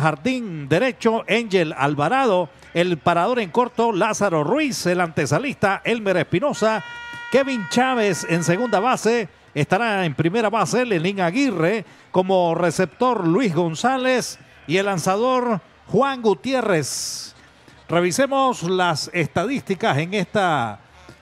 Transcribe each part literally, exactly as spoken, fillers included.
jardín derecho, Angel Alvarado. El parador en corto, Lázaro Ruiz. El antesalista, Elmer Espinosa. Kevin Chávez en segunda base. Estará en primera base Lenín Aguirre. Como receptor, Luis González. Y el lanzador, Juan Gutiérrez. Revisemos las estadísticas en esta,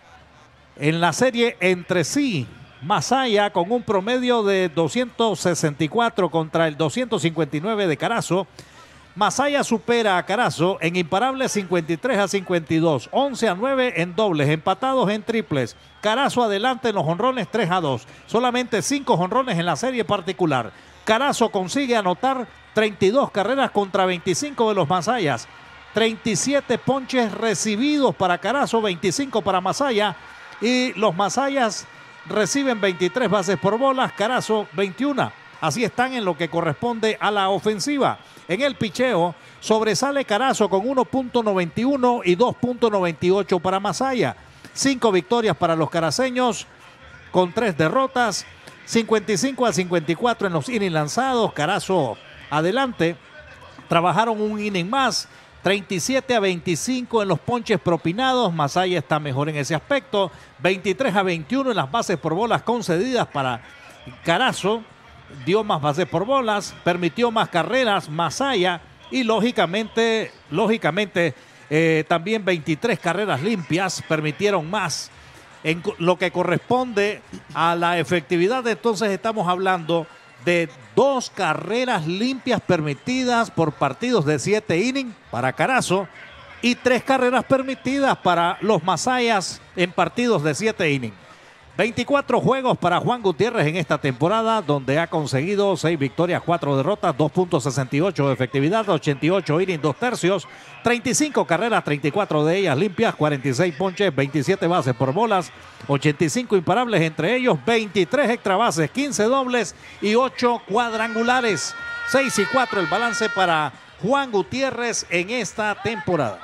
en la serie entre sí. Masaya con un promedio de doscientos sesenta y cuatro contra el doscientos cincuenta y nueve de Carazo. Masaya supera a Carazo en imparables cincuenta y tres a cincuenta y dos, once a nueve en dobles, empatados en triples. Carazo adelante en los jonrones tres a dos. Solamente cinco jonrones en la serie particular. Carazo consigue anotar treinta y dos carreras contra veinticinco de los Masayas. treinta y siete ponches recibidos para Carazo, veinticinco para Masaya. Y los Masayas reciben veintitrés bases por bolas, Carazo veintiuno. Así están en lo que corresponde a la ofensiva. En el picheo sobresale Carazo con uno punto noventa y uno y dos punto noventa y ocho para Masaya. Cinco victorias para los caraceños con tres derrotas. cincuenta y cinco a cincuenta y cuatro en los innings lanzados. Carazo adelante. Trabajaron un inning más. treinta y siete a veinticinco en los ponches propinados. Masaya está mejor en ese aspecto. veintitrés a veintiuno en las bases por bolas concedidas para Carazo. Dio más bases por bolas, permitió más carreras Masaya y lógicamente, lógicamente eh, también veintitrés carreras limpias permitieron más. En lo que corresponde a la efectividad, entonces estamos hablando de dos carreras limpias permitidas por partidos de siete innings para Carazo y tres carreras permitidas para los Masayas en partidos de siete innings. veinticuatro juegos para Juan Gutiérrez en esta temporada, donde ha conseguido seis victorias, cuatro derrotas, dos punto sesenta y ocho de efectividad, ochenta y ocho innings, dos tercios, treinta y cinco carreras, treinta y cuatro de ellas limpias, cuarenta y seis ponches, veintisiete bases por bolas, ochenta y cinco imparables, entre ellos veintitrés extra bases, quince dobles y ocho cuadrangulares. seis y cuatro el balance para Juan Gutiérrez en esta temporada.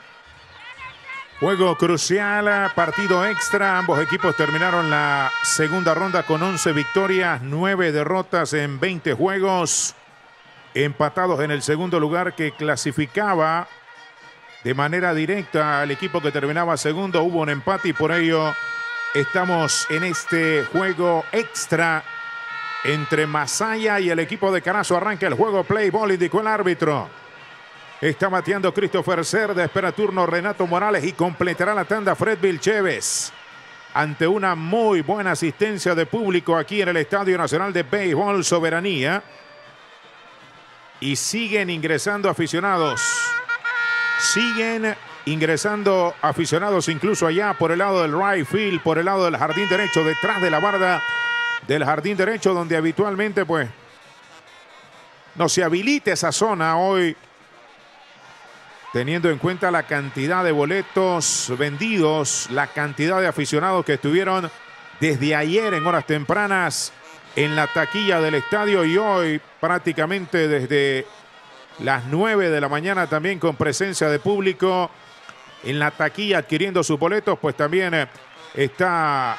Juego crucial, partido extra. Ambos equipos terminaron la segunda ronda con once victorias, nueve derrotas en veinte juegos. Empatados en el segundo lugar que clasificaba de manera directa al equipo que terminaba segundo. Hubo un empate y por ello estamos en este juego extra entre Masaya y el equipo de Carazo. Arranca el juego, play ball, indicó el árbitro. Está bateando Christopher Cerda, espera turno Renato Morales y completará la tanda Fred Vilchévez. Ante una muy buena asistencia de público aquí en el Estadio Nacional de Béisbol Soberanía. Y siguen ingresando aficionados. Siguen ingresando aficionados incluso allá por el lado del right field, por el lado del jardín derecho, detrás de la barda del jardín derecho, donde habitualmente pues no se habilita esa zona hoy, teniendo en cuenta la cantidad de boletos vendidos, la cantidad de aficionados que estuvieron desde ayer en horas tempranas en la taquilla del estadio y hoy prácticamente desde las nueve de la mañana también con presencia de público en la taquilla adquiriendo sus boletos, pues también está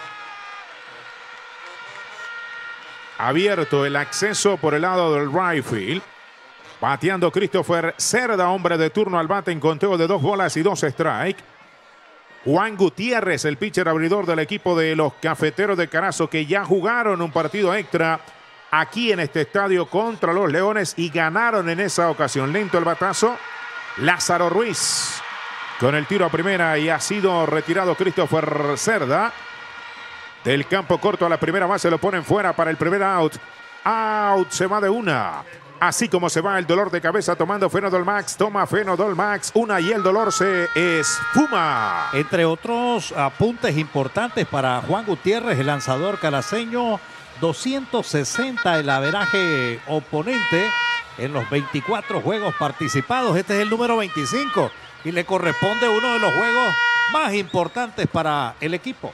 abierto el acceso por el lado del right field. Bateando Christopher Cerda, hombre de turno al bate en conteo de dos bolas y dos strike. Juan Gutiérrez, el pitcher abridor del equipo de los Cafeteros de Carazo, que ya jugaron un partido extra aquí en este estadio contra los Leones y ganaron en esa ocasión. Lento el batazo. Lázaro Ruiz con el tiro a primera y ha sido retirado Christopher Cerda. Del campo corto a la primera base lo ponen fuera para el primer out. Out, se va de una. Así como se va el dolor de cabeza tomando Fenodol Max, toma Fenodol Max, una y el dolor se esfuma. Entre otros apuntes importantes para Juan Gutiérrez, el lanzador caraceño, doscientos sesenta el averaje oponente en los veinticuatro juegos participados. Este es el número veinticinco y le corresponde uno de los juegos más importantes para el equipo.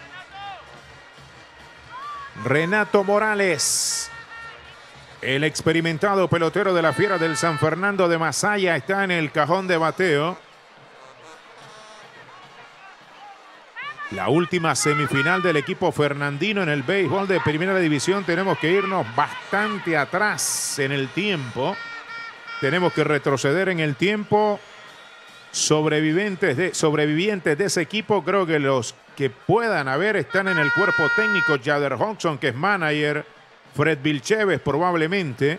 Renato Morales, el experimentado pelotero de la Fiera del San Fernando de Masaya, está en el cajón de bateo. La última semifinal del equipo fernandino en el béisbol de primera división. Tenemos que irnos bastante atrás en el tiempo. tenemos que retroceder en el tiempo. Sobrevivientes de, sobrevivientes de ese equipo, creo que los que puedan haber están en el cuerpo técnico. Jader Hodgson, que es manager, Fred Vilchévez probablemente,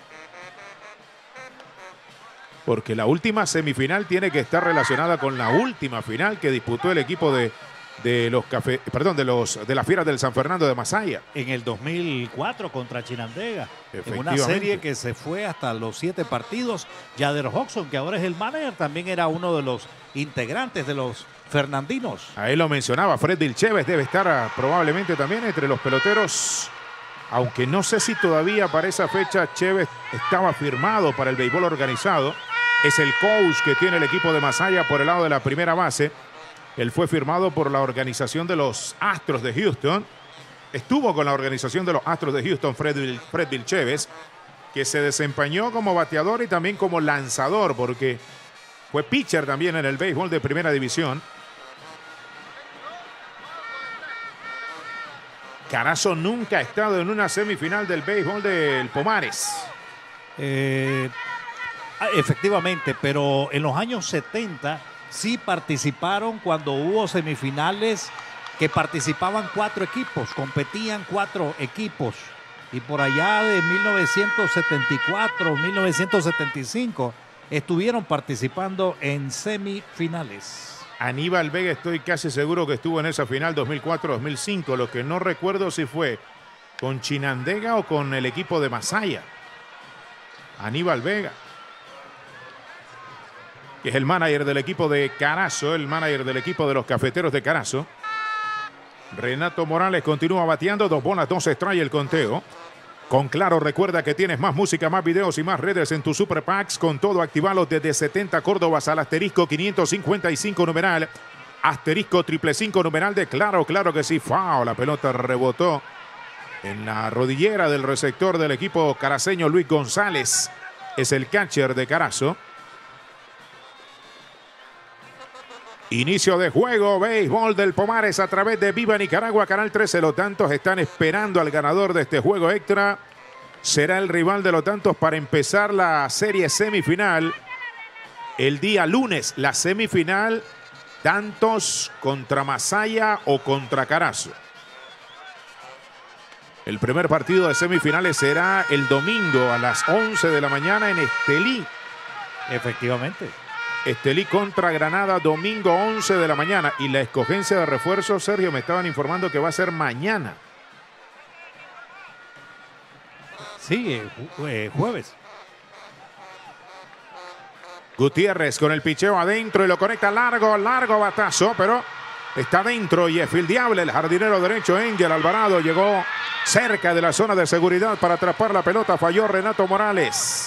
porque la última semifinal tiene que estar relacionada con la última final que disputó el equipo de, de los café, perdón, de los de las Fieras del San Fernando de Masaya. En el dos mil cuatro contra Chinandega. En una serie que se fue hasta los siete partidos. Jader Hodgson, que ahora es el manager, también era uno de los integrantes de los fernandinos. Ahí lo mencionaba, Fred Vilchévez debe estar uh, probablemente también entre los peloteros. Aunque no sé si todavía para esa fecha Chévez estaba firmado para el béisbol organizado. Es el coach que tiene el equipo de Masaya por el lado de la primera base. Él fue firmado por la organización de los Astros de Houston. Estuvo con la organización de los Astros de Houston, Fred, Fred Vilchévez, que se desempeñó como bateador y también como lanzador, porque fue pitcher también en el béisbol de primera división. Carazo nunca ha estado en una semifinal del béisbol del Pomares. Eh, efectivamente, pero en los años setenta sí participaron cuando hubo semifinales que participaban cuatro equipos, competían cuatro equipos. Y por allá de mil novecientos setenta y cuatro, mil novecientos setenta y cinco estuvieron participando en semifinales. Aníbal Vega, estoy casi seguro que estuvo en esa final dos mil cuatro dos mil cinco. Lo que no recuerdo si fue con Chinandega o con el equipo de Masaya. Aníbal Vega, que es el manager del equipo de Carazo, el manager del equipo de los Cafeteros de Carazo. Renato Morales continúa bateando, dos bolas, dos strikes el conteo. Con Claro, recuerda que tienes más música, más videos y más redes en tu Super Packs. Con todo, activalo desde setenta Córdobas al asterisco quinientos cincuenta y cinco numeral. Asterisco triple cinco numeral de Claro, claro que sí. Foul, la pelota rebotó en la rodillera del receptor del equipo caraceño. Luis González es el catcher de Carazo. Inicio de juego, béisbol del Pomares a través de Viva Nicaragua, Canal trece. Los Tantos están esperando al ganador de este juego extra. Será el rival de los Tantos para empezar la serie semifinal el día lunes. La semifinal, Tantos contra Masaya o contra Carazo. El primer partido de semifinales será el domingo a las once de la mañana en Estelí. Efectivamente. Estelí contra Granada, domingo once de la mañana. Y la escogencia de refuerzo, Sergio, me estaban informando que va a ser mañana. Sí, eh, ju eh, jueves. Gutiérrez con el picheo adentro y lo conecta largo, largo batazo, pero está dentro y es fildeable. El jardinero derecho, Angel Alvarado, llegó cerca de la zona de seguridad para atrapar la pelota. Falló Renato Morales.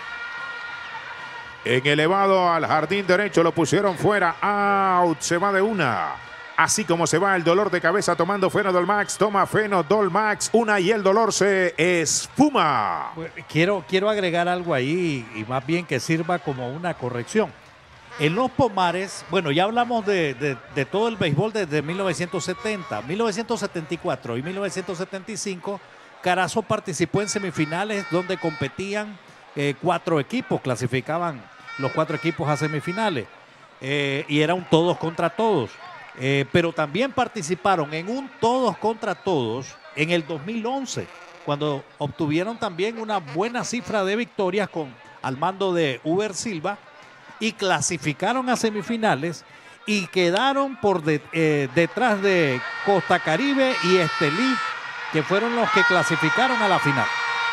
En elevado al jardín derecho lo pusieron fuera. Out. Se va de una. Así como se va el dolor de cabeza tomando Fenodol Max. Toma Fenodol Max. Una y el dolor se esfuma. Quiero, quiero agregar algo ahí y más bien que sirva como una corrección. En los Pomares, bueno, ya hablamos de, de, de todo el béisbol desde mil novecientos setenta, mil novecientos setenta y cuatro y mil novecientos setenta y cinco. Carazo participó en semifinales donde competían Eh, cuatro equipos, clasificaban los cuatro equipos a semifinales eh, y era un todos contra todos, eh, pero también participaron en un todos contra todos en el dos mil once, cuando obtuvieron también una buena cifra de victorias con al mando de Uber Silva y clasificaron a semifinales y quedaron por de, eh, detrás de Costa Caribe y Estelí, que fueron los que clasificaron a la final.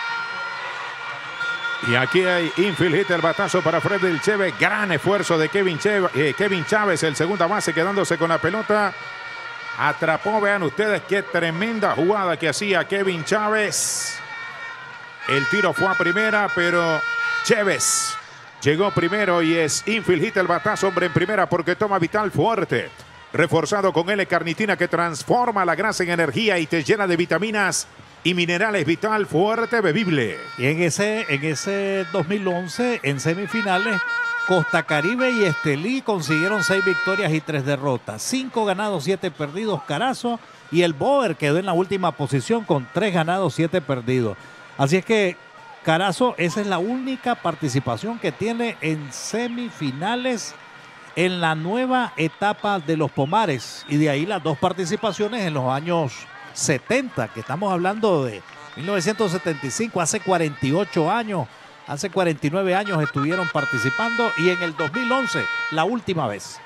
Y aquí hay infield hit, el batazo para Fred Vilchévez. Gran esfuerzo de Kevin Chávez, eh, Kevin Chávez, el segunda base, quedándose con la pelota. Atrapó, vean ustedes qué tremenda jugada que hacía Kevin Chávez. El tiro fue a primera, pero Chávez llegó primero y es infield hit, el batazo, hombre en primera, porque toma Vital Fuerte. Reforzado con L-carnitina que transforma la grasa en energía y te llena de vitaminas y minerales. Vital Fuerte bebible. Y en ese, en ese dos mil once, en semifinales, Costa Caribe y Estelí consiguieron seis victorias y tres derrotas. Cinco ganados, siete perdidos, Carazo. Y el Boer quedó en la última posición con tres ganados, siete perdidos. Así es que Carazo, esa es la única participación que tiene en semifinales en la nueva etapa de los Pomares. Y de ahí las dos participaciones en los años setenta, que estamos hablando de mil novecientos setenta y cinco, hace cuarenta y ocho años, hace cuarenta y nueve años estuvieron participando, y en el dos mil once, la última vez.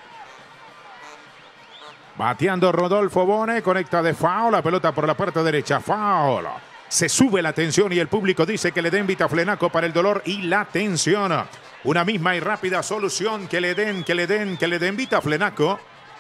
Bateando Rodolfo Bone, conecta de foul, la pelota por la parte derecha, foul. Se sube la tensión y el público dice que le den Vitaflenaco para el dolor y la tensión. Una misma y rápida solución, que le den, que le den, que le den Vitaflenaco.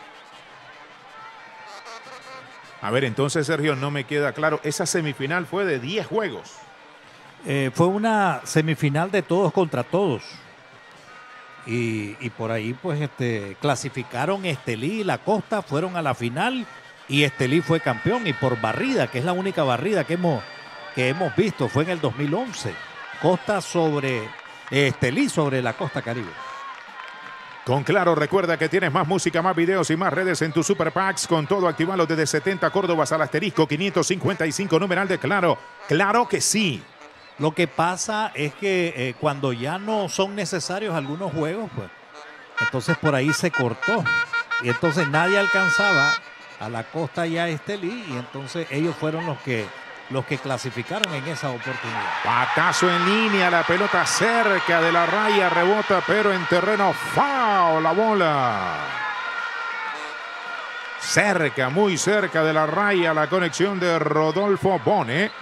A ver, entonces, Sergio, no me queda claro. Esa semifinal fue de diez juegos. Eh, fue una semifinal de todos contra todos. Y, y por ahí, pues, este, clasificaron Estelí y La Costa, fueron a la final y Estelí fue campeón. Y por barrida, que es la única barrida que hemos, que hemos visto, fue en el dos mil once. Costa sobre eh, Estelí sobre la Costa Caribe. Con Claro, recuerda que tienes más música, más videos y más redes en tu Super Packs. Con todo, activalo desde setenta Córdobas al asterisco quinientos cincuenta y cinco numeral de Claro. Claro que sí. Lo que pasa es que eh, cuando ya no son necesarios algunos juegos, pues, entonces por ahí se cortó. Y entonces nadie alcanzaba a La Costa y a Estelí, y entonces ellos fueron los que, los que clasificaron en esa oportunidad. Batazo en línea, la pelota cerca de la raya, rebota, pero en terreno foul la bola. Cerca, muy cerca de la raya, la conexión de Rodolfo Bone.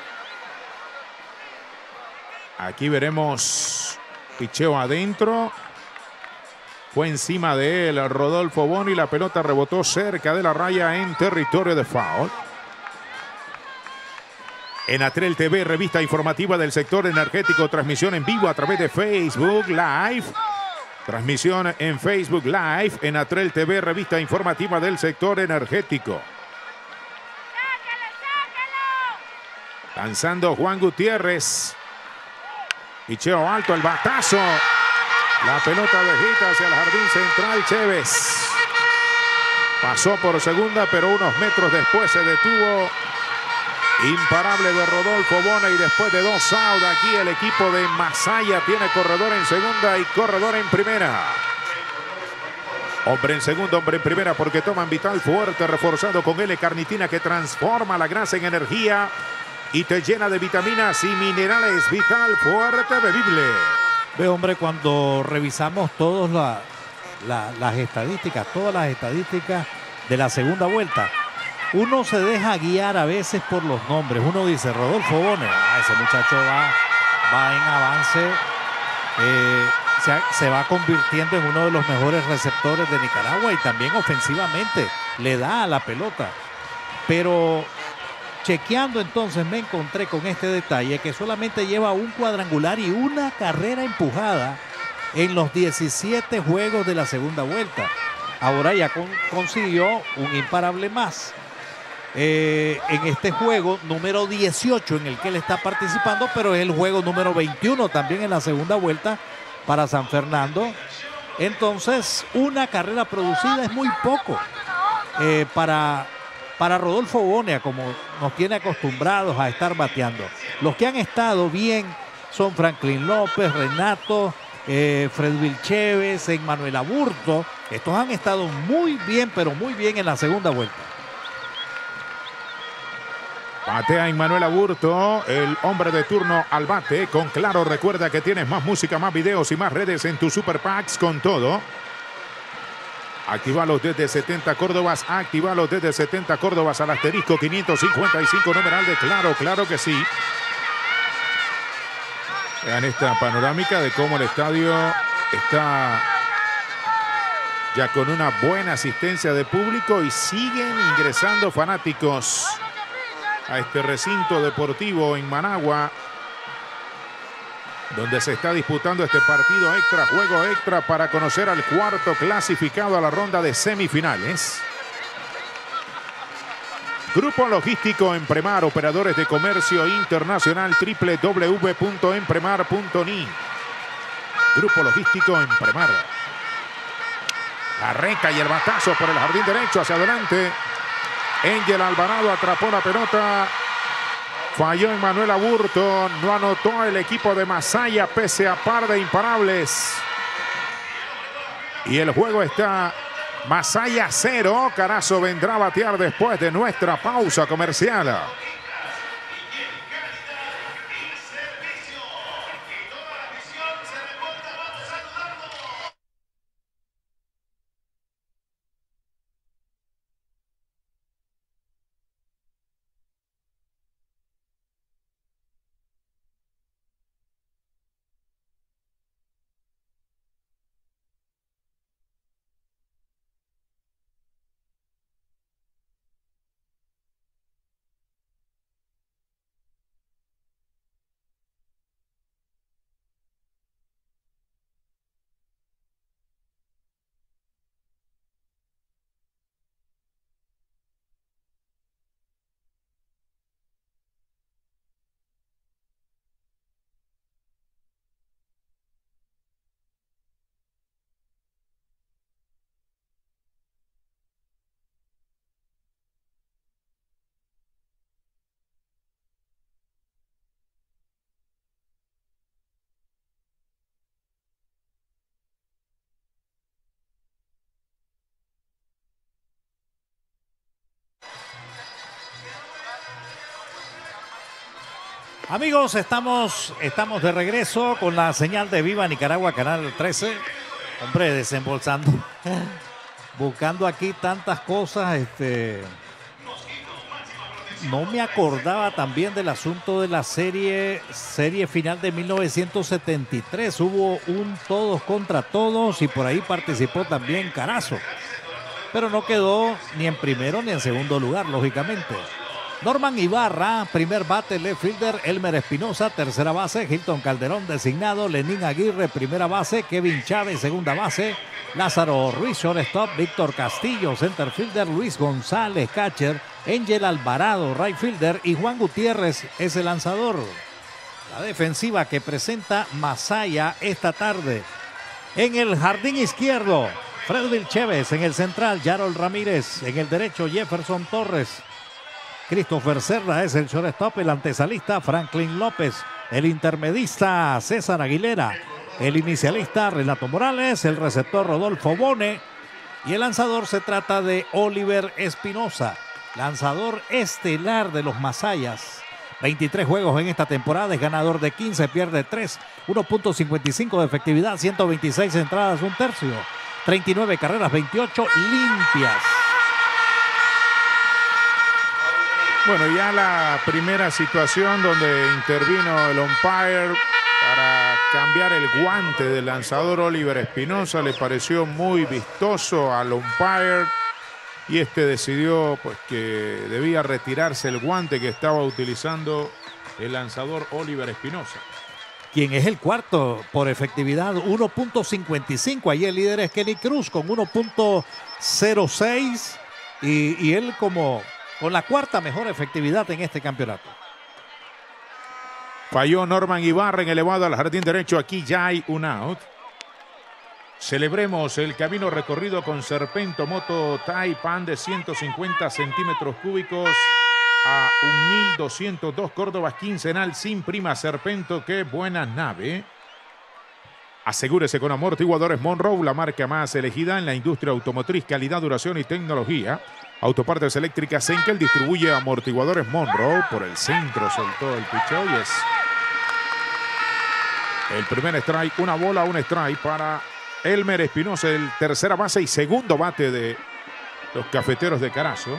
Aquí veremos picheo adentro. Fue encima de él Rodolfo Bone y la pelota rebotó cerca de la raya en territorio de foul. En Atrel T V, revista informativa del sector energético, transmisión en vivo a través de Facebook Live. Transmisión en Facebook Live en Atrel T V, revista informativa del sector energético. Lanzando Juan Gutiérrez. Picheo alto, el batazo. La pelota viejita hacia el jardín central. Chévez pasó por segunda, pero unos metros después se detuvo. Imparable de Rodolfo Bone, y después de dos outs aquí el equipo de Masaya tiene corredor en segunda y corredor en primera. Hombre en segunda, hombre en primera, porque toman Vital Fuerte reforzado con L-carnitina, que transforma la grasa en energía y te llena de vitaminas y minerales. Vital Fuerte bebible. Ve, hombre, cuando revisamos todas la, la, las estadísticas, todas las estadísticas de la segunda vuelta, uno se deja guiar a veces por los nombres. Uno dice, Rodolfo Bone, ah, ese muchacho va, va en avance, eh, se, se va convirtiendo en uno de los mejores receptores de Nicaragua, y también ofensivamente le da a la pelota. Pero chequeando, entonces me encontré con este detalle, que solamente lleva un cuadrangular y una carrera empujada en los diecisiete juegos de la segunda vuelta. Ahora ya con, consiguió un imparable más. Eh, en este juego número dieciocho en el que él está participando, pero es el juego número veintiuno también en la segunda vuelta para San Fernando. Entonces, una carrera producida es muy poco eh, para, para Rodolfo Bone, como nos tiene acostumbrados a estar bateando. Los que han estado bien son Franklin López, Renato, eh, Fredville Chévez, Emmanuel Aburto. Estos han estado muy bien, pero muy bien en la segunda vuelta. Batea Emmanuel Aburto, el hombre de turno al bate. Con Claro, recuerda que tienes más música, más videos y más redes en tu Super Packs. Con todo, actívalos desde setenta Córdobas, actívalos desde setenta Córdobas al asterisco quinientos cincuenta y cinco numeral de Claro. Claro que sí. Vean esta panorámica de cómo el estadio está ya con una buena asistencia de público, y siguen ingresando fanáticos a este recinto deportivo en Managua, donde se está disputando este partido extra, juego extra, para conocer al cuarto clasificado a la ronda de semifinales. Grupo Logístico Empremar, operadores de comercio internacional, doble u doble u doble u punto empremar punto ni. Grupo Logístico Empremar. La reca y el batazo por el jardín derecho hacia adelante. Angel Alvarado atrapó la pelota Falló Emmanuel Aburto. No anotó el equipo de Masaya pese a par de imparables. Y el juego está Masaya cero. Carazo vendrá a batear después de nuestra pausa comercial. Amigos, estamos, estamos de regreso con la señal de Viva Nicaragua, Canal trece. Hombre, desembolsando, buscando aquí tantas cosas. Este, no me acordaba también del asunto de la serie, serie final de mil novecientos setenta y tres. Hubo un todos contra todos y por ahí participó también Carazo. Pero no quedó ni en primero ni en segundo lugar, lógicamente. Norman Ibarra, primer bate, left fielder. Elmer Espinosa, tercera base. Hilton Calderón, designado. Lenín Aguirre, primera base. Kevin Chávez, segunda base. Lázaro Ruiz, shortstop. Víctor Castillo, center fielder. Luis González, catcher. Angel Alvarado, right fielder. Y Juan Gutiérrez es el lanzador. La defensiva que presenta Masaya esta tarde. En el jardín izquierdo, Fredville Chévez. En el central, Yarol Ramírez. En el derecho, Jefferson Torres. Christopher Serra es el shortstop, el antesalista Franklin López, el intermedista César Aguilera, el inicialista Renato Morales, el receptor Rodolfo Bone y el lanzador se trata de Oliver Espinosa, lanzador estelar de los Masayas. veintitrés juegos en esta temporada, es ganador de quince, pierde tres, uno punto cincuenta y cinco de efectividad, ciento veintiséis entradas, un tercio, treinta y nueve carreras, veintiocho limpias. Bueno, ya la primera situación donde intervino el umpire para cambiar el guante del lanzador Oliver Espinosa le pareció muy vistoso al umpire y este decidió pues que debía retirarse el guante que estaba utilizando el lanzador Oliver Espinosa. Quien es el cuarto por efectividad, uno punto cincuenta y cinco. Allí el líder es Kelly Cruz con uno punto cero seis y, y él como... con la cuarta mejor efectividad en este campeonato. Falló Norman Ibarra en elevado al jardín derecho. Aquí ya hay un out. Celebremos el camino recorrido con Serpento Moto Taipan de ciento cincuenta centímetros cúbicos a mil doscientos dos Córdobas quincenal sin prima. Serpento, qué buena nave. Asegúrese con amortiguadores Monroe, la marca más elegida en la industria automotriz, calidad, duración y tecnología. Autopartes eléctricas Senkel distribuye amortiguadores Monroe. Por el centro soltó el picheo y es el primer strike, una bola, un strike para Elmer Espinosa, el tercera base y segundo bate de los Cafeteros de Carazo.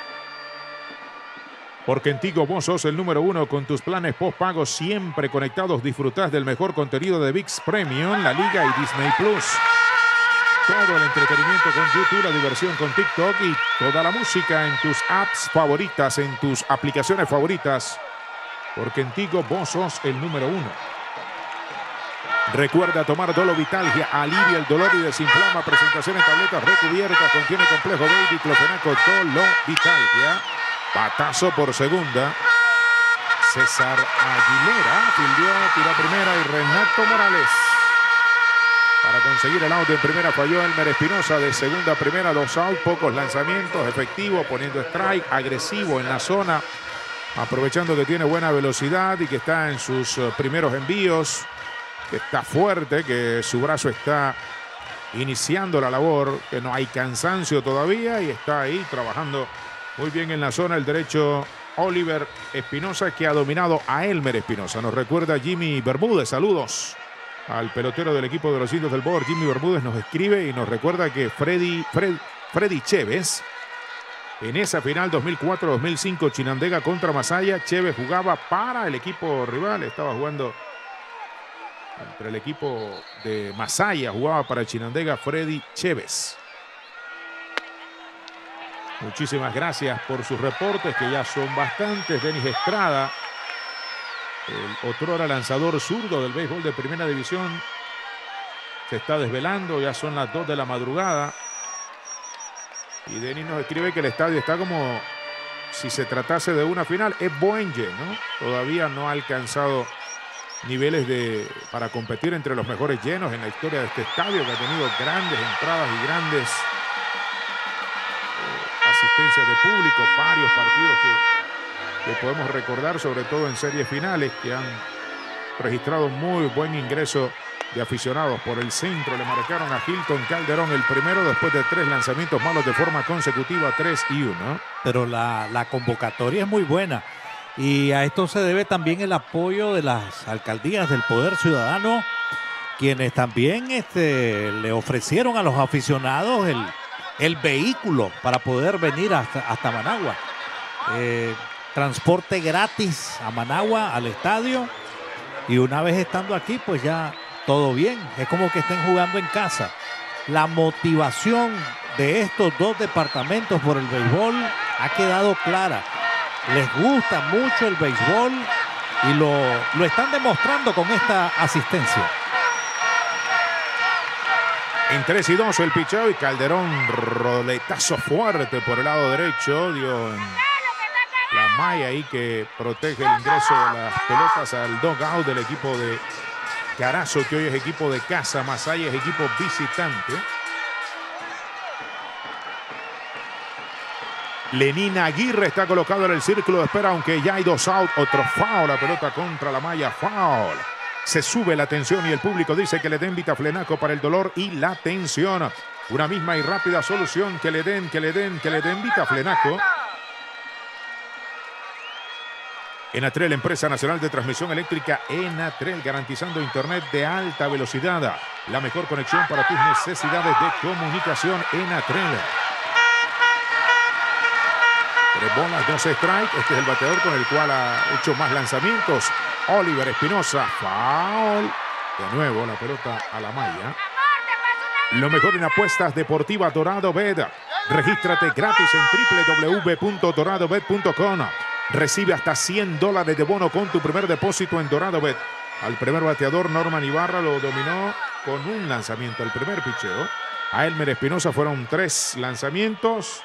Porque en Tigo vos sos el número uno con tus planes postpago siempre conectados. Disfrutás del mejor contenido de V I X Premium, La Liga y Disney Plus. Todo el entretenimiento con YouTube, la diversión con TikTok y toda la música en tus apps favoritas, en tus aplicaciones favoritas. Porque en Tigo vos sos el número uno. Recuerda tomar Dolo Vitalgia, alivia el dolor y desinflama. Presentación en tabletas recubiertas, contiene complejo B y diclofenaco. Dolo Vitalgia. Batazo por segunda. César Aguilera fildió, tiró primera y Renato Morales. Para conseguir el out en primera falló Elmer Espinosa. De segunda a primera, dos out, pocos lanzamientos, efectivo, poniendo strike, agresivo en la zona. aprovechando que tiene buena velocidad y que está en sus uh, primeros envíos, que está fuerte, que su brazo está iniciando la labor, que no hay cansancio todavía y está ahí trabajando muy bien en la zona el derecho Oliver Espinosa, que ha dominado a Elmer Espinosa. Nos recuerda Jimmy Bermúdez. Saludos al pelotero del equipo de los Indios del Bogor. Jimmy Bermúdez nos escribe y nos recuerda que Freddy, Fred, Freddy Chévez, en esa final dos mil cuatro dos mil cinco Chinandega contra Masaya, Chévez jugaba para el equipo rival, estaba jugando entre el equipo de Masaya, jugaba para Chinandega Freddy Chévez. Muchísimas gracias por sus reportes, que ya son bastantes. Denis Estrada, el otrora lanzador zurdo del béisbol de primera división, se está desvelando, ya son las dos de la madrugada. Y Denis nos escribe que el estadio está como si se tratase de una final. Es Boenger, ¿no? Todavía no ha alcanzado niveles de, para competir entre los mejores llenos en la historia de este estadio, que ha tenido grandes entradas y grandes eh, asistencias de público, varios partidos que, que podemos recordar, sobre todo en series finales, que han registrado muy buen ingreso de aficionados. Por el centro le marcaron a Hilton Calderón el primero después de tres lanzamientos malos de forma consecutiva, tres y uno. Pero la, la convocatoria es muy buena. Y a esto se debe también el apoyo de las alcaldías del Poder Ciudadano, quienes también este, le ofrecieron a los aficionados el, el vehículo para poder venir hasta, hasta Managua. Eh, transporte gratis a Managua, al estadio. Y una vez estando aquí, pues ya todo bien. Es como que estén jugando en casa. La motivación de estos dos departamentos por el béisbol ha quedado clara. Les gusta mucho el béisbol y lo, lo están demostrando con esta asistencia. En tres y dos el picheo y Calderón, roletazo fuerte por el lado derecho, dio en la malla ahí que protege el ingreso de las pelotas al dugout del equipo de Carazo, que hoy es equipo de casa. Masaya es equipo visitante. Lenín Aguirre está colocado en el círculo de espera, aunque ya hay dos out. Otro foul, la pelota contra la malla, foul. Se sube la tensión y el público dice que le den Vitaflenaco para el dolor y la tensión. Una misma y rápida solución, que le den, que le den, que le den Vitaflenaco. Enatrel, empresa nacional de transmisión eléctrica. Enatrel, garantizando internet de alta velocidad. La mejor conexión para tus necesidades de comunicación. Enatrel. Tres bolas, dos strike. Este es el bateador con el cual ha hecho más lanzamientos. Oliver Espinosa. Foul. De nuevo la pelota a la malla. Lo mejor en apuestas deportivas, Dorado Bet. Regístrate gratis en doble u doble u doble u punto dorado bet punto com. Recibe hasta cien dólares de bono con tu primer depósito en Dorado Bet. Al primer bateador, Norman Ibarra, lo dominó con un lanzamiento. El primer picheo. A Elmer Espinosa fueron tres lanzamientos.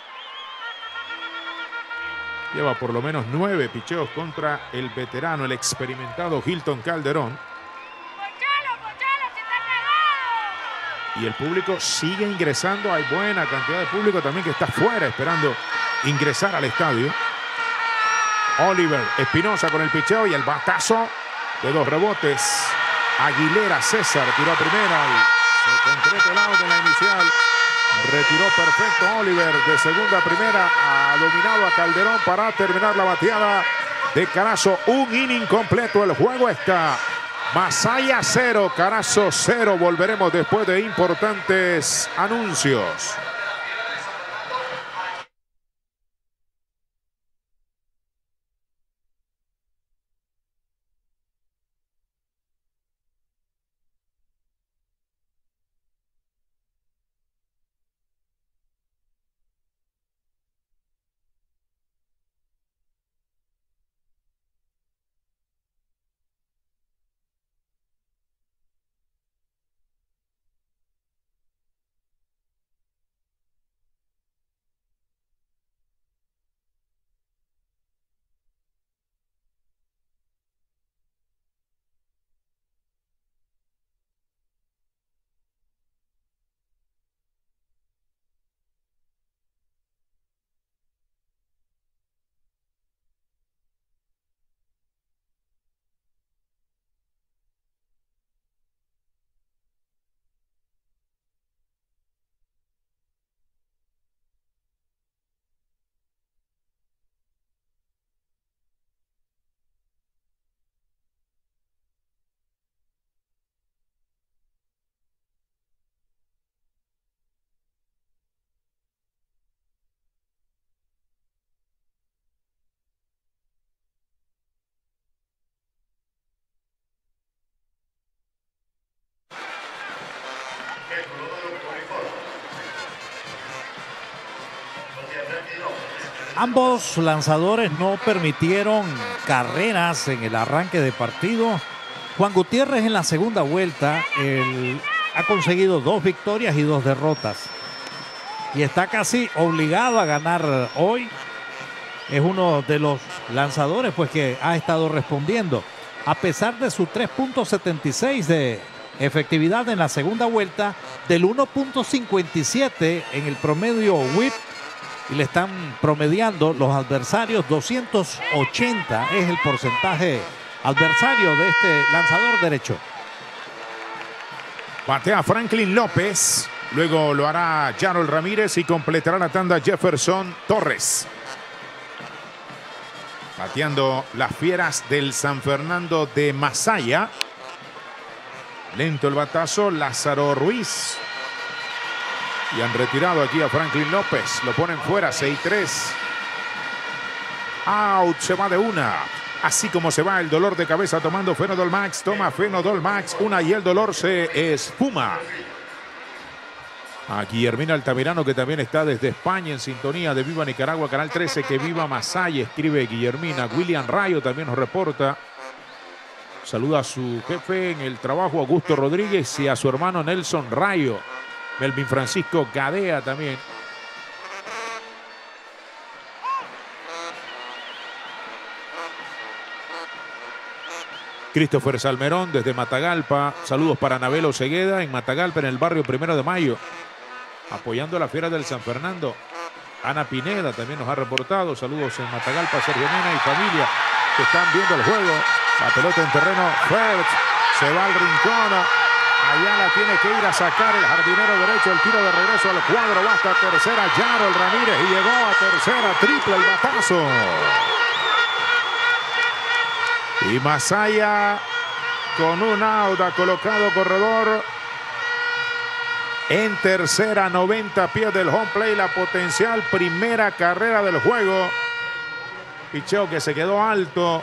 Lleva por lo menos nueve picheos contra el veterano, el experimentado Hilton Calderón. Y el público sigue ingresando. Hay buena cantidad de público también que está fuera esperando ingresar al estadio. Oliver Espinosa con el picheo y el batazo de dos rebotes. Aguilera César tiró a primera y se concreta el out en la inicial. Retiró perfecto Oliver de segunda a primera. Ha dominado a Calderón para terminar la bateada de Carazo. Un inning completo. El juego está Masaya cero, Carazo cero. Volveremos después de importantes anuncios. Ambos lanzadores no permitieron carreras en el arranque de partido. Juan Gutiérrez en la segunda vuelta el, ha conseguido dos victorias y dos derrotas. Y está casi obligado a ganar hoy. Es uno de los lanzadores pues, que ha estado respondiendo. A pesar de su tres punto setenta y seis de efectividad en la segunda vuelta, del uno punto cincuenta y siete en el promedio whip, y le están promediando los adversarios doscientos ochenta es el porcentaje adversario de este lanzador derecho. Batea Franklin López, luego lo hará Yarold Ramírez y completará la tanda Jefferson Torres. Bateando las fieras del San Fernando de Masaya. Lento el batazo, Lázaro Ruiz. Y han retirado aquí a Franklin López. Lo ponen fuera, seis tres. Out, se va de una. Así como se va el dolor de cabeza tomando Fenodol Max. Toma Fenodol Max, una y el dolor se esfuma. A Guillermina Altamirano, que también está desde España en sintonía de Viva Nicaragua, Canal trece, que viva Masaya, escribe Guillermina. William Rayo también nos reporta. Saluda a su jefe en el trabajo, Augusto Rodríguez, y a su hermano Nelson Rayo. Melvin Francisco Gadea también. Christopher Salmerón desde Matagalpa. Saludos para Anabel Osegueda en Matagalpa, en el barrio Primero de Mayo. Apoyando a la fiera del San Fernando. Ana Pineda también nos ha reportado. Saludos en Matagalpa, Sergio Mena y familia que están viendo el juego. La pelota en terreno. Fert se va al rincón. Allá la tiene que ir a sacar el jardinero derecho. El tiro de regreso al cuadro. Va hasta tercera. Yarold Ramírez y llegó a tercera. Triple el batazo. Y Masaya con un out ha colocado corredor en tercera, noventa pies del home play. La potencial primera carrera del juego. Picheo que se quedó alto.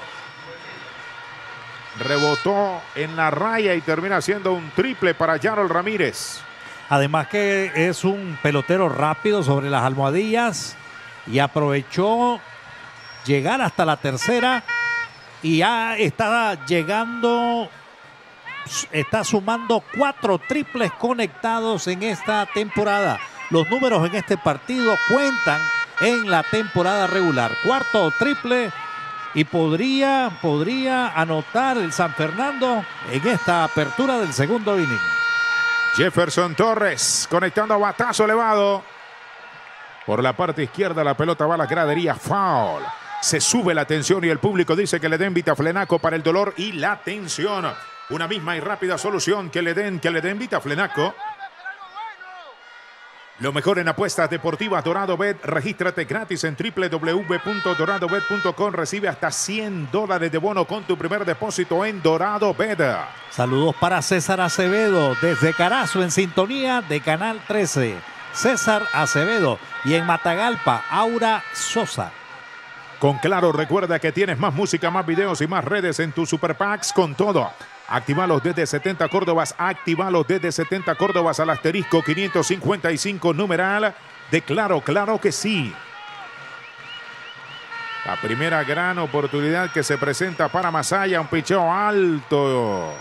Rebotó en la raya y termina siendo un triple para Yarold Ramírez. Además que es un pelotero rápido sobre las almohadillas y aprovechó llegar hasta la tercera y ya está llegando, está sumando cuatro triples conectados en esta temporada. Los números en este partido cuentan en la temporada regular. Cuarto triple. Y podría, podría anotar el San Fernando en esta apertura del segundo inning. Jefferson Torres conectando a batazo elevado. Por la parte izquierda la pelota va a la gradería. Foul. Se sube la tensión y el público dice que le den Vitaflenaco para el dolor y la tensión. Una misma y rápida solución que le den, que le den Vitaflenaco. Lo mejor en apuestas deportivas Dorado Bet. Regístrate gratis en w w w punto dorado bet punto com. Recibe hasta cien dólares de bono con tu primer depósito en Dorado Bet. Saludos para César Acevedo desde Carazo en sintonía de Canal trece. César Acevedo. Y en Matagalpa, Aura Sosa. Con Claro, recuerda que tienes más música, más videos y más redes en tus Super Packs con todo. Actívalos desde setenta Córdobas, actívalos desde setenta Córdobas al asterisco quinientos cincuenta y cinco numeral de Claro, claro que sí. La primera gran oportunidad que se presenta para Masaya, un picheo alto.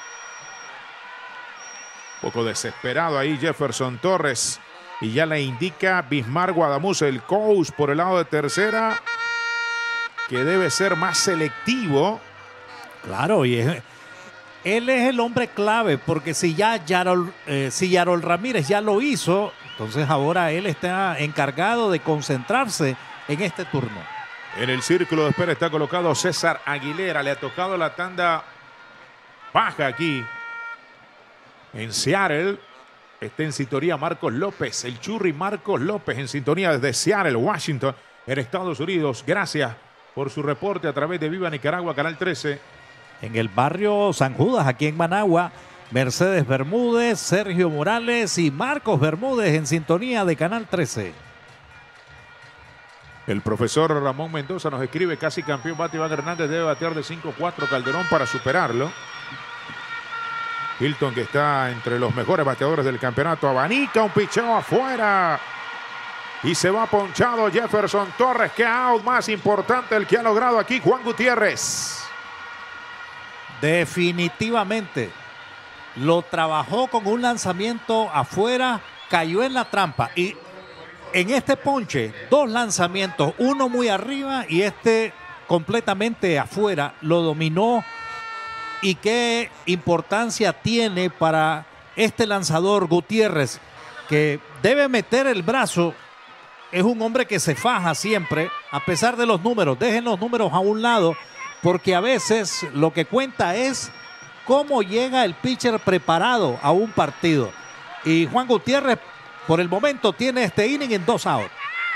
Un poco desesperado ahí Jefferson Torres y ya le indica Bismar Guadamuz, el coach por el lado de tercera, que debe ser más selectivo. Claro, y es... Él es el hombre clave, porque si ya Yarold, eh, si Yarold Ramírez ya lo hizo, entonces ahora él está encargado de concentrarse en este turno. En el círculo de espera está colocado César Aguilera. Le ha tocado la tanda baja aquí en Seattle. Está en sintonía Marcos López, el Churri Marcos López en sintonía desde Seattle, Washington, en Estados Unidos. Gracias por su reporte a través de Viva Nicaragua, Canal trece. En el barrio San Judas, aquí en Managua, Mercedes Bermúdez, Sergio Morales y Marcos Bermúdez en sintonía de Canal trece. El profesor Ramón Mendoza nos escribe: casi campeón bate Iván Hernández, debe batear de cinco cuatro Calderón para superarlo. Hilton, que está entre los mejores bateadores del campeonato, abanica un picheo afuera. Y se va ponchado Jefferson Torres. Que out más importante el que ha logrado aquí Juan Gutiérrez. Definitivamente. Lo trabajó con un lanzamiento afuera, cayó en la trampa. Y en este ponche, dos lanzamientos, uno muy arriba y este completamente afuera. Lo dominó. Y qué importancia tiene para este lanzador Gutiérrez, que debe meter el brazo. Es un hombre que se faja siempre, a pesar de los números. Dejen los números a un lado, porque a veces lo que cuenta es cómo llega el pitcher preparado a un partido. Y Juan Gutiérrez, por el momento, tiene este inning en dos outs.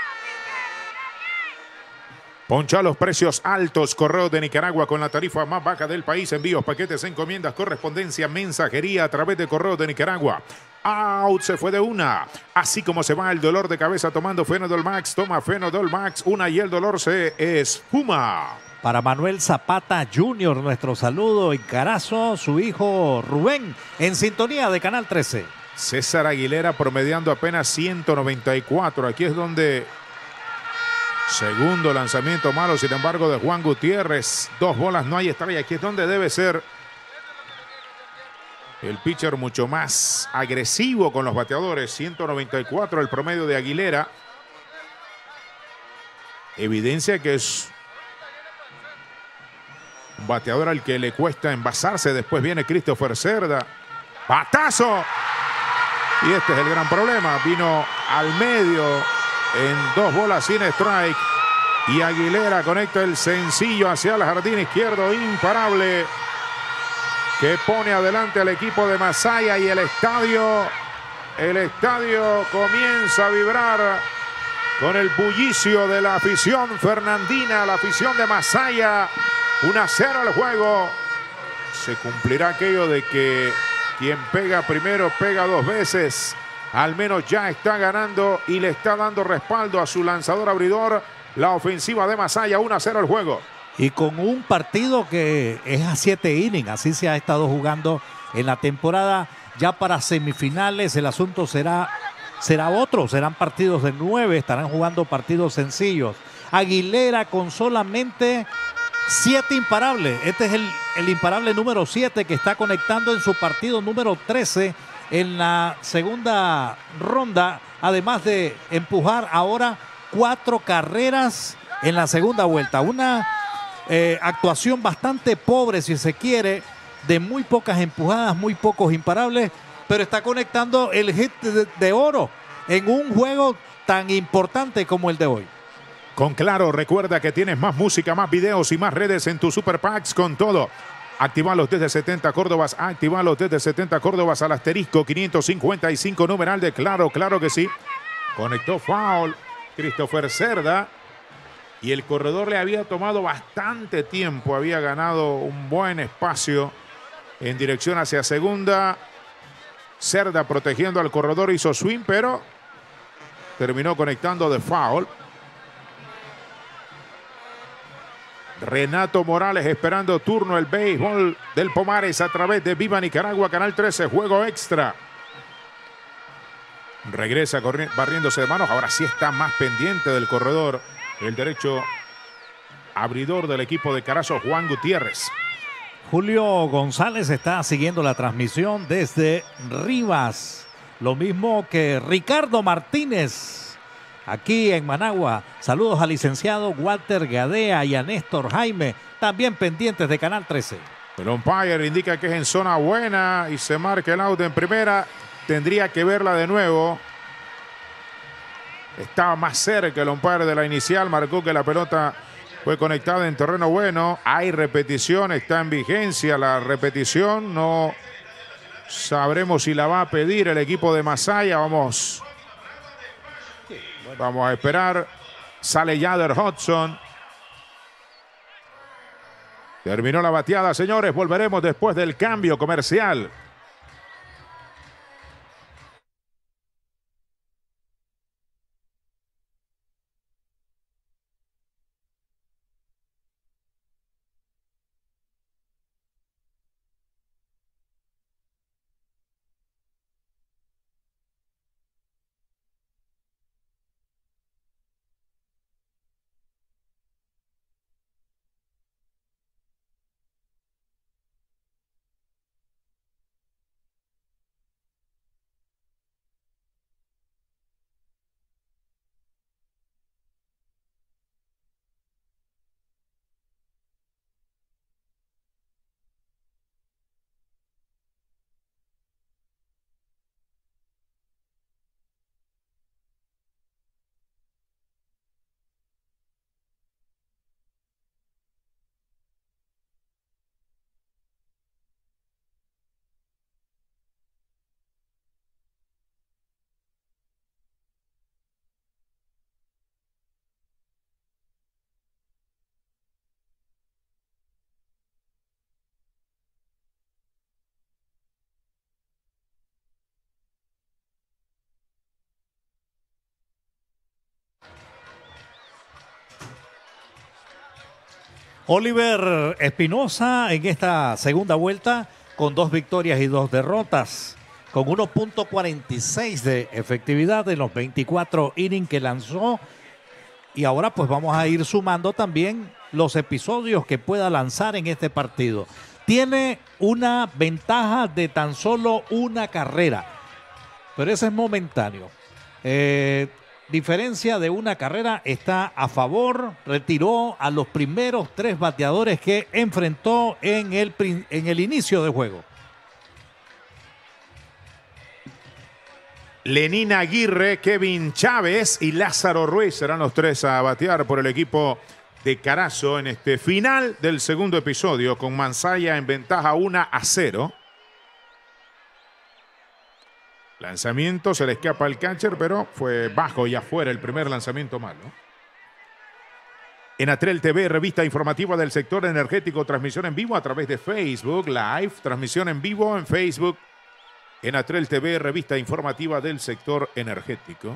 Poncha los precios altos. Correos de Nicaragua con la tarifa más baja del país. Envíos, paquetes, encomiendas, correspondencia, mensajería a través de Correos de Nicaragua. Out, se fue de una. Así como se va el dolor de cabeza tomando Fenodol Max. Toma Fenodol Max, una y el dolor se esfuma. Para Manuel Zapata junior, nuestro saludo en Carazo, su hijo Rubén, en sintonía de Canal trece. César Aguilera promediando apenas ciento noventa y cuatro. Aquí es donde... Segundo lanzamiento malo, sin embargo, de Juan Gutiérrez. Dos bolas, no hay estrella. Aquí es donde debe ser el pitcher mucho más agresivo con los bateadores. ciento noventa y cuatro el promedio de Aguilera. Evidencia que es un bateador al que le cuesta envasarse. Después viene Christopher Cerda. ¡Batazo! Y este es el gran problema. Vino al medio en dos bolas sin strike. Y Aguilera conecta el sencillo hacia el jardín izquierdo. Imparable. Que pone adelante al equipo de Masaya. Y el estadio, el estadio comienza a vibrar con el bullicio de la afición fernandina. La afición de Masaya. uno a cero el juego. Se cumplirá aquello de que quien pega primero pega dos veces. Al menos ya está ganando y le está dando respaldo a su lanzador abridor. La ofensiva de Masaya, uno a cero el juego. Y con un partido que es a siete innings, así se ha estado jugando en la temporada. Ya para semifinales el asunto será, será otro, serán partidos de nueve, estarán jugando partidos sencillos. Aguilera con solamente siete imparables. Este es el, el imparable número siete que está conectando en su partido número trece. En la segunda ronda, además de empujar ahora cuatro carreras en la segunda vuelta. Una eh, actuación bastante pobre, si se quiere, de muy pocas empujadas, muy pocos imparables, pero está conectando el hit de, de oro en un juego tan importante como el de hoy. Con Claro, recuerda que tienes más música, más videos y más redes en tu Super Packs con todo. Actívalos desde setenta Córdobas, actívalos desde setenta Córdobas al asterisco quinientos cincuenta y cinco numeral de Claro, claro que sí. Conectó foul Christopher Cerda y el corredor le había tomado bastante tiempo, había ganado un buen espacio en dirección hacia segunda. Cerda protegiendo al corredor, hizo swing, pero terminó conectando de foul. Renato Morales esperando turno, el béisbol del Pomares a través de Viva Nicaragua, Canal trece, juego extra. Regresa barriéndose de manos, ahora sí está más pendiente del corredor, el derecho abridor del equipo de Carazo, Juan Gutiérrez. Julio González está siguiendo la transmisión desde Rivas, lo mismo que Ricardo Martínez. Aquí en Managua, saludos al licenciado Walter Gadea y a Néstor Jaime, también pendientes de Canal trece. El umpire indica que es en zona buena y se marca el out en primera. Tendría que verla de nuevo. Estaba más cerca el umpire de la inicial, marcó que la pelota fue conectada en terreno bueno. Hay repetición, está en vigencia la repetición. No sabremos si la va a pedir el equipo de Masaya. Vamos... Vamos a esperar. Sale Yader Hudson. Terminó la bateada, señores. Volveremos después del cambio comercial. Oliver Espinosa en esta segunda vuelta con dos victorias y dos derrotas, con uno punto cuarenta y seis de efectividad en los veinticuatro innings que lanzó. Y ahora pues vamos a ir sumando también los episodios que pueda lanzar en este partido. Tiene una ventaja de tan solo una carrera, pero ese es momentáneo. Eh, diferencia de una carrera está a favor. Retiró a los primeros tres bateadores que enfrentó en el, en el inicio de juego. Lenín Aguirre, Kevin Chávez y Lázaro Ruiz serán los tres a batear por el equipo de Carazo en este final del segundo episodio, con Masaya en ventaja uno a cero. Lanzamiento, se le escapa al catcher, pero fue bajo y afuera el primer lanzamiento malo. En Atrel T V, revista informativa del sector energético, transmisión en vivo a través de Facebook Live, transmisión en vivo en Facebook. En Atrel T V, revista informativa del sector energético.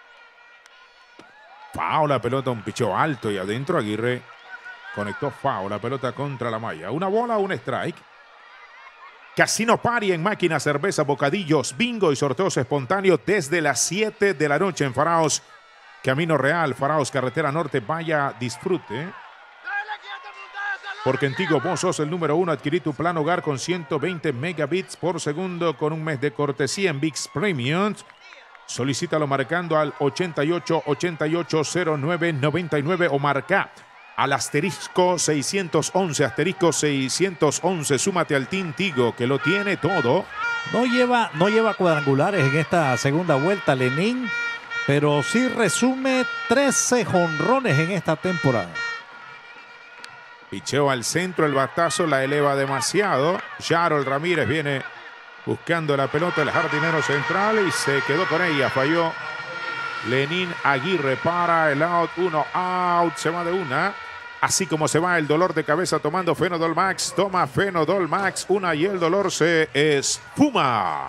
Foul, la pelota, un picheo alto y adentro. Aguirre conectó foul, la pelota contra la malla. Una bola, un strike. Casino Party en máquina, cerveza, bocadillos, bingo y sorteos espontáneos desde las siete de la noche en Faraos. Camino Real, Faraos, carretera norte. Vaya, disfrute. Porque en Tigo vos sos el número uno. Adquirí tu plan hogar con ciento veinte megabits por segundo con un mes de cortesía en ViX Premium. Solicítalo marcando al ochenta y ocho, ochenta y ocho, cero nueve, noventa y nueve o marca al asterisco seiscientos once, asterisco seiscientos once. Súmate al Team Tigo, que lo tiene todo. No lleva, no lleva cuadrangulares en esta segunda vuelta Lenín, pero sí resume trece jonrones en esta temporada. Picheo al centro, el batazo la eleva demasiado. Yarol Ramírez viene buscando la pelota, el jardinero central, y se quedó con ella. Falló Lenín Aguirre para el out. Uno out, se va de una. Así como se va el dolor de cabeza tomando Fenodol Max. Toma Fenodol Max, una y el dolor se esfuma.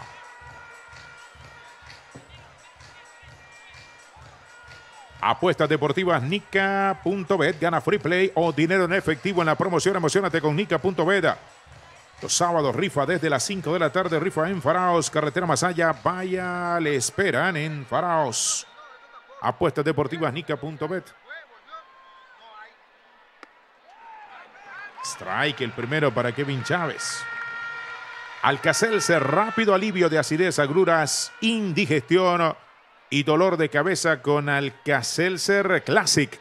Apuestas deportivas Nica punto bet. Gana free play o dinero en efectivo en la promoción. Emocionate con Nica punto bet. Los sábados rifa desde las cinco de la tarde. Rifa en Faraos, carretera Masaya. Vaya, le esperan en Faraos. Apuestas deportivas Nica punto bet. Strike, el primero para Kevin Chávez. Alka-Seltzer, rápido alivio de acidez, agruras, indigestión y dolor de cabeza con Alka-Seltzer Classic.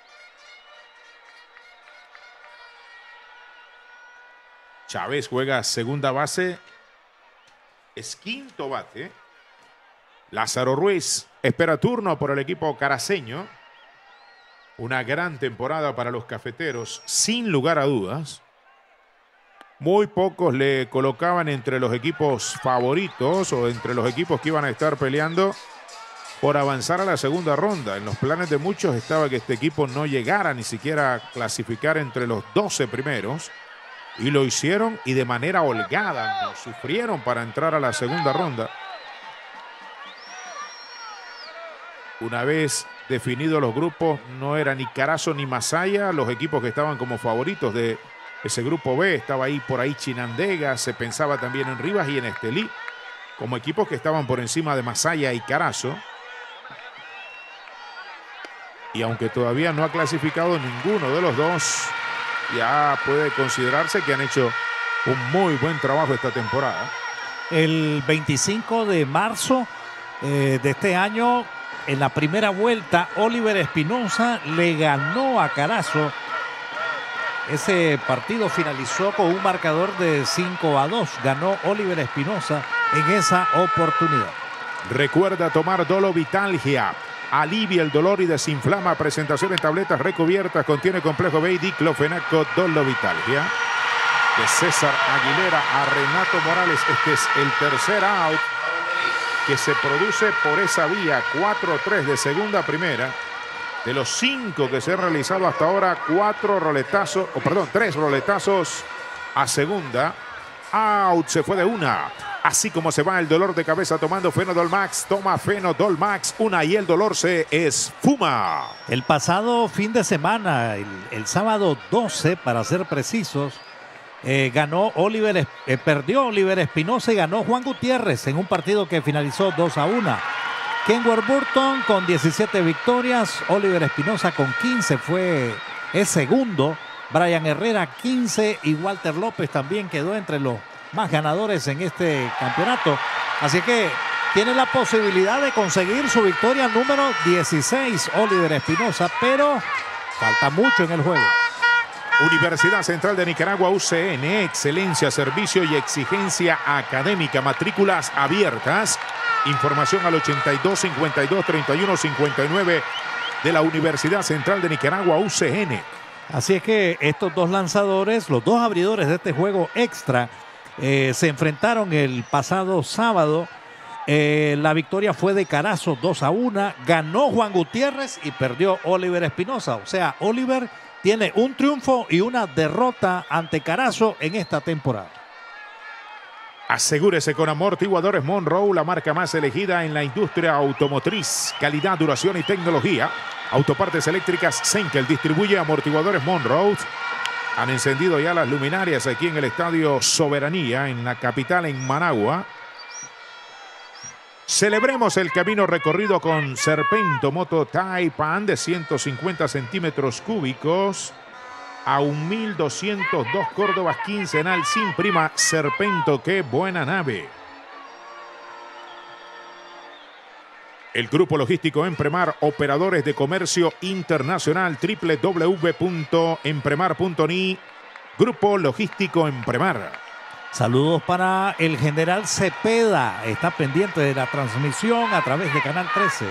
Chávez juega segunda base. Es quinto bate. Lázaro Ruiz espera turno por el equipo caraceño. Una gran temporada para los cafeteros, sin lugar a dudas. Muy pocos le colocaban entre los equipos favoritos o entre los equipos que iban a estar peleando por avanzar a la segunda ronda. En los planes de muchos estaba que este equipo no llegara ni siquiera a clasificar entre los doce primeros. Y lo hicieron, y de manera holgada. No sufrieron para entrar a la segunda ronda. Una vez definidos los grupos, no era ni Carazo ni Masaya los equipos que estaban como favoritos de ese grupo B. Estaba ahí por ahí Chinandega, se pensaba también en Rivas y en Estelí, como equipos que estaban por encima de Masaya y Carazo. Y aunque todavía no ha clasificado ninguno de los dos, ya puede considerarse que han hecho un muy buen trabajo esta temporada. El veinticinco de marzo eh, de este año, en la primera vuelta, Oliver Espinosa le ganó a Carazo. Ese partido finalizó con un marcador de cinco a dos. Ganó Oliver Espinosa en esa oportunidad. Recuerda tomar Dolo Vitalgia. Alivia el dolor y desinflama. Presentación en tabletas recubiertas. Contiene complejo B y diclofenaco. Dolo Vitalgia. De César Aguilera a Renato Morales. Este es el tercer out que se produce por esa vía. cuatro tres de segunda a primera. De los cinco que se han realizado hasta ahora, cuatro roletazos, o perdón, tres roletazos a segunda. Out, se fue de una. Así como se va el dolor de cabeza tomando Fenodol Max, toma Fenodol Max, una y el dolor se esfuma. El pasado fin de semana, el, el sábado doce, para ser precisos, eh, ganó Oliver, eh, perdió Oliver Espinosa y ganó Juan Gutiérrez en un partido que finalizó dos a uno. Kenworth Burton con diecisiete victorias, Oliver Espinosa con quince fue el segundo, Brian Herrera quince y Walter López también quedó entre los más ganadores en este campeonato. Así que tiene la posibilidad de conseguir su victoria número dieciséis, Oliver Espinosa, pero falta mucho en el juego. Universidad Central de Nicaragua, U C N, excelencia, servicio y exigencia académica, matrículas abiertas. Información al ochenta y dos, cincuenta y dos, treinta y uno, cincuenta y nueve de la Universidad Central de Nicaragua, U C N. Así es que estos dos lanzadores, los dos abridores de este juego extra, Eh, se enfrentaron el pasado sábado. Eh, la victoria fue de Carazo dos a uno. Ganó Juan Gutiérrez y perdió Oliver Espinosa. O sea, Oliver tiene un triunfo y una derrota ante Carazo en esta temporada. Asegúrese con Amortiguadores Monroe, la marca más elegida en la industria automotriz. Calidad, duración y tecnología. Autopartes eléctricas Senkel distribuye Amortiguadores Monroe. Han encendido ya las luminarias aquí en el Estadio Soberanía, en la capital, en Managua. Celebremos el camino recorrido con Serpento Moto Taipan de ciento cincuenta centímetros cúbicos a mil doscientos dos Córdobas quincenal sin prima. Serpento, qué buena nave. El grupo logístico Empremar, operadores de comercio internacional, doble u doble u doble u punto empremar punto ni. Grupo logístico Empremar. Saludos para el general Cepeda. Está pendiente de la transmisión a través de Canal trece.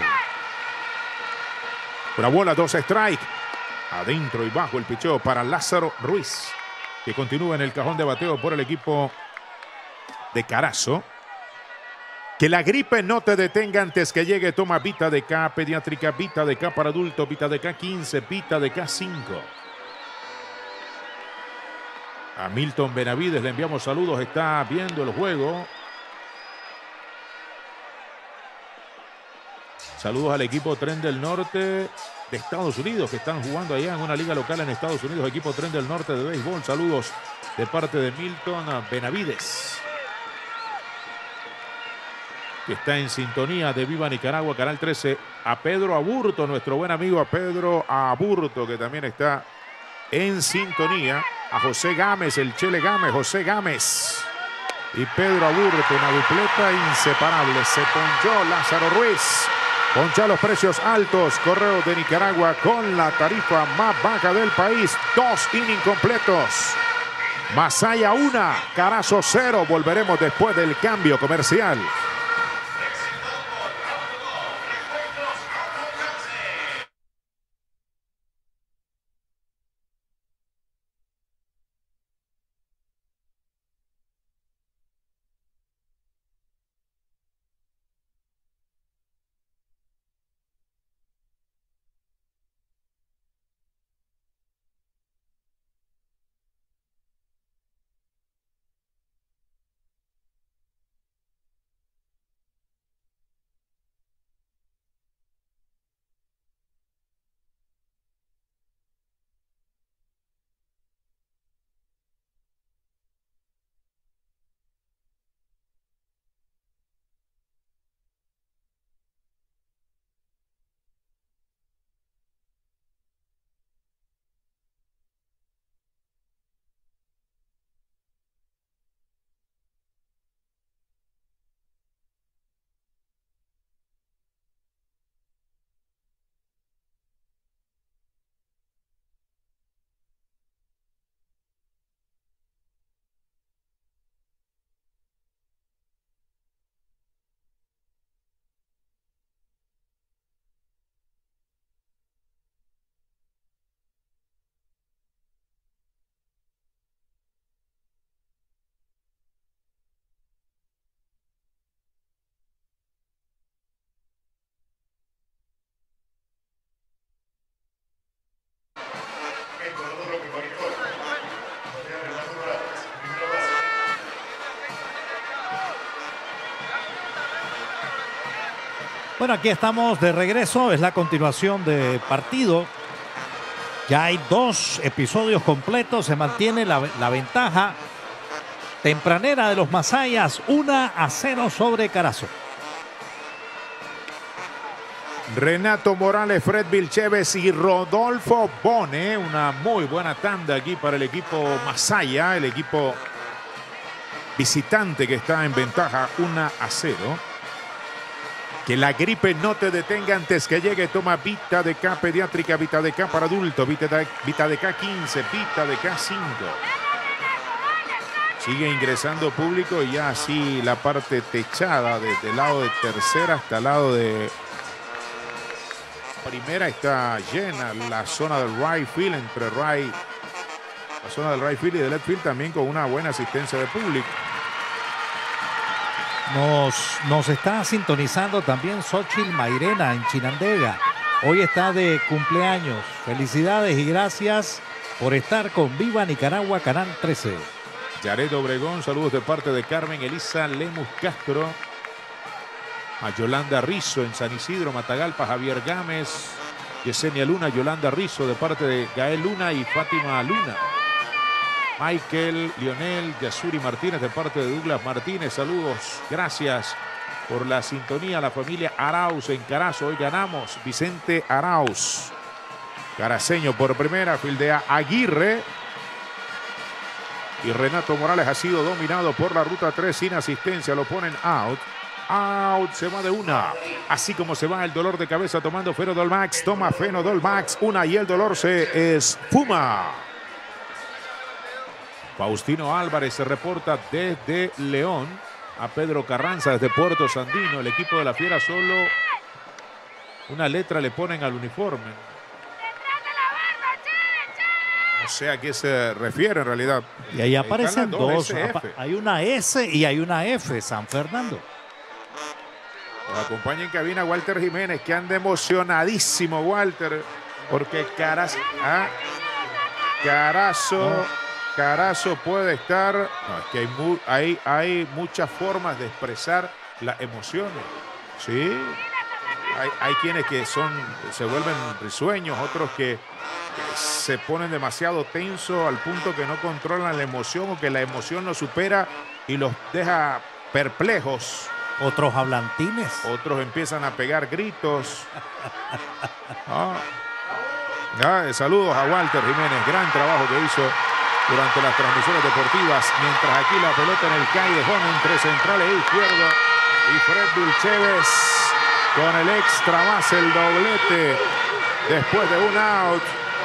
Una bola, dos strike. Adentro y bajo el picheo para Lázaro Ruiz, que continúa en el cajón de bateo por el equipo de Carazo. Que la gripe no te detenga antes que llegue. Toma Vita de K pediátrica, Vita de K para adulto, Vita de K quince, Vita de K cinco. A Milton Benavides le enviamos saludos, está viendo el juego. Saludos al equipo Tren del Norte de Estados Unidos, que están jugando allá en una liga local en Estados Unidos. Equipo Tren del Norte de béisbol. Saludos de parte de Milton Benavides, que está en sintonía de Viva Nicaragua, Canal trece. A Pedro Aburto, nuestro buen amigo a Pedro Aburto, que también está en sintonía. A José Gámez, el Chele Gámez, José Gámez y Pedro Aburto, una dupleta inseparable. Se ponchó Lázaro Ruiz. Poncha los precios altos. Correos de Nicaragua con la tarifa más baja del país. Dos innings completos. Masaya una, Carazo cero. Volveremos después del cambio comercial. Bueno, aquí estamos de regreso. Es la continuación de partido. Ya hay dos episodios completos. Se mantiene la, la ventaja tempranera de los Masayas. uno a cero sobre Carazo. Renato Morales, Fred Vilchévez y Rodolfo Bone. Una muy buena tanda aquí para el equipo Masaya, el equipo visitante que está en ventaja uno a cero. Que la gripe no te detenga antes que llegue. Toma Vita de K pediátrica, Vita de K para adultos, Vita de, Vita de K quince, Vita de K cinco. Sigue ingresando público y ya así la parte techada desde el lado de tercera hasta el lado de primera está llena. La zona del right field entre right, la zona del right field y del left field también con una buena asistencia de público. Nos, nos está sintonizando también Xochitl Mairena en Chinandega. Hoy está de cumpleaños. Felicidades y gracias por estar con Viva Nicaragua, Canal trece. Yaret Obregón, saludos de parte de Carmen Elisa Lemus Castro. A Yolanda Rizo en San Isidro, Matagalpa, Javier Gámez, Yesenia Luna, Yolanda Rizo de parte de Gael Luna y Fátima Luna. Michael, Lionel, Yasuri Martínez de parte de Douglas Martínez, saludos, gracias por la sintonía. La familia Arauz en Carazo, hoy ganamos. Vicente Arauz, caraceño por primera, fildea Aguirre. Y Renato Morales ha sido dominado por la ruta tres sin asistencia, lo ponen out. Out, se va de una. Así como se va el dolor de cabeza tomando Fenodol Max. Toma Fenodol Max, una y el dolor se esfuma. Faustino Álvarez se reporta desde León. A Pedro Carranza desde Puerto Sandino. El equipo de la Fiera solo una letra le ponen al uniforme. No sé a qué se refiere en realidad. Y ahí aparecen dos. Hay una S y hay una F, San Fernando. Nos acompaña en cabina Walter Jiménez, que anda emocionadísimo, Walter, porque Carazo, ah, Carazo, no. Carazo puede estar. No, es que hay, mu hay, hay muchas formas de expresar las emociones. Sí, hay, hay quienes que son, se vuelven risueños, otros que se ponen demasiado tensos al punto que no controlan la emoción o que la emoción los supera y los deja perplejos. Otros hablantines. Otros empiezan a pegar gritos. Ah. Ah, saludos a Walter Jiménez. Gran trabajo que hizo durante las transmisiones deportivas. Mientras aquí la pelota en el callejón entre centrales e izquierdo. Y Fred Vilchévez con el extra base, el doblete. Después de un out.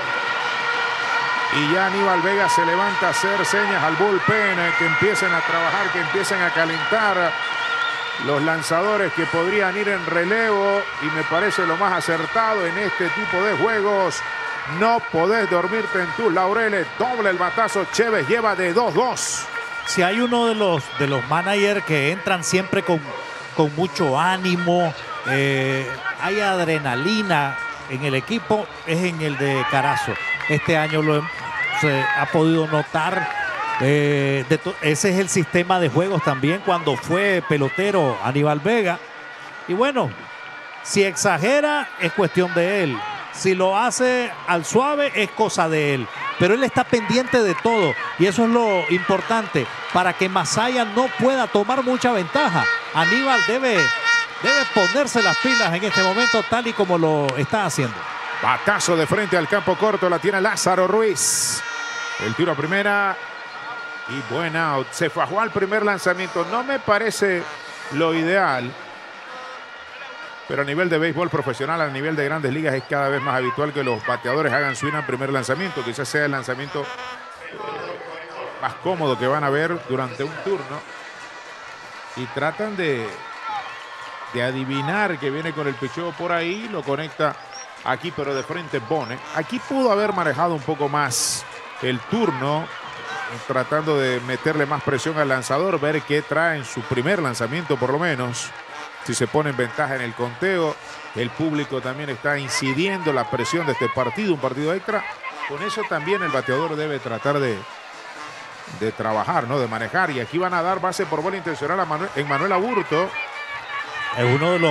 Y ya Aníbal Vega se levanta a hacer señas al bullpen. Eh, que empiecen a trabajar, que empiecen a calentar los lanzadores que podrían ir en relevo, y me parece lo más acertado en este tipo de juegos. No podés dormirte en tus laureles. Doble el batazo. Chévez lleva de dos dos. Si hay uno de los, de los managers que entran siempre con, con mucho ánimo, eh, hay adrenalina en el equipo, es en el de Carazo. Este año lo se ha podido notar. Eh, de ese es el sistema de juegos también cuando fue pelotero Aníbal Vega. Y bueno, si exagera es cuestión de él. Si lo hace al suave es cosa de él. Pero él está pendiente de todo. Y eso es lo importante para que Masaya no pueda tomar mucha ventaja. Aníbal debe, debe ponerse las pilas en este momento tal y como lo está haciendo. Batazo de frente al campo corto. La tiene Lázaro Ruiz. El tiro a primera. Y buen out. Se fajó al primer lanzamiento. No me parece lo ideal. Pero a nivel de béisbol profesional, a nivel de grandes ligas, es cada vez más habitual que los bateadores hagan swing al primer lanzamiento. Quizás sea el lanzamiento eh, más cómodo que van a ver durante un turno. Y tratan de, de adivinar que viene con el picheo por ahí. Lo conecta aquí, pero de frente Bone. Aquí pudo haber manejado un poco más el turno, tratando de meterle más presión al lanzador, ver qué trae en su primer lanzamiento por lo menos. Si se pone en ventaja en el conteo, el público también está incidiendo la presión de este partido, un partido extra. Con eso también el bateador debe tratar de, de trabajar, ¿no? De manejar. Y aquí van a dar base por bola intencional a Manuel, en Manuel Aburto. Es uno de los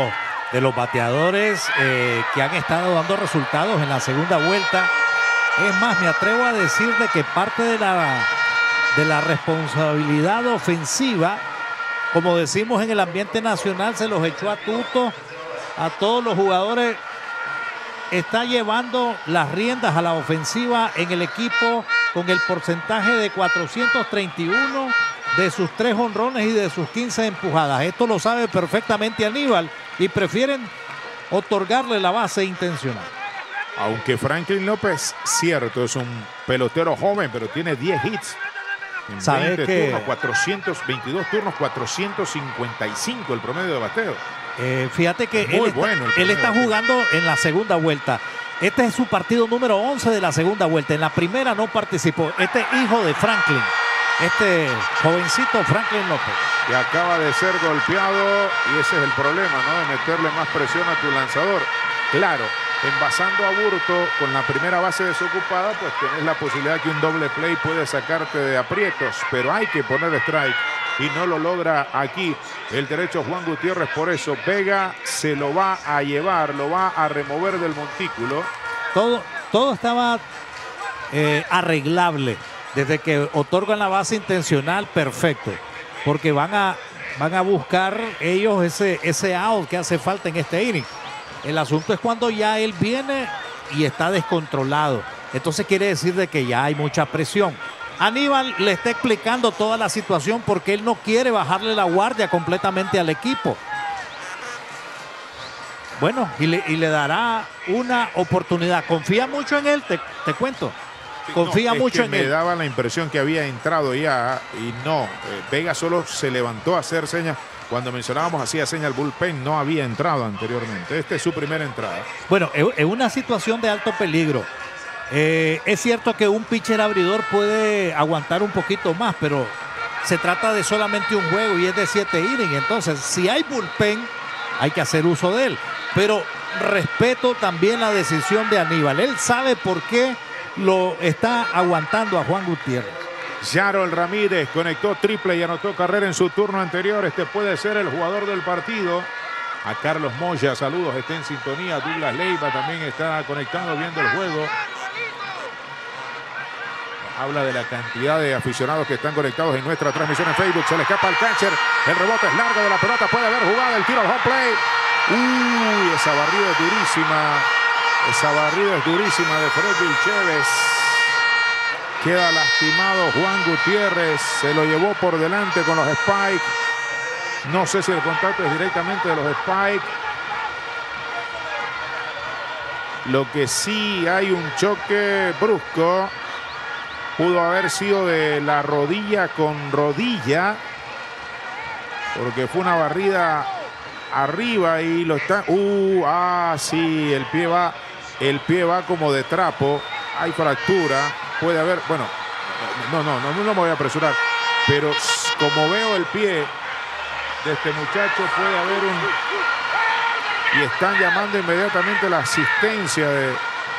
de los bateadores eh, que han estado dando resultados en la segunda vuelta. Es más, me atrevo a decir de que parte de la, de la responsabilidad ofensiva, como decimos en el ambiente nacional, se los echó a tuto a todos los jugadores. Está llevando las riendas a la ofensiva en el equipo con el porcentaje de cuatrocientos treinta y uno de sus tres jonrones y de sus quince empujadas. Esto lo sabe perfectamente Aníbal y prefieren otorgarle la base intencional. Aunque Franklin López, cierto, es un pelotero joven, pero tiene diez hits. En ¿Sabe veinte que turnos, cuatrocientos veintidós turnos, cuatrocientos cincuenta y cinco el promedio de bateo. Eh, fíjate que Muy él, bueno está, él está jugando en la segunda vuelta. Este es su partido número once de la segunda vuelta. En la primera no participó. Este hijo de Franklin, este jovencito Franklin López. Que acaba de ser golpeado y ese es el problema, ¿no? De meterle más presión a tu lanzador. Claro, envasando a Burto con la primera base desocupada, pues tenés la posibilidad que un doble play puede sacarte de aprietos, pero hay que poner strike y no lo logra aquí el derecho Juan Gutiérrez. Por eso Vega se lo va a llevar, lo va a remover del montículo. Todo, todo estaba eh, arreglable desde que otorgan la base intencional, perfecto, porque van a, van a buscar ellos ese, ese out que hace falta en este inning. El asunto es cuando ya él viene y está descontrolado. Entonces quiere decir de que ya hay mucha presión. Aníbal le está explicando toda la situación porque él no quiere bajarle la guardia completamente al equipo. Bueno, y le, y le dará una oportunidad. Confía mucho en él, te, te cuento. Confía no, mucho que en me él. Me daba la impresión que había entrado ya y no. Eh, Vega solo se levantó a hacer señas. Cuando mencionábamos hacía señal al bullpen, no había entrado anteriormente. Esta es su primera entrada. Bueno, es una situación de alto peligro. Eh, es cierto que un pitcher abridor puede aguantar un poquito más, pero se trata de solamente un juego y es de siete innings. Entonces, si hay bullpen, hay que hacer uso de él. Pero respeto también la decisión de Aníbal. Él sabe por qué lo está aguantando a Juan Gutiérrez. Yarol Ramírez conectó triple y anotó carrera en su turno anterior. Este puede ser el jugador del partido. A Carlos Moya, saludos, está en sintonía. Douglas Leiva también está conectado viendo el juego. Habla de la cantidad de aficionados que están conectados en nuestra transmisión en Facebook. Se le escapa al catcher. El rebote es largo de la pelota. Puede haber jugada. El tiro al home play. Uy, esa barrida es durísima. Esa barrida es durísima de Fred Vilchévez. Queda lastimado Juan Gutiérrez. Se lo llevó por delante con los Spike. No sé si el contacto es directamente de los Spike. Lo que sí hay un choque brusco. Pudo haber sido de la rodilla con rodilla. Porque fue una barrida arriba y lo está. Uh, ah, sí, el pie va. El pie va como de trapo. Hay fractura. Puede haber, bueno, no, no, no, no me voy a apresurar, pero como veo el pie de este muchacho, puede haber un... Y están llamando inmediatamente la asistencia de...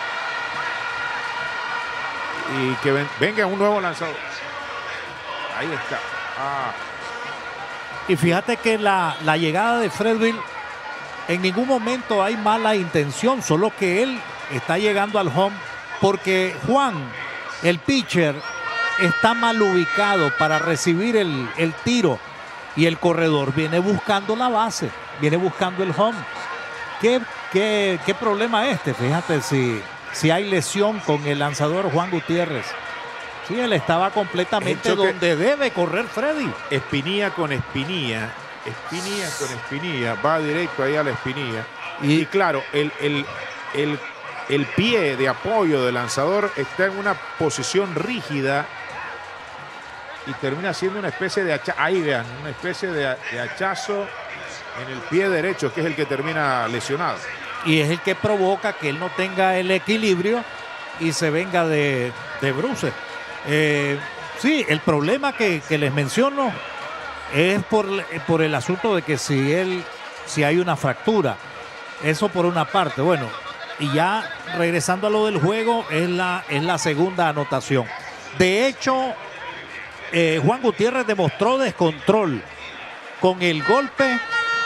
Y que ven, venga un nuevo lanzador. Ahí está. Ah. Y fíjate que la, la llegada de Fredville, en ningún momento hay mala intención, solo que él está llegando al home porque Juan, el pitcher, está mal ubicado para recibir el, el tiro y el corredor viene buscando la base, viene buscando el home. ¿Qué, qué, qué problema este? Fíjate si, si hay lesión con el lanzador Juan Gutiérrez. Sí, él estaba completamente donde debe correr Freddy. Espinilla con espinilla, espinilla con espinilla, va directo ahí a la espinilla. Y, y claro, el... el, el El pie de apoyo del lanzador está en una posición rígida y termina siendo una especie de hachazo. Ahí vean, una especie de, de hachazo en el pie derecho, que es el que termina lesionado. Y es el que provoca que él no tenga el equilibrio y se venga de, de bruces. Eh, sí, el problema que, que les menciono es por, por el asunto de que si él, si hay una fractura. Eso por una parte. Bueno, y ya regresando a lo del juego, es la, es la segunda anotación. De hecho, eh, Juan Gutiérrez demostró descontrol con el golpe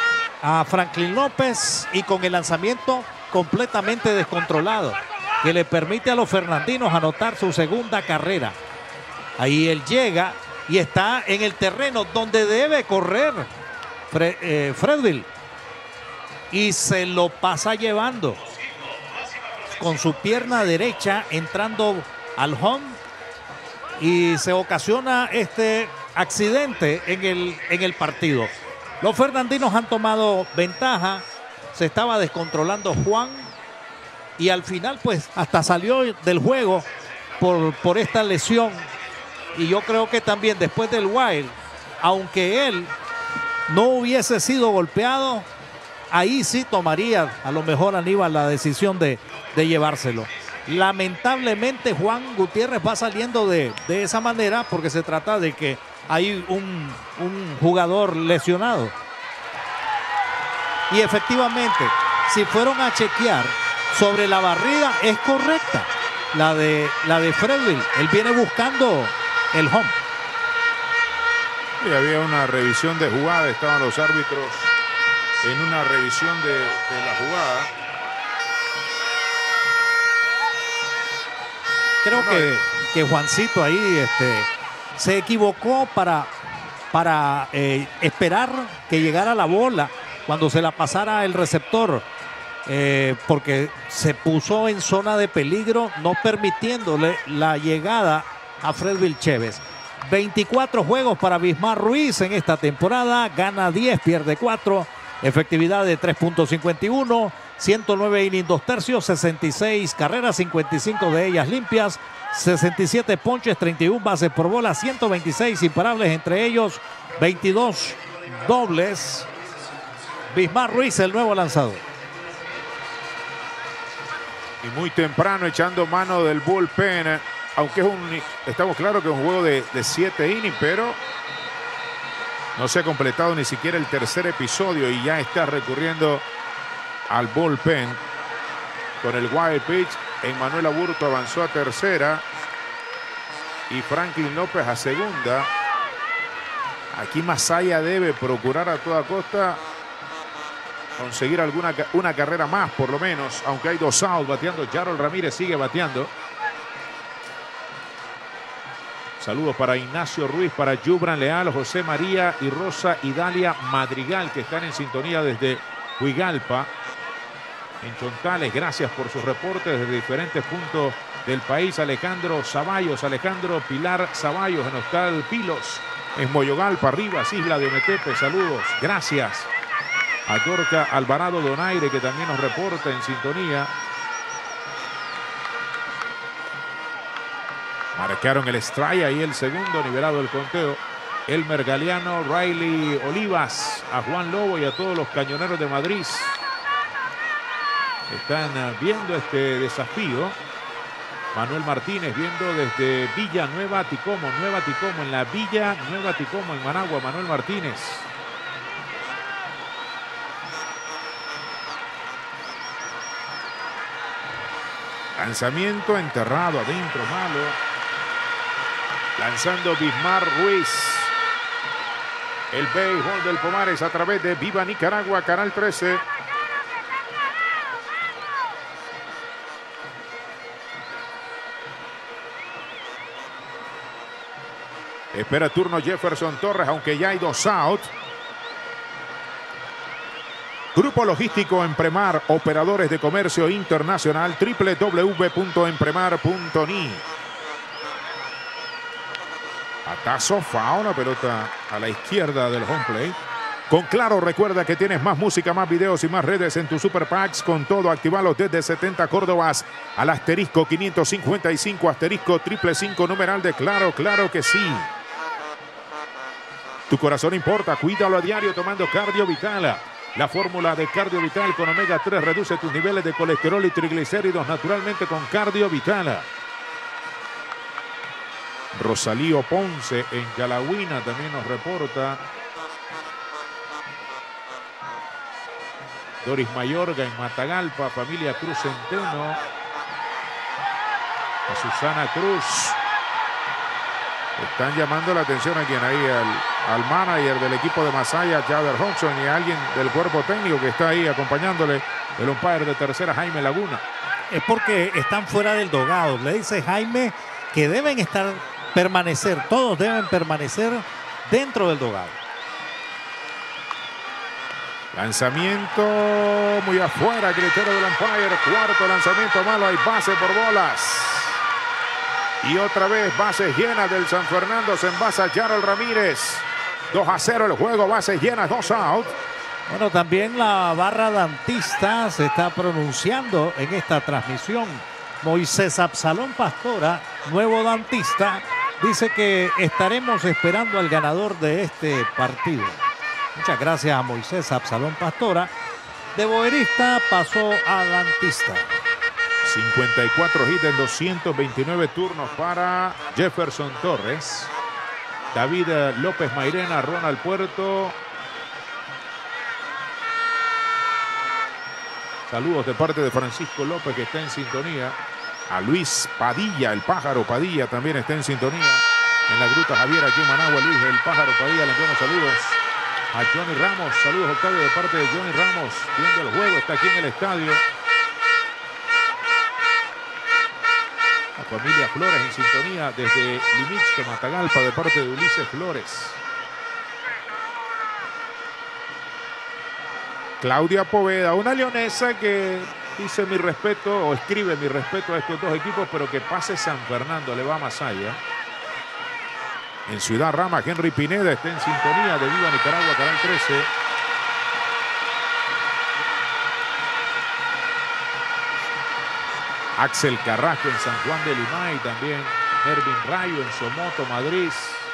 a Franklin López y con el lanzamiento completamente descontrolado, que le permite a los fernandinos anotar su segunda carrera. Ahí él llega y está en el terreno donde debe correr Fre eh, Fredville. Y se lo pasa llevando con su pierna derecha entrando al home. Y se ocasiona este accidente en el, en el partido. Los fernandinos han tomado ventaja. Se estaba descontrolando Juan. Y al final pues hasta salió del juego por, por esta lesión. Y yo creo que también después del wild, aunque él no hubiese sido golpeado, ahí sí tomaría a lo mejor Aníbal la decisión de, de llevárselo. Lamentablemente Juan Gutiérrez va saliendo de, de esa manera porque se trata de que hay un, un jugador lesionado. Y efectivamente, si fueron a chequear sobre la barrida, es correcta. La de, la de Fredville. Él viene buscando el home. Y había una revisión de jugada, estaban los árbitros en una revisión de, de la jugada. Creo no, que, que Juancito ahí este, se equivocó para, para eh, esperar que llegara la bola cuando se la pasara el receptor, eh, porque se puso en zona de peligro, no permitiéndole la llegada a Fredville Chévez. veinticuatro juegos para Bismar Ruiz en esta temporada, gana diez, pierde cuatro, efectividad de tres punto cincuenta y uno, ciento nueve innings, dos tercios, sesenta y seis carreras, cincuenta y cinco de ellas limpias, sesenta y siete ponches, treinta y una bases por bola, ciento veintiséis imparables, entre ellos veintidós dobles. Bismar Ruiz, el nuevo lanzador. Y muy temprano echando mano del bullpen, aunque es un, estamos claros que es un juego de, de siete innings, pero no se ha completado ni siquiera el tercer episodio y ya está recurriendo al bullpen con el wild pitch. Emmanuel Aburto avanzó a tercera y Franklin López a segunda. Aquí Masaya debe procurar a toda costa conseguir alguna una carrera más, por lo menos, aunque hay dos outs bateando. Jarol Ramírez sigue bateando. Saludos para Ignacio Ruiz, para Yubran Leal, José María y Rosa Idalia Madrigal, que están en sintonía desde Huigalpa, en Chontales. Gracias por sus reportes desde diferentes puntos del país. Alejandro Zavallos, Alejandro Pilar Zavallos en Hostal Pilos, en Moyogalpa, Rivas, Isla de Ometepe. Saludos, gracias. A Dorca Alvarado Donaire, que también nos reporta en sintonía. Marcaron el strike, ahí el segundo, nivelado el conteo. Elmer Galeano, Riley Olivas, a Juan Lobo y a todos los cañoneros de Madrid. Están viendo este desafío. Manuel Martínez viendo desde Villa Nueva Ticomo, Nueva Ticomo, en la Villa Nueva Ticomo, en Managua. Manuel Martínez. Lanzamiento enterrado adentro, malo. Lanzando Bismar Ruiz. El béisbol del Pomares a través de Viva Nicaragua, Canal trece. Espera turno Jefferson Torres, aunque ya hay dos outs. Grupo Logístico Empremar, operadores de comercio internacional, doble u doble u doble u punto empremar punto ni. Atazo, foul, una pelota a la izquierda del home plate. Con Claro, recuerda que tienes más música, más videos y más redes en tu Super Packs. Con todo, activalos desde setenta Córdobas al asterisco quinientos cincuenta y cinco, asterisco triple cinco, numeral de Claro, claro que sí. Tu corazón importa, cuídalo a diario tomando Cardio Vital. La fórmula de Cardio Vital con omega tres reduce tus niveles de colesterol y triglicéridos naturalmente con Cardio Vital. Rosalío Ponce en Yalahuina también nos reporta. Doris Mayorga en Matagalpa, familia Cruz Centeno. A Susana Cruz. Están llamando la atención a quien ahí al al manager del equipo de Masaya, Jader Hodgson, y a alguien del cuerpo técnico que está ahí acompañándole, el umpire de tercera, Jaime Laguna. Es porque están fuera del dogado. Le dice Jaime que deben estar, permanecer, todos deben permanecer dentro del dogado. Lanzamiento muy afuera, criterio del umpire. Cuarto lanzamiento malo, hay base por bolas. Y otra vez bases llenas del San Fernando. Se envasa Yarol Ramírez. dos a cero el juego, bases llenas, dos out. Bueno, también la barra dantista se está pronunciando en esta transmisión. Moisés Absalón Pastora, nuevo dantista, dice que estaremos esperando al ganador de este partido. Muchas gracias a Moisés Absalón Pastora. De boerista pasó a dantista. cincuenta y cuatro hits en doscientos veintinueve turnos para Jefferson Torres. David López Mairena, Ronald Puerto. Saludos de parte de Francisco López, que está en sintonía. A Luis Padilla, el pájaro Padilla, también está en sintonía. En la Gruta Javier, aquí en Managua, Luis, el pájaro Padilla, le enviamos saludos. A Johnny Ramos, saludos Octavio de parte de Johnny Ramos, viendo el juego, está aquí en el estadio. La familia Flores en sintonía desde Limixto, Matagalpa, de parte de Ulises Flores. Claudia Poveda, una leonesa que dice mi respeto, o escribe mi respeto a estos dos equipos, pero que pase San Fernando, le va a Masaya. En Ciudad Rama, Henry Pineda está en sintonía de Viva Nicaragua, Canal trece. Axel Carrasco en San Juan de Limay, también Ervin Rayo en Somoto, Madrid.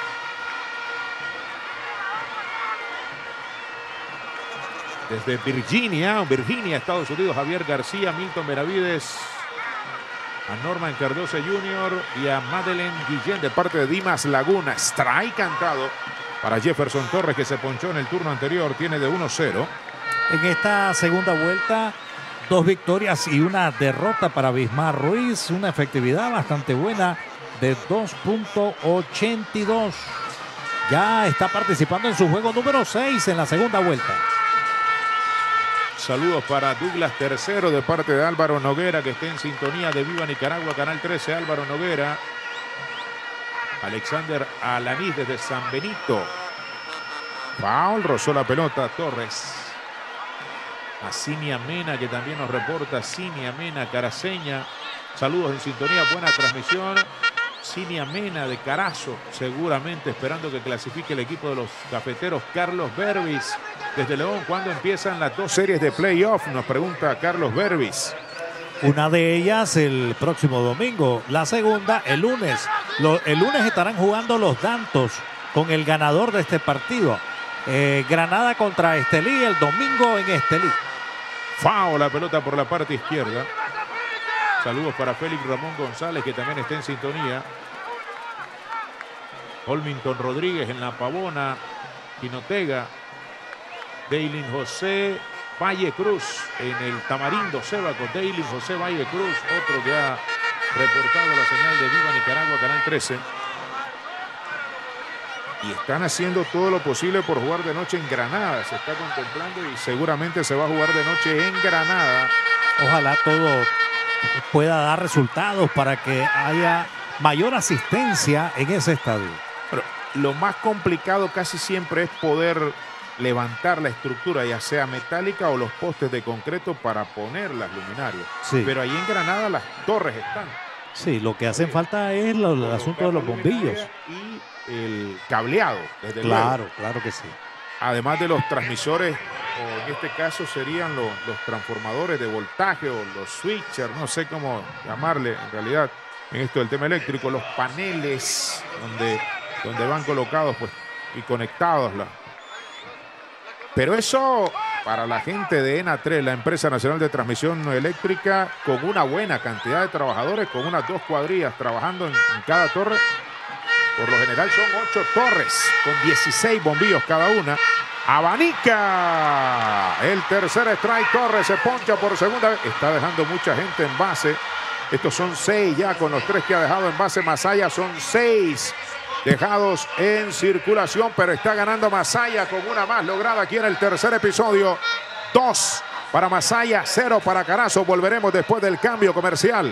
Desde Virginia, Virginia, Estados Unidos, Javier García, Milton Benavides, a Norman Cardoso junior y a Madeleine Guillén de parte de Dimas Laguna. Strike cantado para Jefferson Torres, que se ponchó en el turno anterior, tiene de uno cero. En esta segunda vuelta, dos victorias y una derrota para Bismar Ruiz, una efectividad bastante buena de dos punto ochenta y dos. Ya está participando en su juego número seis en la segunda vuelta. Saludos para Douglas Tercero de parte de Álvaro Noguera, que está en sintonía de Viva Nicaragua, Canal trece. Álvaro Noguera. Alexander Alanís desde San Benito. Foul, rozó la pelota Torres. A Cinia Mena, que también nos reporta. Cinia Mena, Caraseña. Saludos en sintonía, buena transmisión. Cinia Mena de Carazo, seguramente esperando que clasifique el equipo de los cafeteros. Carlos Berbis desde León. ¿Cuándo empiezan las dos series de playoff? Nos pregunta Carlos Berbis. Una de ellas el próximo domingo, la segunda el lunes. Lo, el lunes estarán jugando los Dantos con el ganador de este partido. Eh, Granada contra Estelí el domingo en Estelí. Foul, la pelota por la parte izquierda. Saludos para Félix Ramón González, que también está en sintonía. Olmington Rodríguez en La Pavona. Quinotega. Deilin José Valle Cruz en el Tamarindo Sébaco. Deilin José Valle Cruz, otro que ha reportado la señal de Viva Nicaragua, Canal trece. Y están haciendo todo lo posible por jugar de noche en Granada. Se está contemplando y seguramente se va a jugar de noche en Granada. Ojalá todo pueda dar resultados para que haya mayor asistencia en ese estadio. Pero lo más complicado casi siempre es poder levantar la estructura, ya sea metálica o los postes de concreto, para poner las luminarias. Sí. Pero ahí en Granada las torres están. Sí, lo que hacen sí. falta es lo, el asunto de los bombillos. Y el cableado, desde Claro, luego. claro que sí. Además de los transmisores, o en este caso serían los, los transformadores de voltaje o los switchers, no sé cómo llamarle en realidad en esto del tema eléctrico, los paneles donde, donde van colocados pues, y conectados. La... Pero eso para la gente de ENA tres, la empresa nacional de transmisión eléctrica, con una buena cantidad de trabajadores, con unas dos cuadrillas trabajando en, en cada torre. Por lo general son ocho torres con dieciséis bombillos cada una. Abanica. El tercer strike. Torres se poncha por segunda vez. Está dejando mucha gente en base. Estos son seis ya con los tres que ha dejado en base Masaya. Son seis dejados en circulación, pero está ganando Masaya con una más lograda aquí en el tercer episodio. Dos para Masaya, cero para Carazo. Volveremos después del cambio comercial.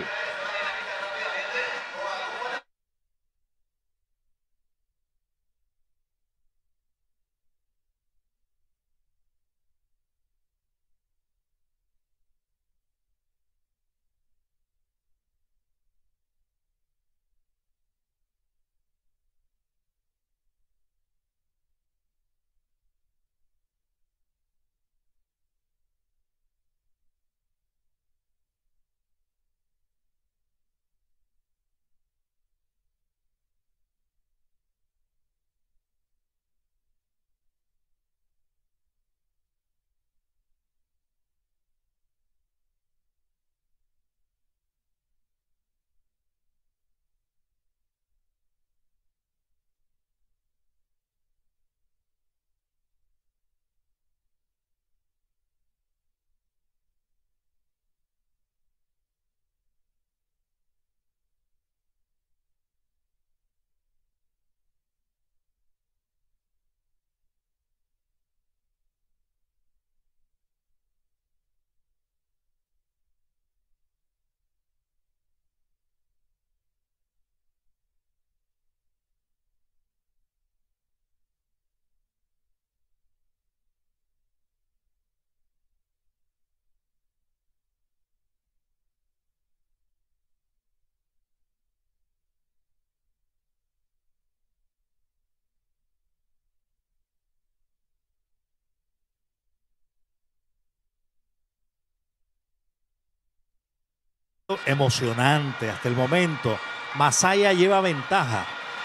Emocionante hasta el momento. Masaya lleva ventaja.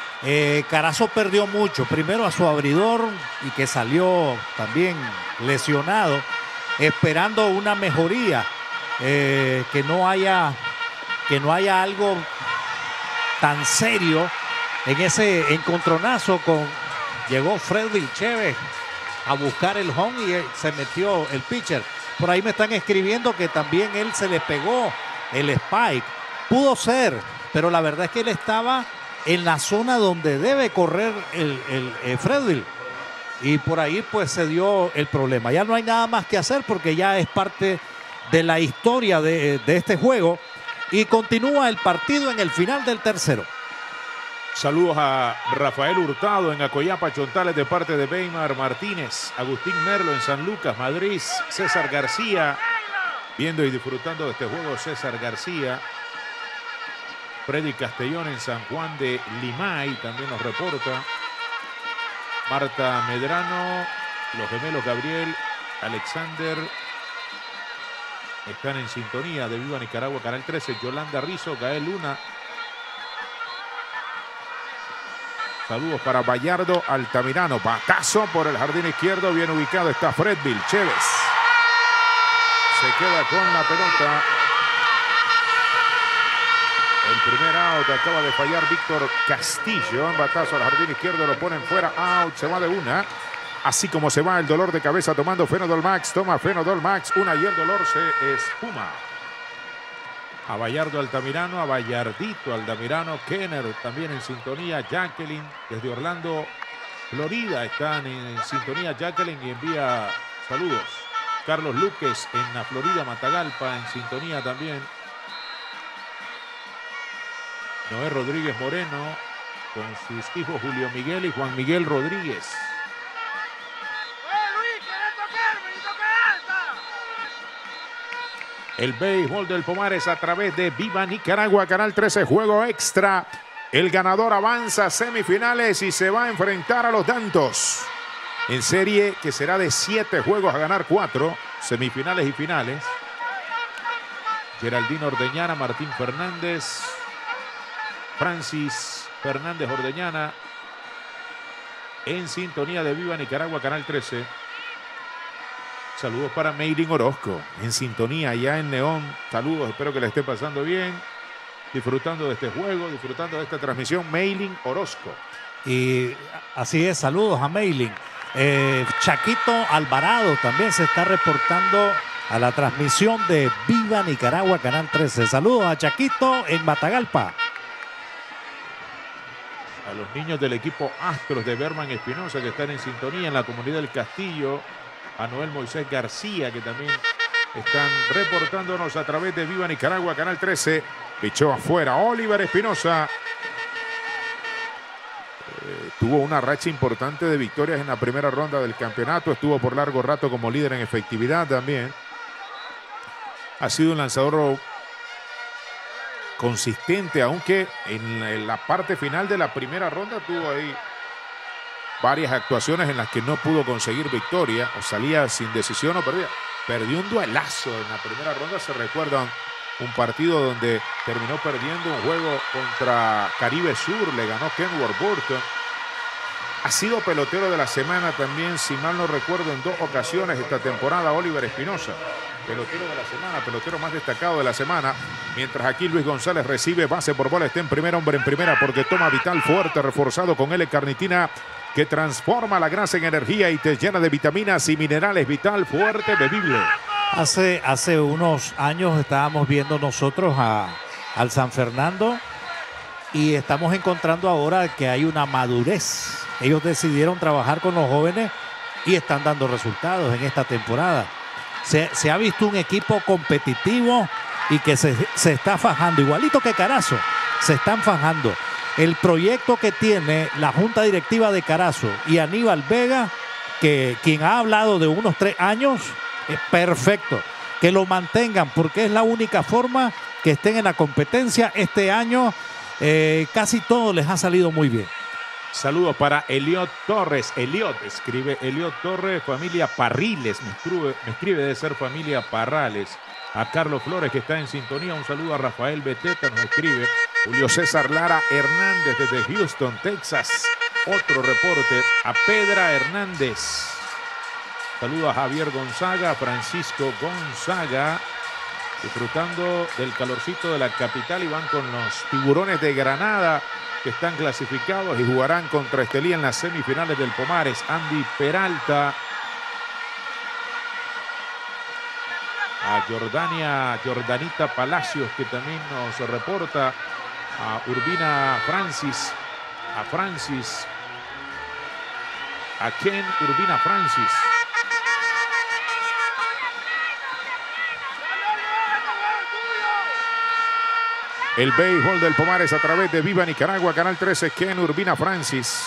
Eh, Carazo perdió mucho. Primero a su abridor y que salió también lesionado, esperando una mejoría. Eh, que no haya que no haya algo tan serio en ese encontronazo con llegó Fred Vilchévez a buscar el home y se metió el pitcher. Por ahí me están escribiendo que también él se le pegó el spike. Pudo ser, pero la verdad es que él estaba en la zona donde debe correr el, el, el Fredville. Y por ahí pues se dio el problema. Ya no hay nada más que hacer porque ya es parte de la historia de, de este juego. Y continúa el partido en el final del tercero. Saludos a Rafael Hurtado en Acoyapa, Chontales, de parte de Weimar Martínez. Agustín Merlo en San Lucas, Madrid. César García, viendo y disfrutando de este juego, César García. Freddy Castellón en San Juan de Limay también nos reporta. Marta Medrano, los gemelos Gabriel, Alexander están en sintonía de Viva Nicaragua, Canal trece. Yolanda Rizo, Gael Luna. Saludos para Bayardo Altamirano. Batazo por el jardín izquierdo. Bien ubicado está Fred Vilchévez. Se queda con la pelota. El primer out acaba de fallar Víctor Castillo. En batazo al jardín izquierdo, lo ponen fuera. Out, se va de una. Así como se va el dolor de cabeza tomando Fenodol Max. Toma Fenodol Max. Una y el dolor se espuma. A Bayardo Altamirano, a Bayardito Altamirano. Kenner también en sintonía. Jacqueline desde Orlando, Florida. Están en sintonía Jacqueline y envía saludos. Carlos Luques en la Florida, Matagalpa, en sintonía también. Noé Rodríguez Moreno con sus hijos Julio Miguel y Juan Miguel Rodríguez. El béisbol del Pomares a través de Viva Nicaragua, Canal trece, juego extra. El ganador avanza a semifinales y se va a enfrentar a los Dantos. En serie que será de siete juegos a ganar cuatro, semifinales y finales. Geraldino Ordeñana, Martín Fernández, Francis Fernández Ordeñana en sintonía de Viva Nicaragua, Canal trece. Saludos para Meilin Orozco en sintonía allá en Neón. Saludos, espero que le esté pasando bien, disfrutando de este juego, disfrutando de esta transmisión. Meilin Orozco. Y así es, saludos a Meilin. Eh, Chaquito Alvarado también se está reportando a la transmisión de Viva Nicaragua, Canal trece. Saludos a Chaquito en Matagalpa. a los niños del equipo Astros de Berman Espinosa que están en sintonía en la comunidad del Castillo, a Noel Moisés García que también están reportándonos a través de Viva Nicaragua, Canal trece. Echó afuera Oliver Espinosa. Eh, tuvo una racha importante de victorias en la primera ronda del campeonato. Estuvo por largo rato como líder en efectividad también. Ha sido un lanzador consistente, aunque en la, en la parte final de la primera ronda tuvo ahí varias actuaciones en las que no pudo conseguir victoria, o salía sin decisión o perdía. Perdió un duelazo en la primera ronda, se recuerdan un partido donde terminó perdiendo un juego contra Caribe Sur, le ganó Kenworth Burton. Ha sido pelotero de la semana también, si mal no recuerdo, en dos ocasiones esta temporada, Oliver Espinosa. Pelotero de la semana, pelotero más destacado de la semana. Mientras aquí Luis González recibe base por bola, está en primer hombre en primera porque toma Vital Fuerte, reforzado con L-carnitina, que transforma la grasa en energía y te llena de vitaminas y minerales. Vital Fuerte bebible. Hace, hace unos años estábamos viendo nosotros a, al San Fernando y estamos encontrando ahora que hay una madurez. Ellos decidieron trabajar con los jóvenes y están dando resultados en esta temporada. Se, se ha visto un equipo competitivo y que se, se está fajando, igualito que Carazo, se están fajando. El proyecto que tiene la Junta Directiva de Carazo y Aníbal Vega, que quien ha hablado de unos tres años, es perfecto. Que lo mantengan porque es la única forma que estén en la competencia. Este año eh, casi todo les ha salido muy bien. Saludos para Eliot Torres. Eliot, escribe Eliot Torres, familia Parriles. Me escribe, me escribe de ser familia Parrales. A Carlos Flores, que está en sintonía. Un saludo a Rafael Beteta, nos escribe. Julio César Lara Hernández desde Houston, Texas. Otro reporte. A Pedra Hernández. Saludo a Javier Gonzaga, Francisco Gonzaga. Disfrutando del calorcito de la capital y van con los Tiburones de Granada, que están clasificados y jugarán contra Estelí en las semifinales del Pomares. Andy Peralta. A Jordania, Jordanita Palacios, que también nos reporta. A Urbina Francis. A Francis. A Ken Urbina Francis. El béisbol del Pomares a través de Viva Nicaragua, Canal trece, Ken Urbina Francis.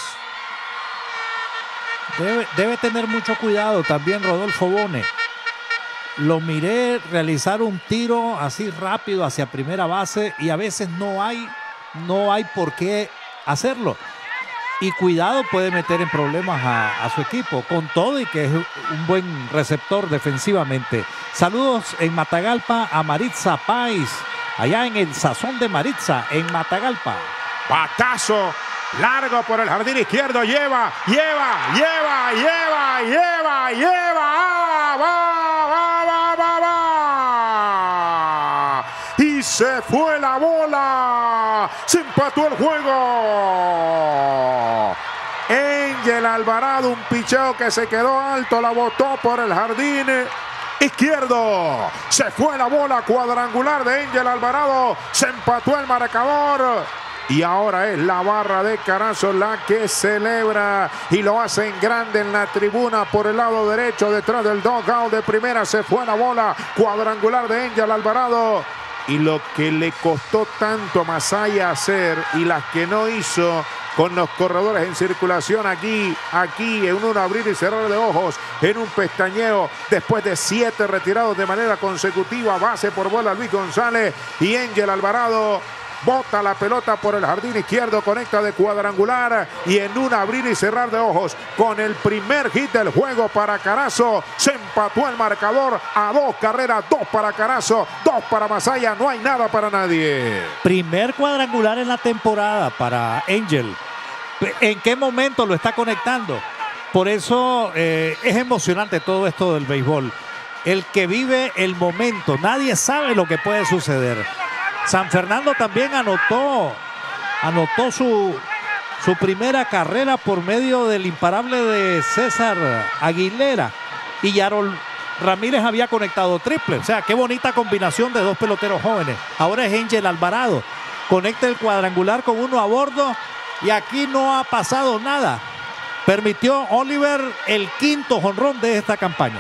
Debe, debe tener mucho cuidado también Rodolfo Bone. Lo miré realizar un tiro así rápido hacia primera base y a veces no hay, no hay por qué hacerlo. Y cuidado, puede meter en problemas a, a su equipo, con todo y que es un buen receptor defensivamente. Saludos en Matagalpa a Maritza Pais, allá en el Sazón de Maritza, en Matagalpa. Batazo largo por el jardín izquierdo. Lleva, lleva, lleva, lleva, lleva, lleva. ¡Ah, va, va, va, va, va! Y se fue la bola. Se empató el juego. Angel Alvarado, un picheo que se quedó alto, la botó por el jardín izquierdo. Se fue la bola cuadrangular de Angel Alvarado. Se empató el marcador. Y ahora es la barra de Carazo la que celebra y lo hace en grande en la tribuna por el lado derecho detrás del dugout de primera. Se fue la bola cuadrangular de Angel Alvarado. Y lo que le costó tanto a Masaya hacer y las que no hizo con los corredores en circulación aquí, aquí en un abrir y cerrar de ojos, en un pestañeo, después de siete retirados de manera consecutiva. Base por bola Luis González y Angel Alvarado bota la pelota por el jardín izquierdo, conecta de cuadrangular y en un abrir y cerrar de ojos, con el primer hit del juego para Carazo, se empató el marcador a dos carreras, dos para Carazo, dos para Masaya, no hay nada para nadie. Primer cuadrangular en la temporada para Angel. ¿En qué momento lo está conectando? Por eso eh, es emocionante todo esto del béisbol. El que vive el momento, nadie sabe lo que puede suceder. San Fernando también anotó, anotó su, su primera carrera por medio del imparable de César Aguilera. Y Yarol Ramírez había conectado triple. O sea, qué bonita combinación de dos peloteros jóvenes. Ahora es Angel Alvarado. Conecta el cuadrangular con uno a bordo Y aquí no ha pasado nada. Permitió Oliver el quinto jonrón de esta campaña.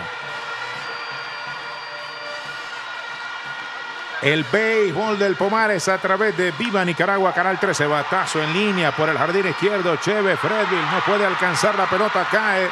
El béisbol del Pomares a través de Viva Nicaragua, Canal trece. Batazo en línea por el jardín izquierdo. Cheve Fredville no puede alcanzar la pelota. Cae.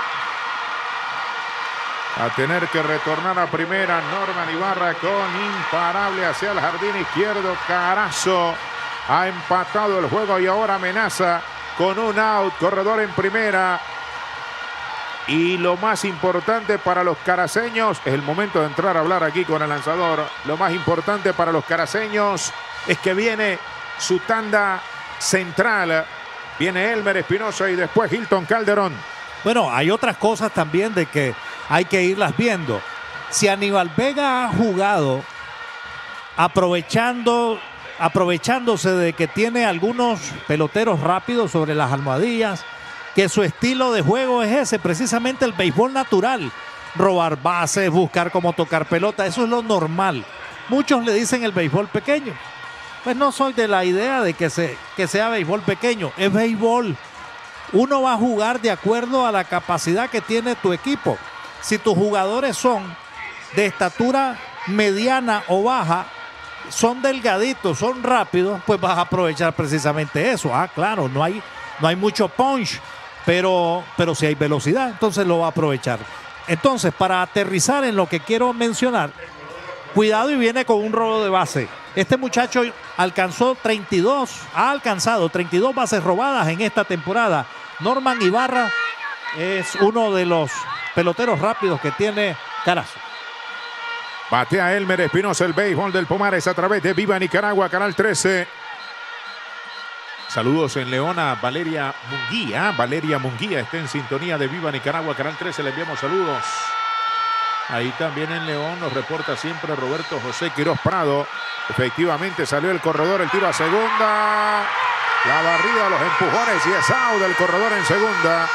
A tener que retornar a primera. Norman Ibarra con imparable hacia el jardín izquierdo. Carazo ha empatado el juego y ahora amenaza con un out. Corredor en primera. Y lo más importante para los caraceños, es el momento de entrar a hablar aquí con el lanzador. Lo más importante para los caraceños es que viene su tanda central. Viene Elmer Espinosa y después Hilton Calderón. Bueno, hay otras cosas también de que hay que irlas viendo. Si Aníbal Vega ha jugado aprovechando, aprovechándose de que tiene algunos peloteros rápidos sobre las almohadillas, que su estilo de juego es ese, precisamente el béisbol natural. Robar bases, buscar cómo tocar pelota, eso es lo normal. Muchos le dicen el béisbol pequeño. Pues no soy de la idea de que, se, que sea béisbol pequeño, es béisbol. Uno va a jugar de acuerdo a la capacidad que tiene tu equipo. Si tus jugadores son de estatura mediana o baja, son delgaditos, son rápidos, pues vas a aprovechar precisamente eso. Ah, claro, no hay, no hay mucho punch. Pero, pero si hay velocidad, entonces lo va a aprovechar. Entonces, para aterrizar en lo que quiero mencionar, cuidado y viene con un robo de base. Este muchacho alcanzó treinta y dos, ha alcanzado treinta y dos bases robadas en esta temporada. Norman Ibarra es uno de los peloteros rápidos que tiene Carazo. Batea Elmer Espinosa, el béisbol del Pomares a través de Viva Nicaragua, Canal trece. Saludos en León a Valeria Munguía. Valeria Munguía está en sintonía de Viva Nicaragua, Canal trece. Le enviamos saludos. Ahí también en León nos reporta siempre Roberto José Quiroz Prado. Efectivamente salió el corredor, el tiro a segunda. La barrida, los empujones y es out del corredor en segunda.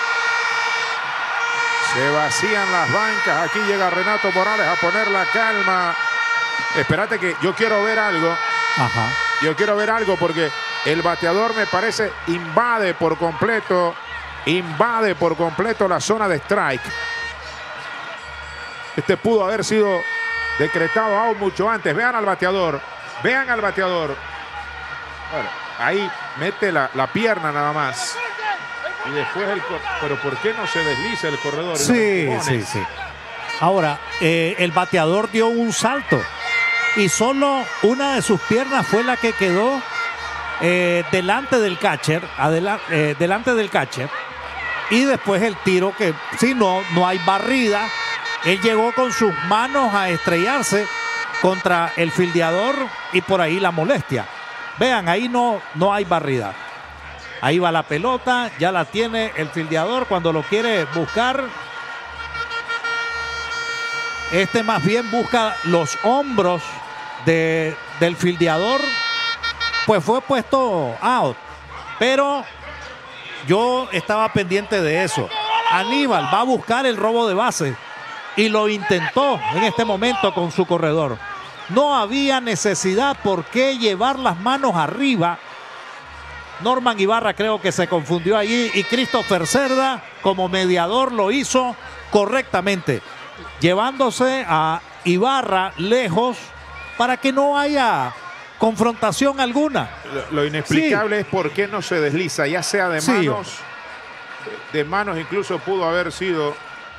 Se vacían las bancas. Aquí llega Renato Morales a poner la calma. Espérate que yo quiero ver algo. Ajá. Yo quiero ver algo porque el bateador me parece invade por completo, invade por completo la zona de strike. Este pudo haber sido decretado aún mucho antes. Vean al bateador, vean al bateador. Bueno, ahí mete la, la pierna nada más. Y después el... Pero ¿por qué no se desliza el corredor? Sí, sí, sí. Ahora, eh, el bateador dio un salto y solo una de sus piernas fue la que quedó Eh, delante del catcher, adela, eh, delante del catcher, y después el tiro que si no, no hay barrida. Él llegó con sus manos a estrellarse contra el fildeador y por ahí la molestia. Vean, ahí no, no hay barrida. Ahí va la pelota, ya la tiene el fildeador cuando lo quiere buscar. Este más bien busca los hombros de, del fildeador. Pues fue puesto out, pero yo estaba pendiente de eso. Aníbal va a buscar el robo de base y lo intentó en este momento con su corredor. No había necesidad por qué llevar las manos arriba. Norman Ibarra creo que se confundió allí y Christopher Cerda como mediador lo hizo correctamente, llevándose a Ibarra lejos para que no haya confrontación alguna. Lo, lo inexplicable sí. es por qué no se desliza, ya sea de manos, sí. de manos incluso pudo haber sido.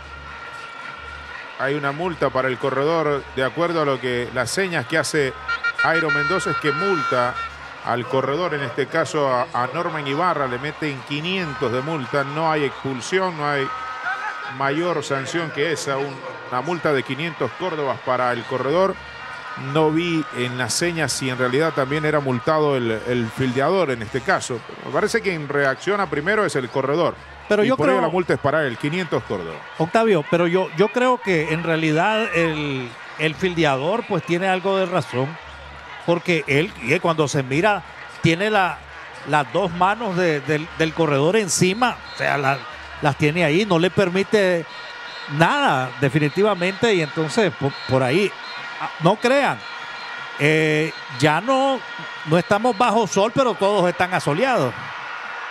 Hay una multa para el corredor, de acuerdo a lo que las señas que hace Jairo Mendoza, es que multa al corredor, en este caso a, a Norman Ibarra, le meten quinientos de multa, no hay expulsión, no hay mayor sanción que esa, un, una multa de quinientos córdobas para el corredor. No vi en las señas si en realidad también era multado el, el fildeador en este caso. Me parece que quien reacciona primero es el corredor. Pero y yo por creo, ello la multa es para él, quinientos córdobas. Octavio, pero yo, yo creo que en realidad el, el fildeador pues tiene algo de razón. Porque él, cuando se mira, tiene la, las dos manos de, de, del corredor encima. O sea, la, las tiene ahí, no le permite nada definitivamente. Y entonces por, por ahí... No crean, eh, ya no, no estamos bajo sol, pero todos están asoleados.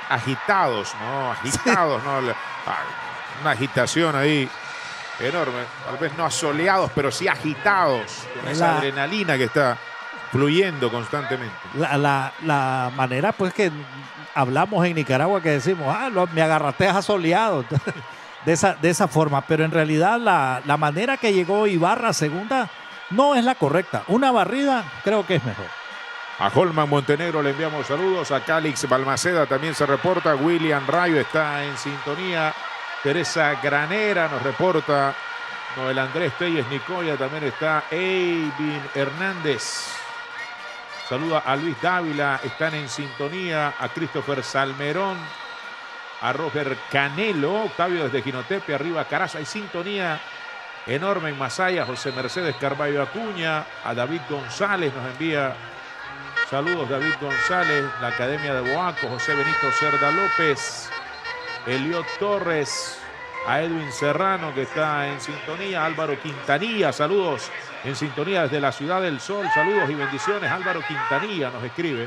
agitados, ¿no? Agitados, sí. ¿no? Una agitación ahí enorme. Tal vez no asoleados, pero sí agitados. Con esa la, adrenalina que está fluyendo constantemente. La, la, la manera, pues, que hablamos en Nicaragua, que decimos, ah, lo, me agarraste asoleado. de, esa, de esa forma. Pero en realidad la, la manera que llegó Ibarra a segunda no es la correcta. Una barrida creo que es mejor. A Holman Montenegro le enviamos saludos. A Calix Balmaceda también se reporta. William Rayo está en sintonía. Teresa Granera nos reporta. Noel Andrés Telles Nicoya también está. Eivin Hernández. Saluda a Luis Dávila. Están en sintonía. A Christopher Salmerón. A Roger Canelo. Octavio desde Jinotepe. Arriba Caraza. Hay sintonía enorme en Masaya. José Mercedes Carballo Acuña. A David González nos envía saludos. David González. La Academia de Boaco. José Benito Cerda López. Eliot Torres. A Edwin Serrano, que está en sintonía. Álvaro Quintanilla, saludos en sintonía desde la Ciudad del Sol. Saludos y bendiciones. Álvaro Quintanilla nos escribe.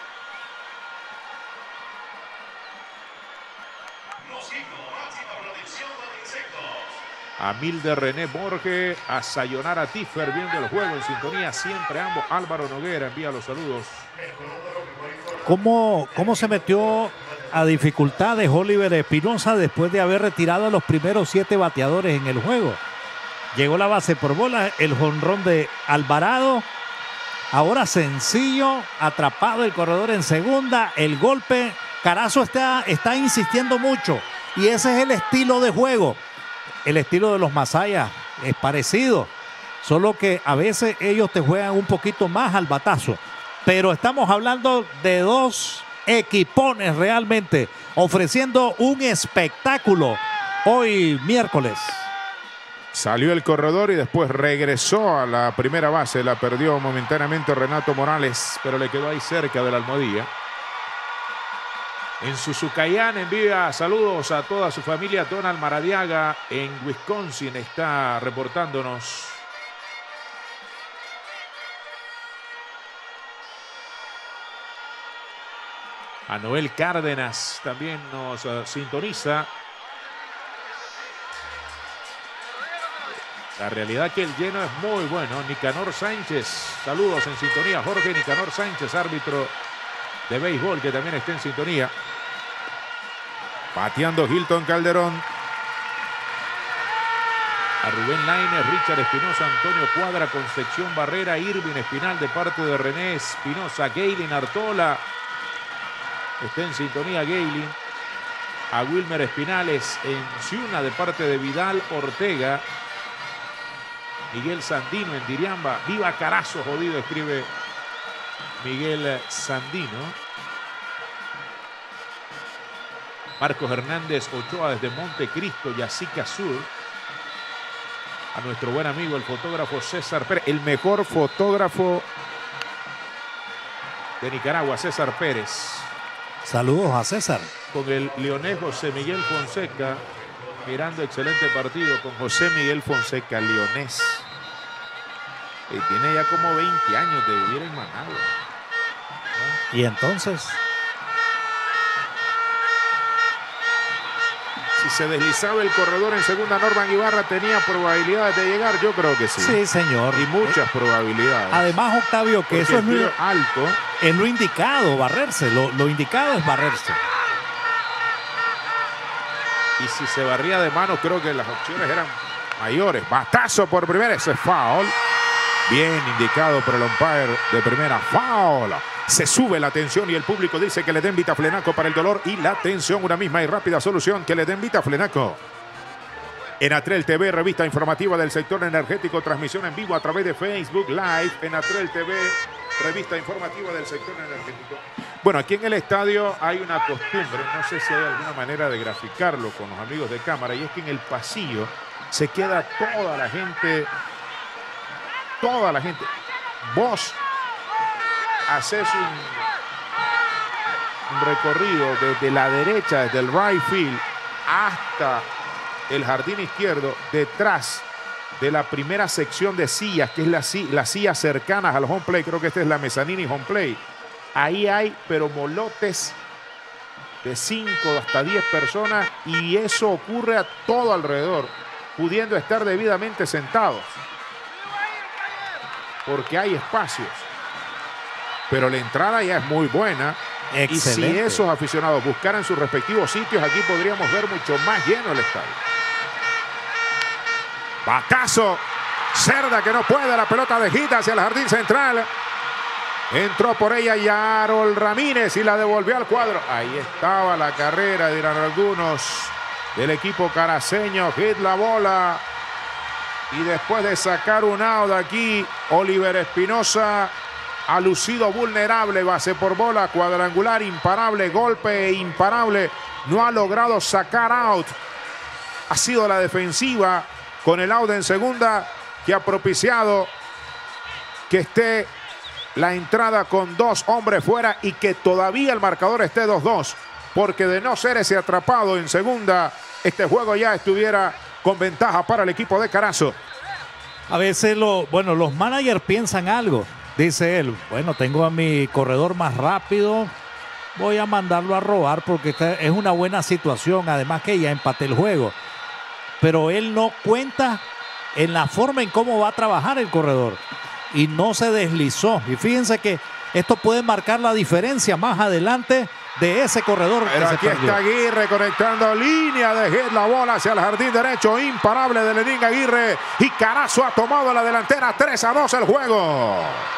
A Milde René Borges, a Sayonara Tiffer viendo el juego en sintonía siempre ambos. Álvaro Noguera envía los saludos. ¿Cómo, cómo se metió a dificultades Oliver Espinosa después de haber retirado a los primeros siete bateadores en el juego? Llegó la base por bola, el jonrón de Alvarado. Ahora sencillo, atrapado el corredor en segunda, el golpe. Carazo está, está insistiendo mucho y ese es el estilo de juego. El estilo de los Masayas es parecido, solo que a veces ellos te juegan un poquito más al batazo. Pero estamos hablando de dos equipones realmente, ofreciendo un espectáculo hoy miércoles. Salió el corredor y después regresó a la primera base. La perdió momentáneamente Renato Morales, pero le quedó ahí cerca de la almohadilla. En Suzucayán envía saludos a toda su familia. Donald Maradiaga en Wisconsin está reportándonos. A Noel Cárdenas también nos uh, sintoniza. La realidad que el lleno es muy bueno. Nicanor Sánchez, saludos en sintonía. Jorge Nicanor Sánchez, árbitro de béisbol, que también está en sintonía. Pateando Hilton Calderón. A Rubén Lainez, Richard Espinosa, Antonio Cuadra, Concepción Barrera, Irving Espinal de parte de René Espinosa, Gaylin Artola. Está en sintonía Gaylin. A Wilmer Espinales en Ciuna de parte de Vidal Ortega. Miguel Sandino en Diriamba. Viva Carazo jodido, escribe Miguel Sandino. Marcos Hernández Ochoa desde Montecristo, Yacica Sur. A nuestro buen amigo el fotógrafo César Pérez, el mejor fotógrafo de Nicaragua, César Pérez. Saludos a César. Con el leonés José Miguel Fonseca, mirando excelente partido con José Miguel Fonseca, leonés. Y tiene ya como veinte años de vivir en Managua. ¿No? Y entonces... si se deslizaba el corredor en segunda, Norman Ibarra tenía probabilidades de llegar, yo creo que sí. Sí, señor. Y muchas probabilidades. Además, Octavio, que eso es lo alto. Es lo indicado, barrerse. Lo, lo indicado es barrerse. Y si se barría de mano, creo que las opciones eran mayores. Batazo por primera, ese es foul. Bien indicado por el umpire de primera, foul. Se sube la tensión y el público dice que le den Vitaflenaco para el dolor y la tensión. Una misma y rápida solución, que le den Vitaflenaco. Enatrel T V, revista informativa del sector energético, transmisión en vivo a través de Facebook Live. Enatrel T V, revista informativa del sector energético. Bueno, aquí en el estadio hay una costumbre, no sé si hay alguna manera de graficarlo con los amigos de cámara, y es que en el pasillo se queda toda la gente, toda la gente. Vos haces un, un recorrido desde la derecha, desde el right field hasta el jardín izquierdo, detrás de la primera sección de sillas, que es la, las sillas cercanas al home play. Creo que esta es la Mezzanini home play. Ahí hay, pero molotes de cinco hasta diez personas y eso ocurre a todo alrededor, pudiendo estar debidamente sentados, porque hay espacios. Pero la entrada ya es muy buena. Excelente. Y si esos aficionados buscaran sus respectivos sitios, aquí podríamos ver mucho más lleno el estadio. Batazo. Cerda que no puede. La pelota de hit hacia el jardín central. Entró por ella Yarol Ramírez y la devolvió al cuadro. Ahí estaba la carrera, dirán algunos, del equipo caraceño. Hit la bola. Y después de sacar un out de aquí, Oliver Espinosa ha lucido vulnerable, base por bola, cuadrangular, imparable, golpe imparable. No ha logrado sacar out. Ha sido la defensiva con el out en segunda que ha propiciado que esté la entrada con dos hombres fuera y que todavía el marcador esté dos dos. Porque de no ser ese atrapado en segunda, este juego ya estuviera con ventaja para el equipo de Carazo. A veces lo, bueno, los managers piensan algo. Dice él, bueno, tengo a mi corredor más rápido, voy a mandarlo a robar porque esta es una buena situación, además que ya empaté el juego. Pero él no cuenta en la forma en cómo va a trabajar el corredor y no se deslizó. Y fíjense que esto puede marcar la diferencia más adelante de ese corredor. Pero que aquí se está Aguirre conectando línea de hit, la bola hacia el jardín derecho, imparable de Lenín Aguirre y Carazo ha tomado la delantera. Tres a dos el juego.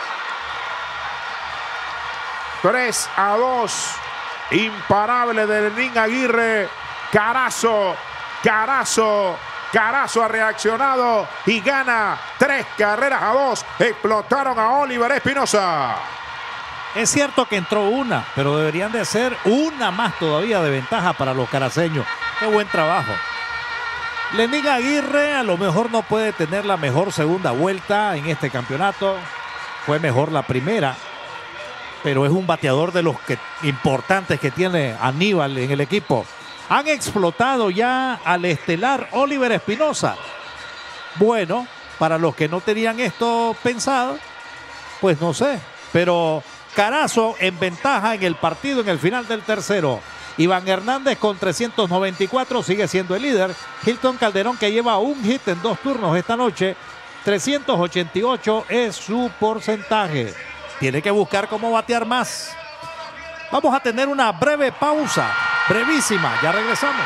tres a dos, imparable de Lenín Aguirre. Carazo, Carazo, Carazo ha reaccionado y gana tres carreras a dos. Explotaron a Oliver Espinosa. Es cierto que entró una, pero deberían de ser una más todavía de ventaja para los caraceños. Qué buen trabajo. Lenín Aguirre a lo mejor no puede tener la mejor segunda vuelta en este campeonato. Fue mejor la primera. Pero es un bateador de los que, importantes que tiene Aníbal en el equipo. Han explotado ya al estelar Oliver Espinosa. Bueno, para los que no tenían esto pensado, pues no sé. Pero Carazo en ventaja en el partido en el final del tercero. Iván Hernández con trescientos noventa y cuatro sigue siendo el líder. Hilton Calderón, que lleva un hit en dos turnos esta noche, trescientos ochenta y ocho es su porcentaje. Tiene que buscar cómo batear más. Vamos a tener una breve pausa, brevísima, ya regresamos.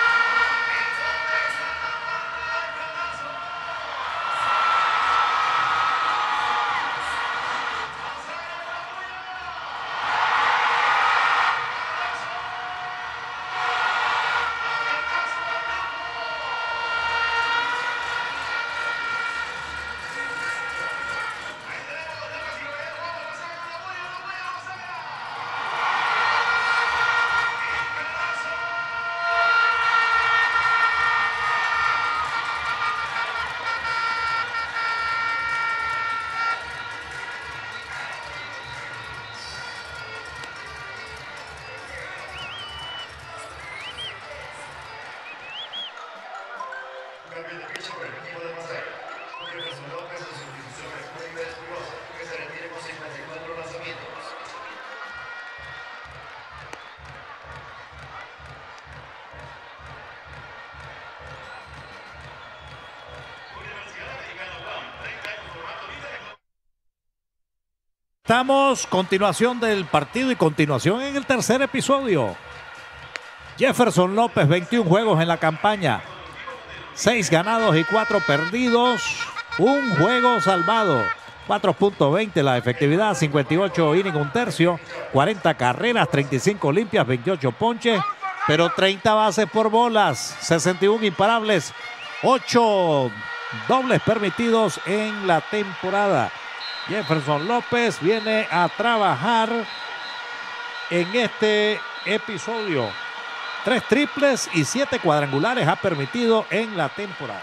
Estamos, continuación del partido y continuación en el tercer episodio. Jefferson López, veintiún juegos en la campaña. seis ganados y cuatro perdidos. Un juego salvado. cuatro punto veinte la efectividad, cincuenta y ocho innings, un tercio. cuarenta carreras, treinta y cinco limpias, veintiocho ponches. Pero treinta bases por bolas, sesenta y uno imparables. ocho dobles permitidos en la temporada. Jefferson López viene a trabajar en este episodio. Tres triples y siete cuadrangulares ha permitido en la temporada.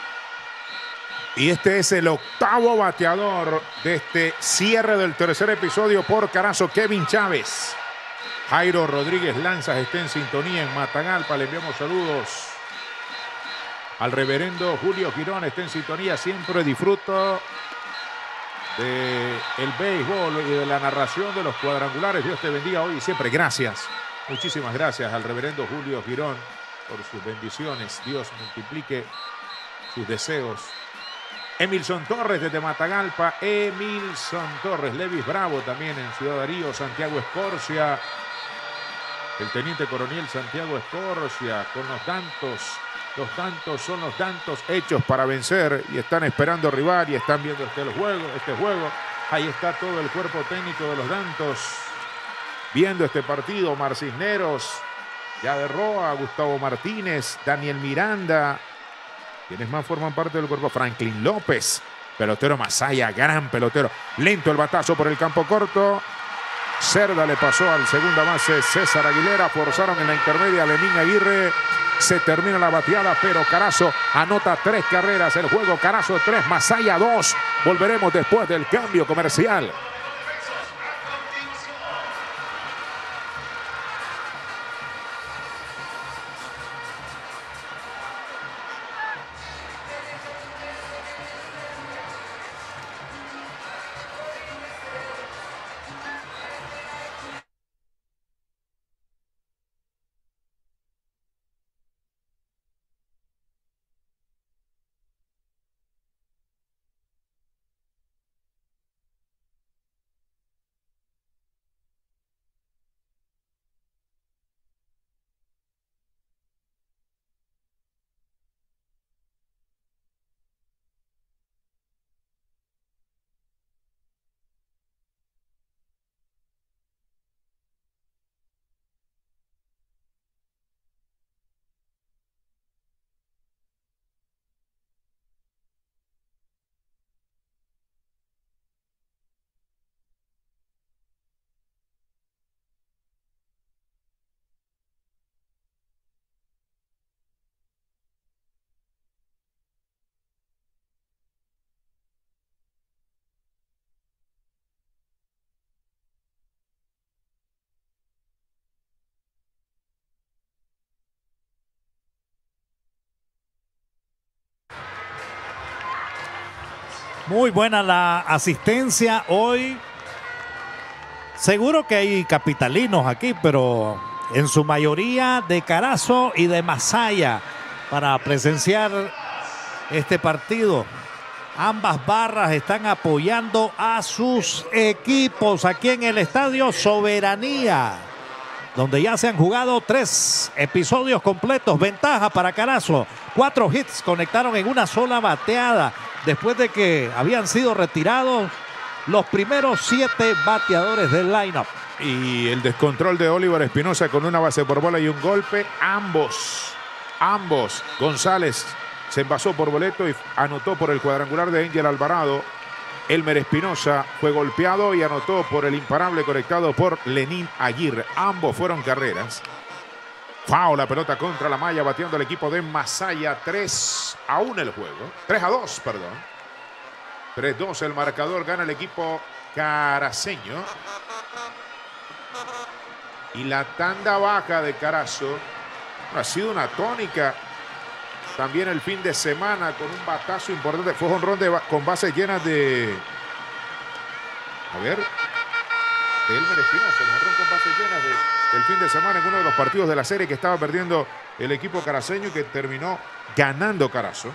Y este es el octavo bateador de este cierre del tercer episodio por Carazo, Kevin Chávez. Jairo Rodríguez Lanzas está en sintonía en Matagalpa. Le enviamos saludos al reverendo Julio Girón. Está en sintonía. Siempre disfruto del béisbol y de la narración de los cuadrangulares. Dios te bendiga hoy y siempre. Gracias Muchísimas gracias al reverendo Julio Girón por sus bendiciones. Dios multiplique sus deseos. Emilson Torres desde Matagalpa. Emilson Torres. Levis Bravo también en Ciudad Darío. Santiago Escorcia. El teniente coronel Santiago Escorcia con los tantos. Los tantos son los tantos hechos para vencer. Y están esperando rival y están viendo este juego. Este juego. Ahí está todo el cuerpo técnico de los Dantos. Viendo este partido. Omar Cisneros. Ya de Roa. Gustavo Martínez. Daniel Miranda. Quienes más forman parte del cuerpo. Franklin López. Pelotero Masaya. Gran pelotero. Lento el batazo por el campo corto. Cerda le pasó al segunda base César Aguilera. Forzaron en la intermedia Lenín Aguirre. Se termina la bateada, pero Carazo anota tres carreras. El juego Carazo tres, Masaya dos. Volveremos después del cambio comercial. Muy buena la asistencia hoy. Seguro que hay capitalinos aquí, pero en su mayoría de Carazo y de Masaya para presenciar este partido. Ambas barras están apoyando a sus equipos aquí en el Estadio Soberanía, donde ya se han jugado tres episodios completos. Ventaja para Carazo. Cuatro hits conectaron en una sola bateada después de que habían sido retirados los primeros siete bateadores del lineup. Y el descontrol de Oliver Espinosa con una base por bola y un golpe. Ambos, ambos. González se envasó por boleto y anotó por el cuadrangular de Angel Alvarado. Elmer Espinosa fue golpeado y anotó por el imparable conectado por Lenín Aguirre. Ambos fueron carreras. Foul, la pelota contra la malla, bateando el equipo de Masaya. tres a uno el juego. tres a dos, perdón. tres a dos el marcador, gana el equipo caraceño. Y la tanda baja de Carazo ha sido una tónica. También el fin de semana con un batazo importante. Fue jonrón de, con bases llenas de... A ver. De Elmer Espinosa. Jonrón con bases llenas de, del fin de semana en uno de los partidos de la serie que estaba perdiendo el equipo caraceño y que terminó ganando Carazo.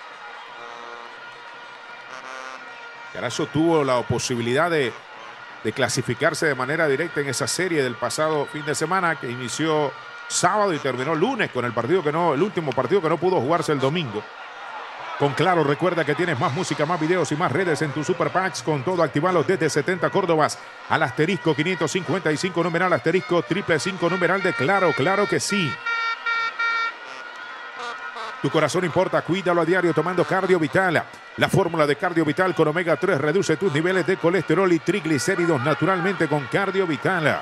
Carazo tuvo la posibilidad de, de clasificarse de manera directa en esa serie del pasado fin de semana que inició sábado y terminó lunes con el partido que no, el último partido que no pudo jugarse el domingo. Con Claro, recuerda que tienes más música, más videos y más redes en tu Super Packs. Con todo, activalos desde setenta Córdobas al asterisco quinientos cincuenta y cinco numeral asterisco triple cinco numeral de Claro. Claro que sí. Tu corazón importa, cuídalo a diario tomando Cardio Vital. La fórmula de Cardio Vital con omega tres reduce tus niveles de colesterol y triglicéridos naturalmente con Cardio Vital.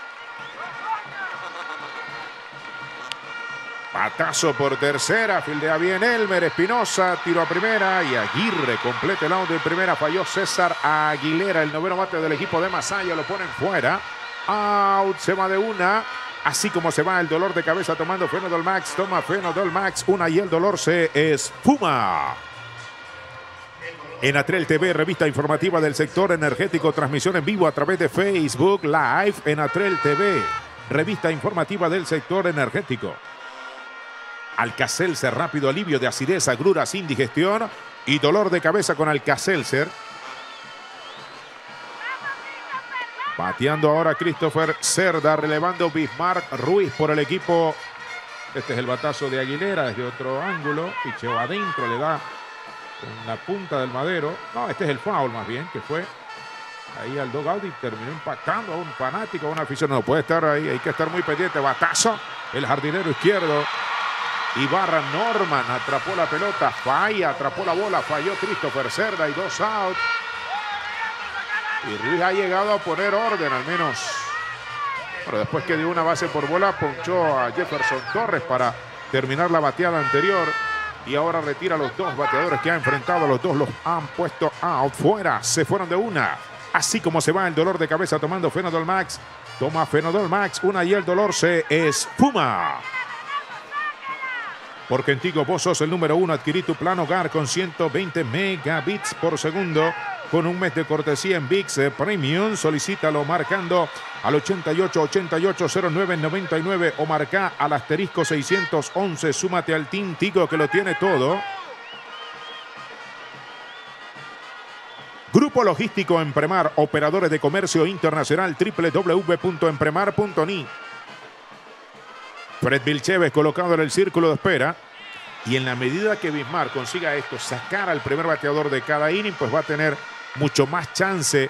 Batazo por tercera, fildea bien Elmer Espinosa, tiro a primera y Aguirre completa el out de primera, falló César Aguilera, el noveno bate del equipo de Masaya, lo ponen fuera. Out, se va de una, así como se va el dolor de cabeza tomando Fenodol Max, toma Fenodol Max, una y el dolor se esfuma. En Atrel T V, revista informativa del sector energético, transmisión en vivo a través de Facebook Live en Atrel T V. revista informativa del sector energético. Alka-Seltzer, rápido alivio de acidez, agruras, indigestión y dolor de cabeza con Alka-Seltzer. Bateando ahora Christopher Cerda, relevando Bismarck Ruiz por el equipo. Este es el batazo de Aguilera desde otro ángulo. Picheo adentro, le da con la punta del madero. No, este es el foul más bien, que fue ahí al dugout y terminó impactando a un fanático, a un aficionado. Puede estar ahí, hay que estar muy pendiente. Batazo, el jardinero izquierdo. Ibarra Norman atrapó la pelota, falla, atrapó la bola, falló Christopher Cerda y dos out. Y Ruiz ha llegado a poner orden al menos. Pero después que dio una base por bola, ponchó a Jefferson Torres para terminar la bateada anterior. Y ahora retira a los dos bateadores que ha enfrentado. Los dos los han puesto out, fuera. Se fueron de una. Así como se va el dolor de cabeza tomando Fenadol Max. Toma Fenadol Max, una y el dolor se esfuma. Porque en Tigo vos sos el número uno. Adquirí tu plan hogar con ciento veinte megabits por segundo. Con un mes de cortesía en V I X Premium. Solicítalo marcando al ochenta y ocho, ochenta y ocho, cero nueve, noventa y nueve o marca al asterisco seiscientos once. Súmate al Team Tigo que lo tiene todo. Grupo Logístico Empremar, operadores de comercio internacional, doble u doble u doble u punto empremar punto ni. Fred Vilcheves colocado en el círculo de espera. Y en la medida que Bismarck consiga esto, sacar al primer bateador de cada inning, pues va a tener mucho más chance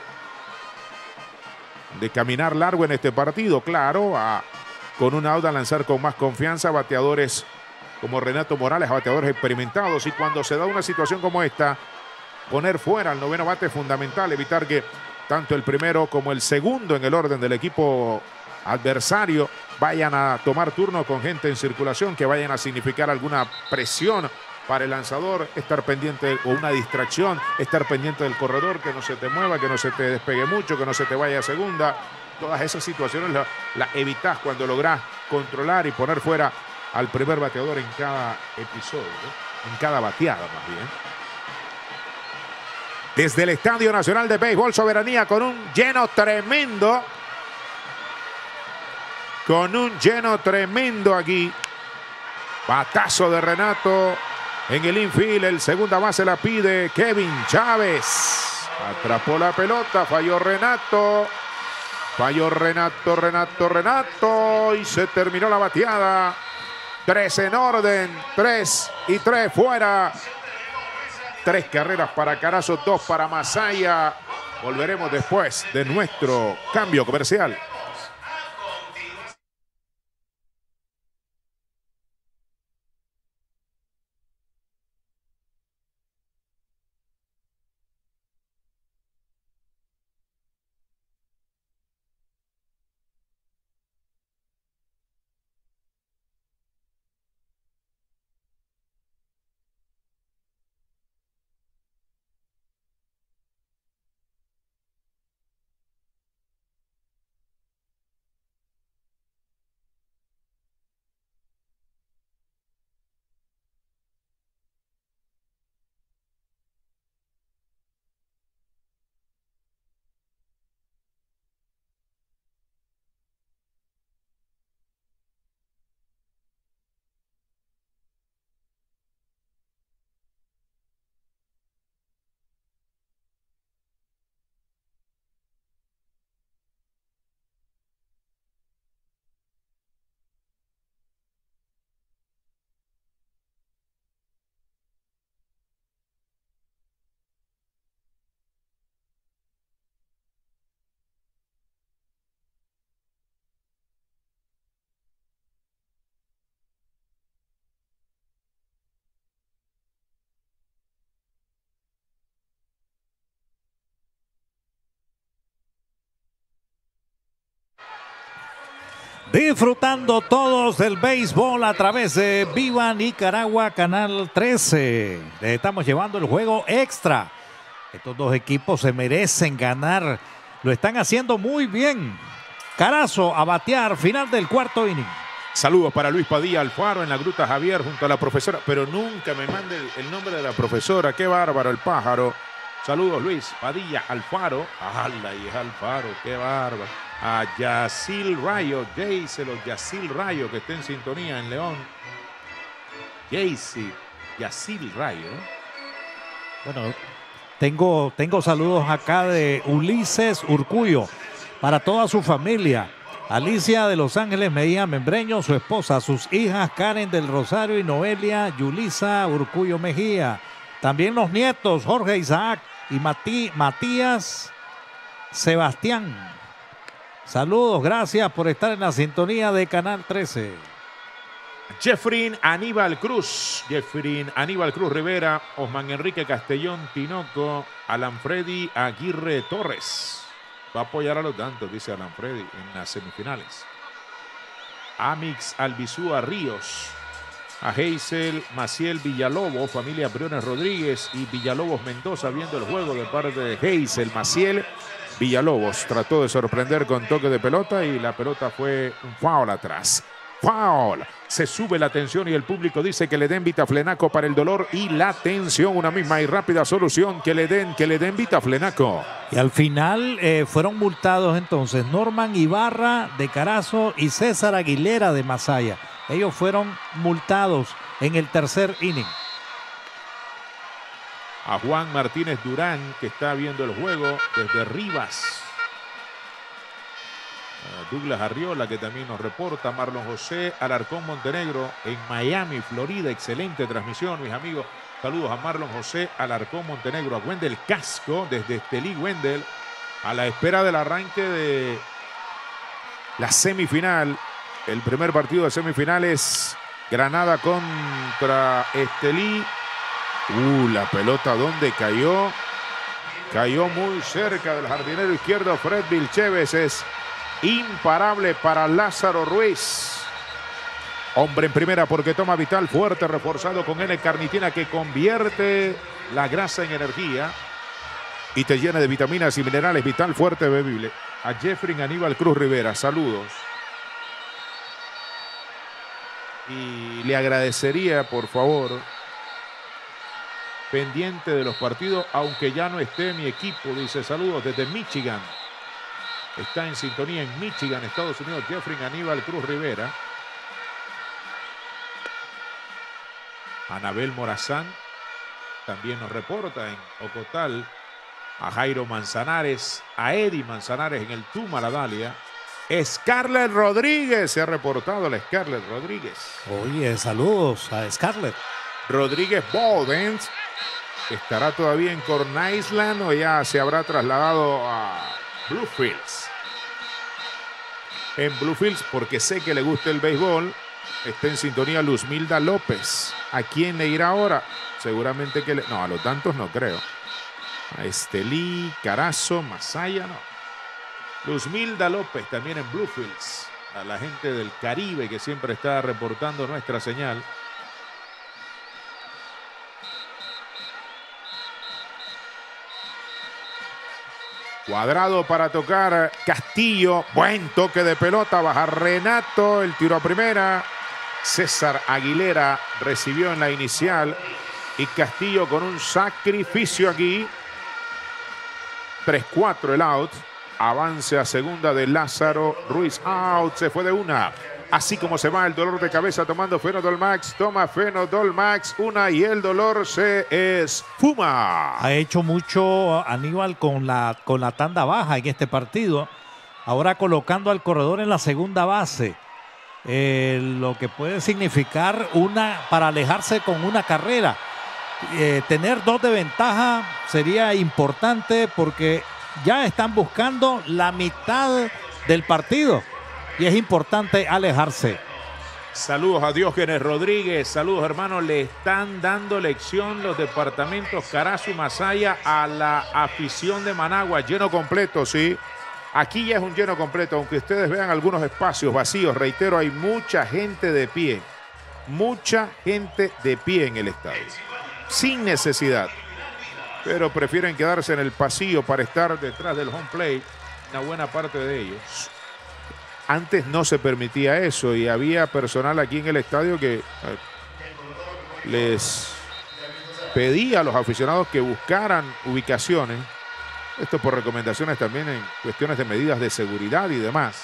de caminar largo en este partido. Claro, a, con un out a lanzar con más confianza, bateadores como Renato Morales, bateadores experimentados. Y cuando se da una situación como esta, poner fuera al noveno bate es fundamental, evitar que tanto el primero como el segundo en el orden del equipo adversario vayan a tomar turno con gente en circulación, que vayan a significar alguna presión para el lanzador, estar pendiente o una distracción, estar pendiente del corredor, que no se te mueva, que no se te despegue mucho, que no se te vaya a segunda. Todas esas situaciones las la evitas cuando lográs controlar y poner fuera al primer bateador en cada episodio, ¿no? En cada bateada más bien. Desde el Estadio Nacional de Béisbol Soberanía, con un lleno tremendo. Con un lleno tremendo aquí. Batazo de Renato en el infield. El segunda base la pide Kevin Chávez. Atrapó la pelota. Falló Renato. Falló Renato, Renato, Renato. Y se terminó la bateada. Tres en orden. Tres y tres fuera. Tres carreras para Carazo, dos para Masaya. Volveremos después de nuestro cambio comercial. Disfrutando todos del béisbol a través de Viva Nicaragua, Canal trece. Les estamos llevando el juego extra. Estos dos equipos se merecen ganar. Lo están haciendo muy bien. Carazo a batear, final del cuarto inning. Saludos para Luis Padilla Alfaro en la Gruta Javier junto a la profesora. Pero nunca me mande el, el nombre de la profesora. Qué bárbaro el pájaro. Saludos Luis Padilla Alfaro. ¡Hala! Y es Alfaro. Qué bárbaro. A Yacil Rayo, Jayce, los Yacil Rayo, que está en sintonía en León. Jayce, Yacil Rayo. Bueno, tengo, tengo saludos acá de Ulises Urcuyo para toda su familia. Alicia de Los Ángeles Medina Membreño, su esposa, sus hijas Karen del Rosario y Noelia Yulisa Urcuyo Mejía. También los nietos Jorge Isaac y Matí, Matías Sebastián. Saludos, gracias por estar en la sintonía de Canal trece. Jeffrey Aníbal Cruz, Jeffrey Aníbal Cruz Rivera, Osman Enrique Castellón Tinoco, Alan Freddy Aguirre Torres. Va a apoyar a los Dantos, dice Alan Freddy, en las semifinales. Amix Albizúa Ríos, a Hazel Maciel Villalobos, familia Briones Rodríguez y Villalobos Mendoza viendo el juego de parte de Hazel Maciel Villalobos. Trató de sorprender con toque de pelota y la pelota fue un foul atrás. Foul. Se sube la tensión y el público dice que le den Vitaflenaco para el dolor y la tensión. Una misma y rápida solución, que le den, que le den Vitaflenaco. Y al final eh, fueron multados entonces Norman Ibarra de Carazo y César Aguilera de Masaya. Ellos fueron multados en el tercer inning. A Juan Martínez Durán, que está viendo el juego desde Rivas. Douglas Arriola, que también nos reporta. Marlon José Alarcón Montenegro en Miami, Florida. Excelente transmisión, mis amigos. Saludos a Marlon José Alarcón Montenegro. A Wendell Casco desde Estelí, Wendell, a la espera del arranque de la semifinal. El primer partido de semifinales, Granada contra Estelí. Uh, la pelota donde cayó. Cayó muy cerca del jardinero izquierdo Fred Vilchévez. Es imparable para Lázaro Ruiz. Hombre en primera porque toma Vital Fuerte, reforzado con N-carnitina, que convierte la grasa en energía y te llena de vitaminas y minerales. Vital Fuerte bebible. A Jeffrey Aníbal Cruz Rivera, saludos. Y le agradecería, por favor, pendiente de los partidos, aunque ya no esté mi equipo, dice saludos desde Michigan. Está en sintonía en Michigan, Estados Unidos, Jeffrey Aníbal Cruz Rivera. Anabel Morazán también nos reporta en Ocotal. A Jairo Manzanares, a Eddie Manzanares en el Tuma La Dalia. Scarlett Rodríguez, se ha reportado la Scarlett Rodríguez. Oye, saludos a Scarlett. Rodríguez Bowdens estará todavía en Corn Island o ya se habrá trasladado a Bluefields. En Bluefields, porque sé que le gusta el béisbol, está en sintonía Luzmilda López. ¿A quién le irá ahora? Seguramente que le... No, a los tantos no creo. A Estelí, Carazo, Masaya, no. Luzmilda López también en Bluefields. A la gente del Caribe que siempre está reportando nuestra señal. Cuadrado para tocar Castillo. Buen toque de pelota. Baja Renato. El tiro a primera. César Aguilera recibió en la inicial. Y Castillo con un sacrificio aquí. tres cuatro el out. Avance a segunda de Lázaro Ruiz. Out. Se fue de una. Así como se va el dolor de cabeza tomando Fenodol Max. Toma Fenodol Max. Una y el dolor se esfuma. Ha hecho mucho Aníbal con la, con la tanda baja en este partido. Ahora colocando al corredor en la segunda base. Eh, lo que puede significar una para alejarse con una carrera. Eh, tener dos de ventaja sería importante porque ya están buscando la mitad del partido. Y es importante alejarse. Saludos a Diógenes Rodríguez. Saludos, hermanos. Le están dando lección los departamentos Carazo y Masaya a la afición de Managua. Lleno completo, sí. Aquí ya es un lleno completo. Aunque ustedes vean algunos espacios vacíos. Reitero, hay mucha gente de pie. Mucha gente de pie en el estadio. Sin necesidad. Pero prefieren quedarse en el pasillo para estar detrás del home plate. Una buena parte de ellos. Antes no se permitía eso y había personal aquí en el estadio que eh, les pedía a los aficionados que buscaran ubicaciones. Esto por recomendaciones también en cuestiones de medidas de seguridad y demás.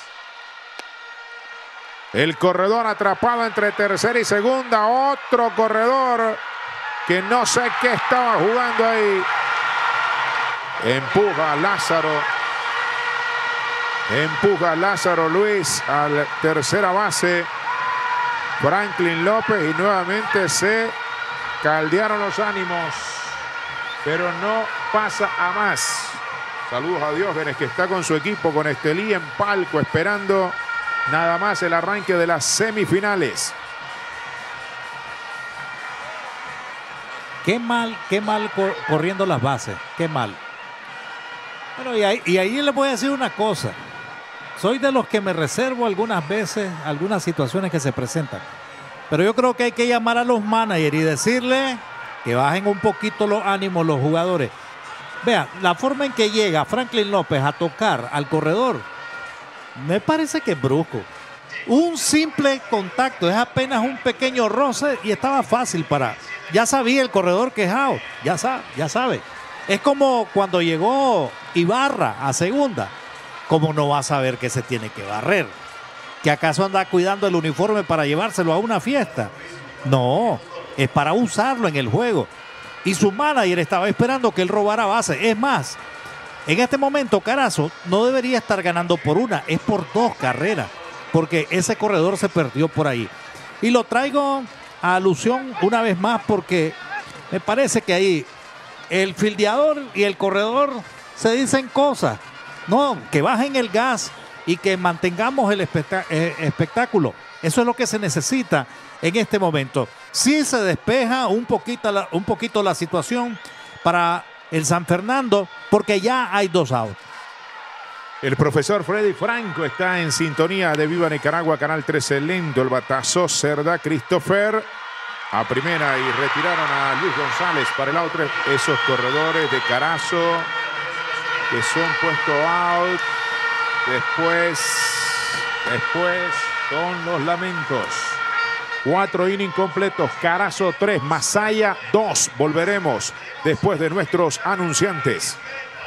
El corredor atrapado entre tercera y segunda. Otro corredor que no sé qué estaba jugando ahí. Empuja a Lázaro. Empuja a Lázaro Luis a la tercera base. Franklin López y nuevamente se caldearon los ánimos. Pero no pasa a más. Saludos a Diógenes, que está con su equipo, con Estelí en palco, esperando nada más el arranque de las semifinales. Qué mal, qué mal cor corriendo las bases. Qué mal. Bueno, y ahí, y ahí le voy a decir una cosa. Soy de los que me reservo algunas veces, algunas situaciones que se presentan. Pero yo creo que hay que llamar a los managers y decirle que bajen un poquito los ánimos los jugadores. Vean, la forma en que llega Franklin López a tocar al corredor, me parece que es brusco. Un simple contacto, es apenas un pequeño roce y estaba fácil para... Ya sabía el corredor que es out, ya sabe, ya sabe. Es como cuando llegó Ibarra a segunda. ¿Cómo no va a saber que se tiene que barrer? ¿Que acaso anda cuidando el uniforme para llevárselo a una fiesta? No, es para usarlo en el juego. Y su manager estaba esperando que él robara base. Es más, en este momento Carazo no debería estar ganando por una, es por dos carreras, porque ese corredor se perdió por ahí. Y lo traigo a alusión una vez más porque me parece que ahí el fildeador y el corredor se dicen cosas. No, que bajen el gas y que mantengamos el espectáculo. Eso es lo que se necesita en este momento. Sí se despeja un poquito la, un poquito la situación para el San Fernando porque ya hay dos outs. El profesor Freddy Franco está en sintonía de Viva Nicaragua, Canal trece lento. El batazo, Cerda, Christopher a primera y retiraron a Luis González para el out. Esos corredores de Carazo que son puesto out. Después, después son los lamentos. Cuatro innings completos. Carazo tres, Masaya dos. Volveremos después de nuestros anunciantes.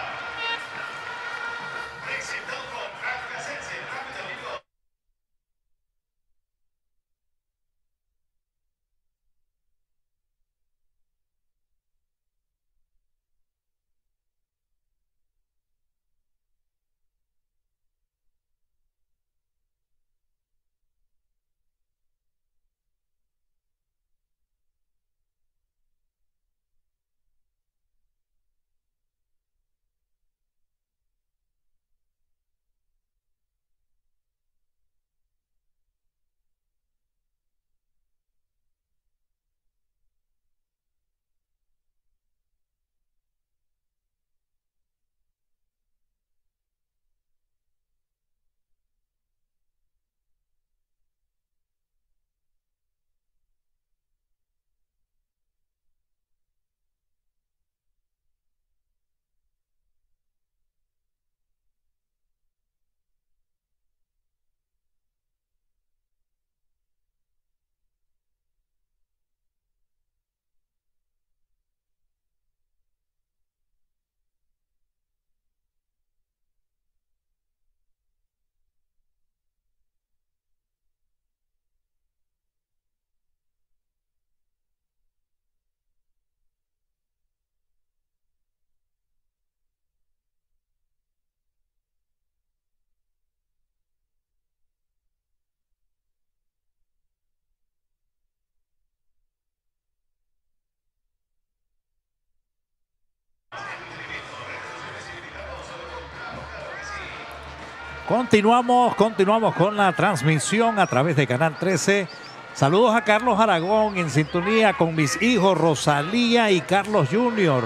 Continuamos, continuamos con la transmisión a través de Canal trece. Saludos a Carlos Aragón en sintonía con mis hijos Rosalía y Carlos junior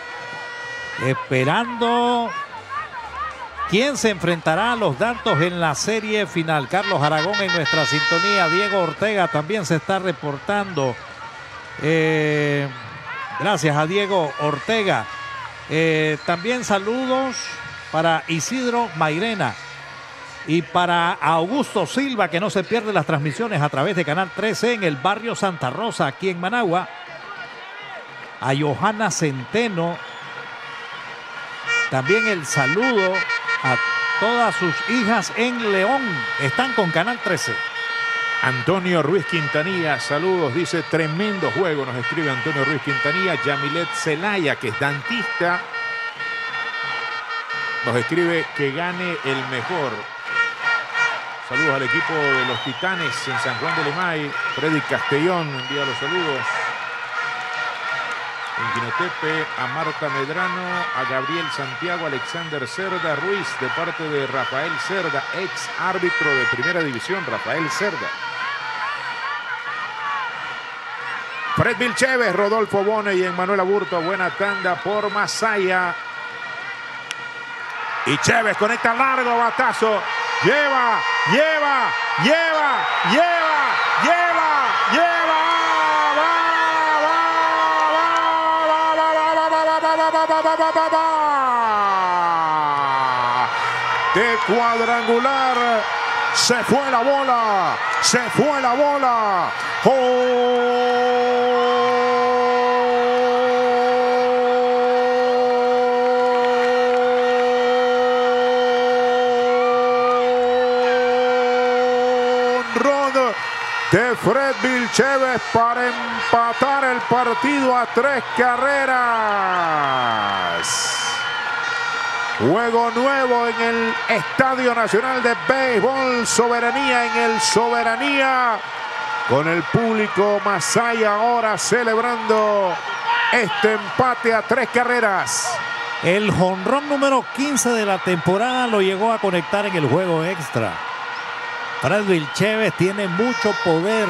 Esperando quién se enfrentará a los Dantos en la serie final. Carlos Aragón en nuestra sintonía. Diego Ortega también se está reportando. Eh, gracias a Diego Ortega. Eh, también saludos para Isidro Mairena. Y para Augusto Silva, que no se pierde las transmisiones a través de Canal trece en el barrio Santa Rosa, aquí en Managua. A Johanna Centeno. También el saludo a todas sus hijas en León. Están con Canal trece. Antonio Ruiz Quintanilla, saludos, dice tremendo juego, nos escribe Antonio Ruiz Quintanilla. Yamilet Zelaya, que es dentista, nos escribe que gane el mejor. Saludos al equipo de los Titanes en San Juan de Limay. Freddy Castellón envía los saludos. En Quinotepe, a Marta Medrano, a Gabriel Santiago, Alexander Cerda Ruiz, de parte de Rafael Cerda, ex árbitro de primera división, Rafael Cerda. Fred Vilchévez, Rodolfo Bone y Emmanuel Aburto, buena tanda por Masaya. Y Chévez conecta largo, batazo. Lleva, lleva, lleva, lleva, lleva, lleva. De cuadrangular se fue la bola, se fue la bola. Honrón de Fred Vilchévez para empatar el partido a tres carreras. Juego nuevo en el Estadio Nacional de Béisbol Soberanía, en el Soberanía, con el público Masaya ahora celebrando este empate a tres carreras. El jonrón número quince de la temporada lo llegó a conectar en el juego extra. Fred Vilchévez tiene mucho poder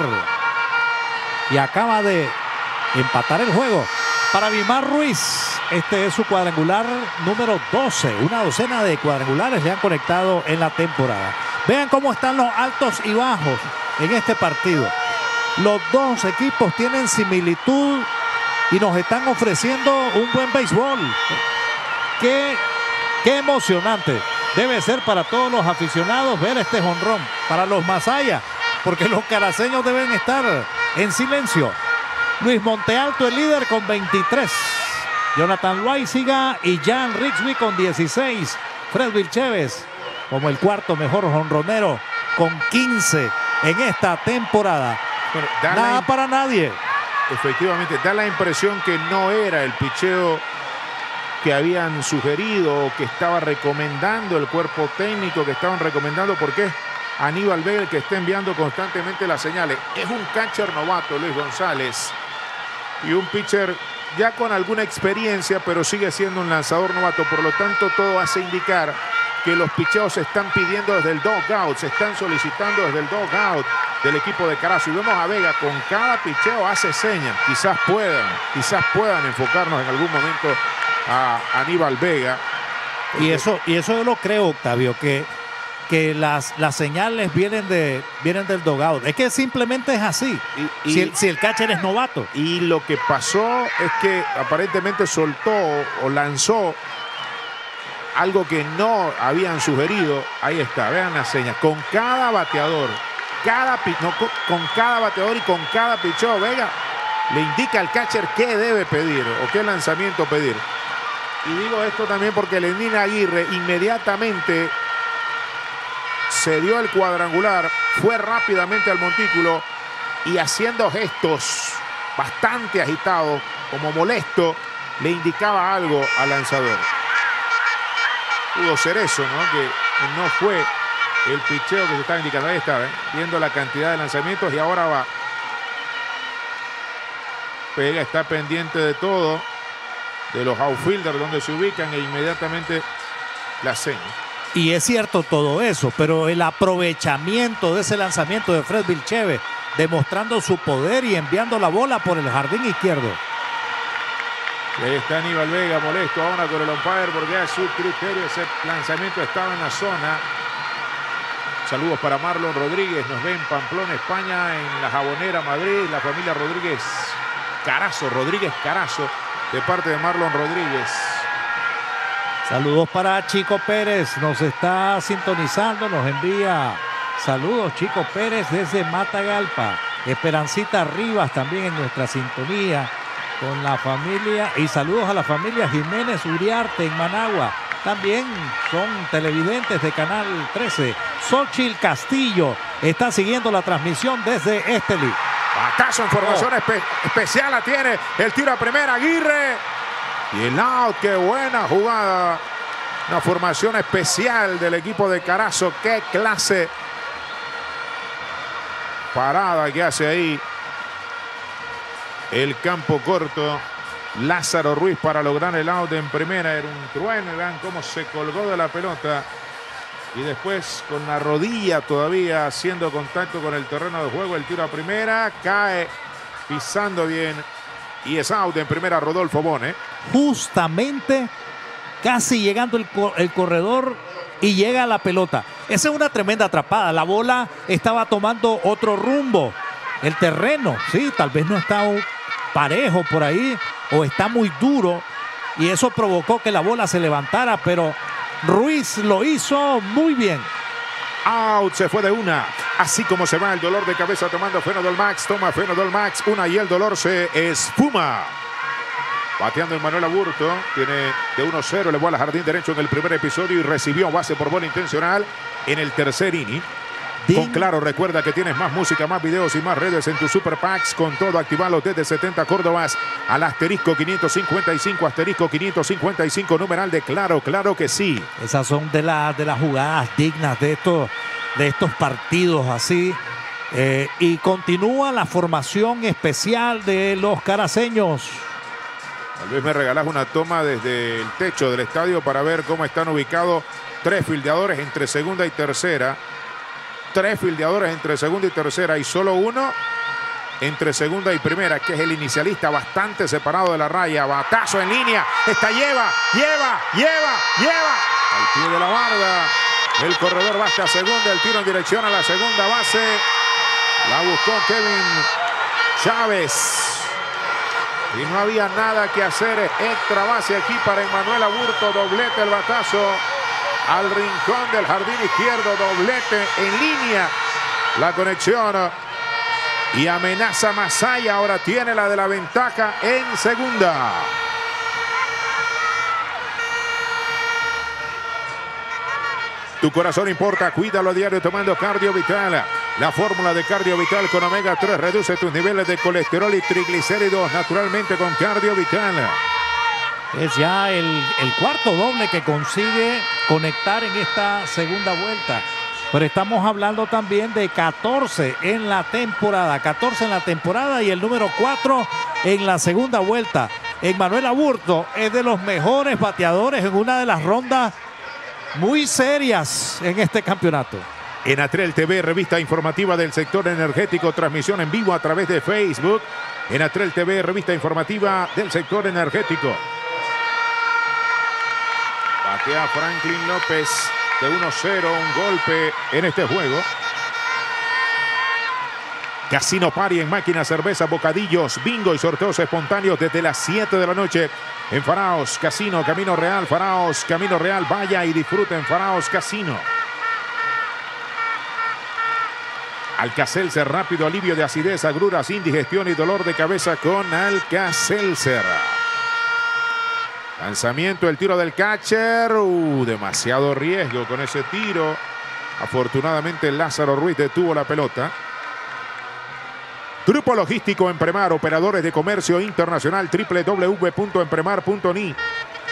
y acaba de empatar el juego. Para Vimar Ruiz, este es su cuadrangular número doce. Una docena de cuadrangulares le han conectado en la temporada. Vean cómo están los altos y bajos en este partido. Los dos equipos tienen similitud y nos están ofreciendo un buen béisbol. Qué, qué emocionante debe ser para todos los aficionados ver este jonrón. Para los Masaya, porque los caraceños deben estar en silencio. Luis Montealto, el líder, con veintitrés. Jonathan Loaiziga y Jan Rigsby con dieciséis. Fred Vilchévez como el cuarto mejor jonronero con quince en esta temporada. Bueno, nada para nadie. Efectivamente, da la impresión que no era el picheo que habían sugerido o que estaba recomendando el cuerpo técnico, que estaban recomendando, porque es Aníbal Vega el que está enviando constantemente las señales. Es un catcher novato, Luis González, y un pitcher ya con alguna experiencia, pero sigue siendo un lanzador novato. Por lo tanto, todo hace indicar que los picheos se están pidiendo desde el dugout, se están solicitando desde el dugout del equipo de Carazo. Y vemos a Vega con cada picheo hace señas. Quizás puedan, quizás puedan enfocarnos en algún momento a Aníbal Vega. Y eso, y eso yo lo creo, Octavio, que, que las, las señales vienen, de, vienen del dugout. Es que simplemente es así, y, y, si, el, si el catcher es novato. Y lo que pasó es que aparentemente soltó o lanzó algo que no habían sugerido. Ahí está, vean las señas. Con cada bateador, cada, no, con, con cada bateador y con cada picheo, Vega le indica al catcher qué debe pedir o qué lanzamiento pedir. Y digo esto también porque Lenín Aguirre inmediatamente se dio el cuadrangular, fue rápidamente al montículo y haciendo gestos bastante agitados, como molesto, le indicaba algo al lanzador. Pudo ser eso, ¿no? Que no fue el picheo que se estaba indicando. Ahí está, ¿eh? Viendo la cantidad de lanzamientos y ahora va. Vega está pendiente de todo, de los outfielders donde se ubican, e inmediatamente la seña. Y es cierto todo eso, pero el aprovechamiento de ese lanzamiento de Fred Vilchévez, demostrando su poder y enviando la bola por el jardín izquierdo. Y ahí está Aníbal Vega molesto ahora con el umpire porque a su criterio ese lanzamiento estaba en la zona. Saludos para Marlon Rodríguez, nos ve en Pamplona, España, en La Jabonera, Madrid, la familia Rodríguez Carazo, Rodríguez Carazo, de parte de Marlon Rodríguez. Saludos para Chico Pérez, nos está sintonizando, nos envía saludos Chico Pérez desde Matagalpa. Esperancita Rivas también en nuestra sintonía con la familia, y saludos a la familia Jiménez Uriarte en Managua. también son televidentes de Canal trece. Xochitl Castillo está siguiendo la transmisión desde Estelí. Batazo en formación Oh. espe especial la tiene. El tiro a primera, Aguirre. Y el out, qué buena jugada. Una formación especial del equipo de Carazo. Qué clase parada que hace ahí el campo corto. Lázaro Ruiz para lograr el out en primera. Era un trueno y vean cómo se colgó de la pelota. Y después con la rodilla todavía haciendo contacto con el terreno de juego. El tiro a primera. Cae pisando bien. Y es out en primera Rodolfo Bone. Justamente casi llegando el, co el corredor y llega la pelota. Esa es una tremenda atrapada. La bola estaba tomando otro rumbo. El terreno, sí, tal vez no está parejo por ahí o está muy duro y eso provocó que la bola se levantara, pero Ruiz lo hizo muy bien. Out, se fue de una. Así como se va el dolor de cabeza tomando Fenodol Max. Toma Fenodol Max, una y el dolor se esfuma. Bateando Manuel Aburto. Tiene de uno cero, le fue al jardín derecho en el primer episodio y recibió base por bola intencional en el tercer inning. Con Claro, recuerda que tienes más música, más videos y más redes en tu Super Packs. Con todo, activalo desde setenta Córdobas al asterisco quinientos cincuenta y cinco, asterisco quinientos cincuenta y cinco, numeral de Claro, claro que sí. Esas son de, la, de las jugadas dignas de estos, de estos partidos así. Eh, y continúa la formación especial de los caraceños. Tal vez me regalás una toma desde el techo del estadio para ver cómo están ubicados tres fildeadores entre segunda y tercera. Tres fildeadores entre segunda y tercera y solo uno entre segunda y primera, que es el inicialista, bastante separado de la raya. Batazo en línea. Esta lleva, lleva, lleva, lleva. Al pie de la barda. El corredor va hasta segunda. El tiro en dirección a la segunda base. La buscó Kevin Chávez. Y no había nada que hacer. Extra base aquí para Emmanuel Aburto. Doblete el batazo al rincón del jardín izquierdo, doblete en línea, la conexión y amenaza Masaya, ahora tiene la de la ventaja en segunda. Tu corazón importa, cuídalo a diario tomando Cardio Vital. La fórmula de Cardio Vital con omega tres reduce tus niveles de colesterol y triglicéridos naturalmente con Cardio Vital. Es ya el, el cuarto doble que consigue conectar en esta segunda vuelta. Pero estamos hablando también de catorce en la temporada. catorce en la temporada y el número cuatro en la segunda vuelta. Emmanuel Aburto es de los mejores bateadores en una de las rondas muy serias en este campeonato. En Atrel T V, revista informativa del sector energético, transmisión en vivo a través de Facebook. En Atrel T V, revista informativa del sector energético. Batea Franklin López de uno cero, un golpe en este juego. Casino Party en máquinas, cerveza, bocadillos, bingo y sorteos espontáneos desde las siete de la noche en Faraos Casino, Camino Real, Faraos, Camino Real. Vaya y disfruten Faraos Casino. Alka-Seltzer, rápido alivio de acidez, agruras, indigestión y dolor de cabeza con Alka-Seltzer. Lanzamiento, el tiro del catcher. Uh, demasiado riesgo con ese tiro. Afortunadamente Lázaro Ruiz detuvo la pelota. Grupo Logístico Empremar, operadores de comercio internacional, doble u doble u doble u punto empremar punto n i.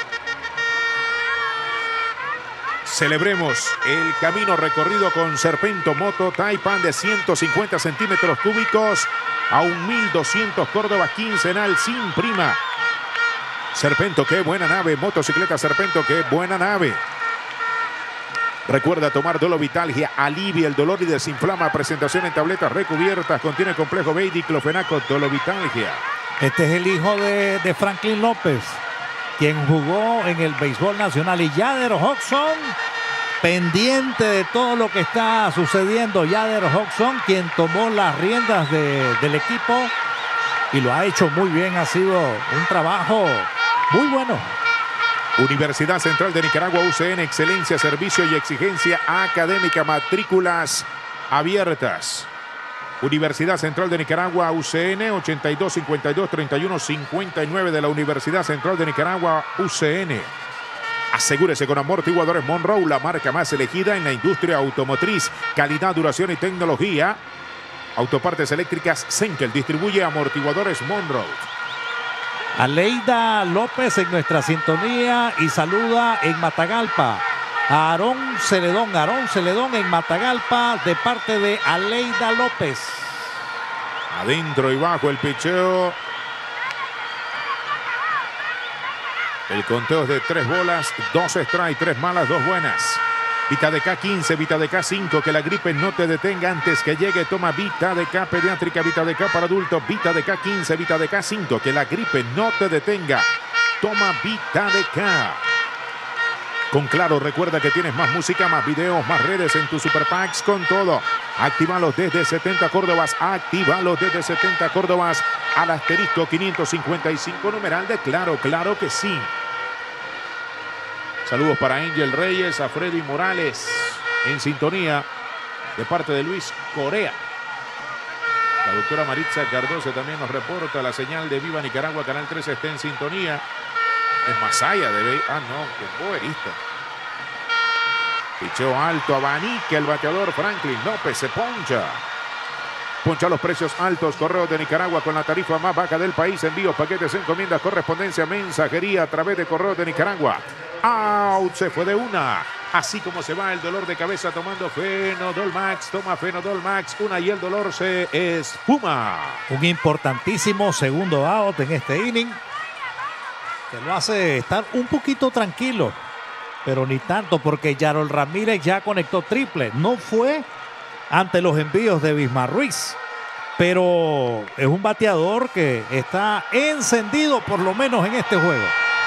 Celebremos el camino recorrido con Serpento Moto Taipan de ciento cincuenta centímetros cúbicos a un mil doscientos Córdoba quincenal sin prima. Serpento, qué buena nave. Motocicleta Serpento, qué buena nave. Recuerda tomar Dolovitalgia, alivia el dolor y desinflama. Presentación en tabletas recubiertas, contiene complejo B y diclofenaco. Dolovitalgia. Este es el hijo de, de Franklin López, quien jugó en el béisbol nacional. Y Yader Hodgson, pendiente de todo lo que está sucediendo. Yader Hodgson, quien tomó las riendas de, del equipo y lo ha hecho muy bien. Ha sido un trabajo muy bueno. Universidad Central de Nicaragua, U C N, excelencia, servicio y exigencia académica, matrículas abiertas. Universidad Central de Nicaragua, U C N, ochenta y dos, cincuenta y dos, treinta y uno, cincuenta y nueve de la Universidad Central de Nicaragua, U C N. Asegúrese con Amortiguadores Monroe, la marca más elegida en la industria automotriz. Calidad, duración y tecnología. Autopartes eléctricas Senkel distribuye Amortiguadores Monroe. Aleida López en nuestra sintonía y saluda en Matagalpa a Aarón Celedón. Aarón Celedón en Matagalpa de parte de Aleida López. Adentro y bajo el picheo. El conteo es de tres bolas, dos strike, tres malas, dos buenas. Vita de K quince, Vita de K cinco, que la gripe no te detenga antes que llegue. Toma Vita de K pediátrica, Vita de K para adultos, Vita de K quince, Vita de K cinco, que la gripe no te detenga. Toma Vita de K. Con Claro, recuerda que tienes más música, más videos, más redes en tus Super Packs con todo. Actívalos desde setenta Córdobas, actívalos desde setenta Córdobas al asterisco quinientos cincuenta y cinco numeral de Claro, claro que sí. Saludos para Angel Reyes, a Freddy Morales en sintonía de parte de Luis Corea. La doctora Maritza Cardoso también nos reporta la señal de Viva Nicaragua, Canal trece está en sintonía. Es Masaya de Be Ah, no, qué boberista. Picheo alto, abanica el bateador Franklin López, se poncha. Poncha los precios altos. Correos de Nicaragua con la tarifa más baja del país. Envíos, paquetes, encomiendas, correspondencia, mensajería a través de Correos de Nicaragua. Out, se fue de una. Así como se va el dolor de cabeza tomando Fenodol Max. Toma Fenodol Max, una y el dolor se espuma. Un importantísimo segundo out en este inning, que lo hace estar un poquito tranquilo, pero ni tanto, porque Yarol Ramírez ya conectó triple. No fue ante los envíos de Bismar Ruiz, pero es un bateador que está encendido por lo menos en este juego.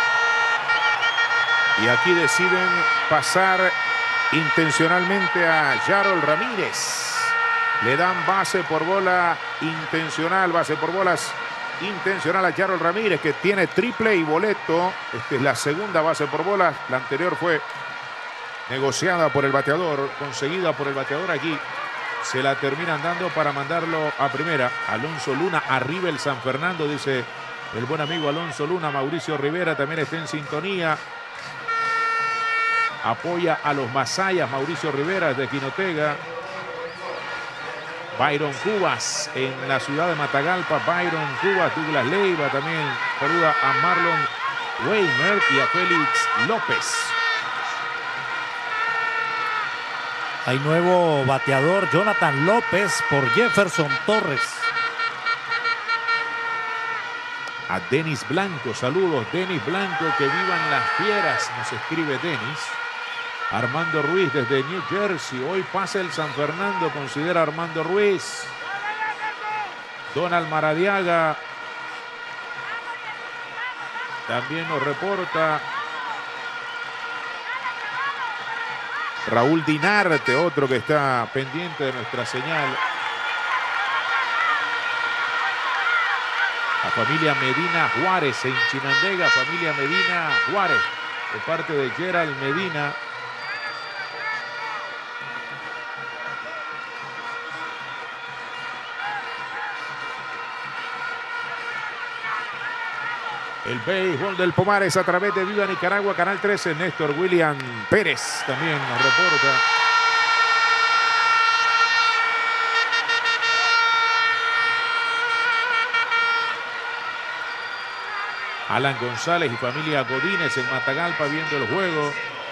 Y aquí deciden pasar intencionalmente a Yarol Ramírez. Le dan base por bola intencional, base por bolas intencional a Yarol Ramírez, que tiene triple y boleto. Esta es la segunda base por bolas. La anterior fue negociada por el bateador, conseguida por el bateador. Aquí se la terminan dando para mandarlo a primera. Alonso Luna, arriba el San Fernando, dice el buen amigo Alonso Luna. Mauricio Rivera también está en sintonía. Apoya a los Masayas, Mauricio Rivera de Quinotega. Byron Cubas en la ciudad de Matagalpa. Byron Cubas, Douglas Leiva también saluda a Marlon Weimer y a Félix López. Hay nuevo bateador, Jonathan López por Jefferson Torres. A Denis Blanco, saludos Denis Blanco, que vivan las fieras, nos escribe Denis. Armando Ruiz desde New Jersey. Hoy pasa el San Fernando, considera Armando Ruiz. Donald Maradiaga también nos reporta. Raúl Dinarte, otro que está pendiente de nuestra señal. La familia Medina Juárez en Chinandega, familia Medina Juárez, de parte de Gerald Medina. El béisbol del Pomares a través de Viva Nicaragua, Canal trece. Néstor William Pérez también nos reporta. Alan González y familia Godínez en Matagalpa viendo el juego.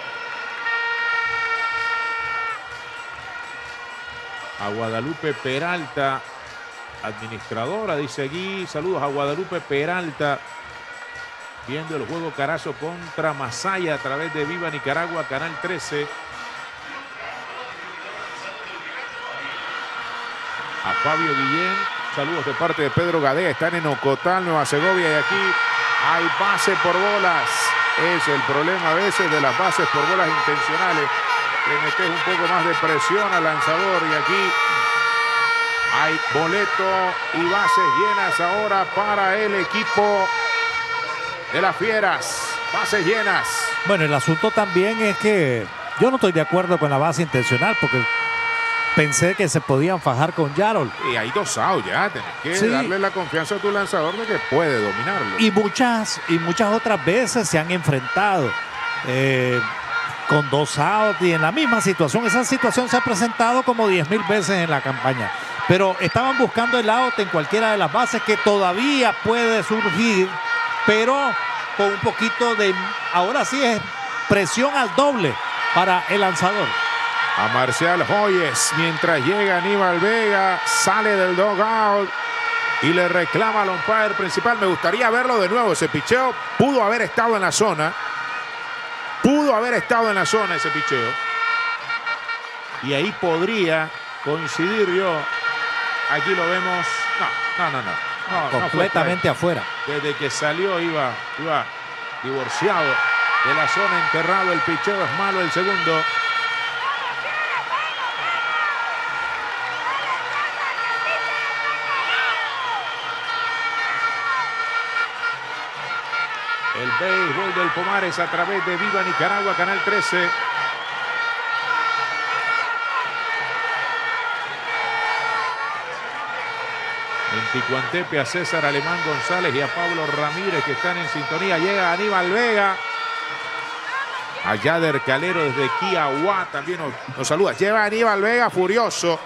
A Guadalupe Peralta, administradora, dice aquí. Saludos a Guadalupe Peralta. Viendo el juego Carazo contra Masaya a través de Viva Nicaragua, Canal trece. A Fabio Guillén, saludos de parte de Pedro Gadea. Están en Ocotal, Nueva Segovia, y aquí hay base por bolas. Es el problema a veces de las bases por bolas intencionales. Le metes un poco más de presión al lanzador, y aquí hay boleto y bases llenas ahora para el equipo de las Fieras. Bases llenas. Bueno, el asunto también es que yo no estoy de acuerdo con la base intencional, porque pensé que se podían fajar con Yarol. Y hay dos outs ya. Tienes que Sí. darle la confianza a tu lanzador de que puede dominarlo. Y muchas, y muchas otras veces se han enfrentado. eh, con dos outs y en la misma situación. Esa situación se ha presentado como diez mil veces en la campaña. Pero estaban buscando el out en cualquiera de las bases que todavía puede surgir, pero con un poquito de, ahora sí es presión al doble para el lanzador. A Marcial Hoyes, mientras llega Aníbal Vega, sale del dugout y le reclama al umpire principal. Me gustaría verlo de nuevo. Ese picheo pudo haber estado en la zona. Pudo haber estado en la zona ese picheo. Y ahí podría coincidir yo. Aquí lo vemos. No, no, no, no. no Completamente no afuera. Desde que salió iba, iba divorciado de la zona, enterrado. El picheo es malo, el segundo. El béisbol del Pomares a través de Viva Nicaragua, Canal trece. En Ticuantepe a César Alemán González y a Pablo Ramírez que están en sintonía. Llega Aníbal Vega. A Yader Calero desde Kiahuá también nos, nos saluda. Lleva Aníbal Vega furioso.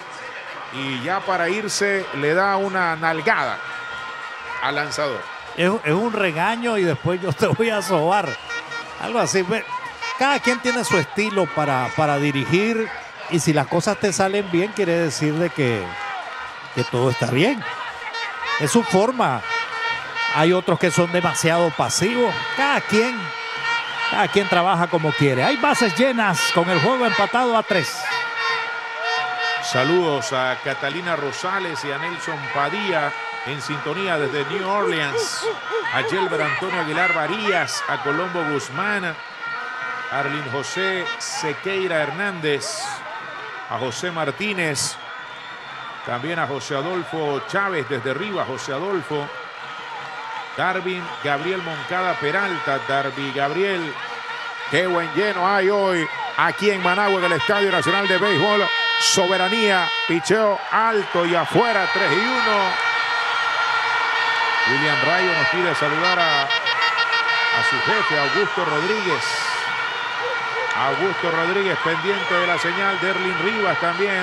Y ya para irse le da una nalgada al lanzador. Es, es un regaño y después yo te voy a sobar. Algo así. Cada quien tiene su estilo para, para dirigir. Y si las cosas te salen bien, quiere decir de que, que todo está bien. Es su forma. Hay otros que son demasiado pasivos. Cada quien, cada quien trabaja como quiere. Hay bases llenas con el juego empatado a tres. Saludos a Catalina Rosales y a Nelson Padilla en sintonía desde New Orleans. A Yelber Antonio Aguilar Varías, a Colombo Guzmán, a Arlín José Sequeira Hernández, a José Martínez, también a José Adolfo Chávez desde Rivas, José Adolfo, Darwin Gabriel Moncada Peralta, Darby Gabriel. Qué buen lleno hay hoy aquí en Managua, en el Estadio Nacional de Béisbol. Soberanía, picheo alto y afuera, tres y uno. William Rayo nos pide saludar a, a su jefe, Augusto Rodríguez. Augusto Rodríguez pendiente de la señal. Derlin Rivas también.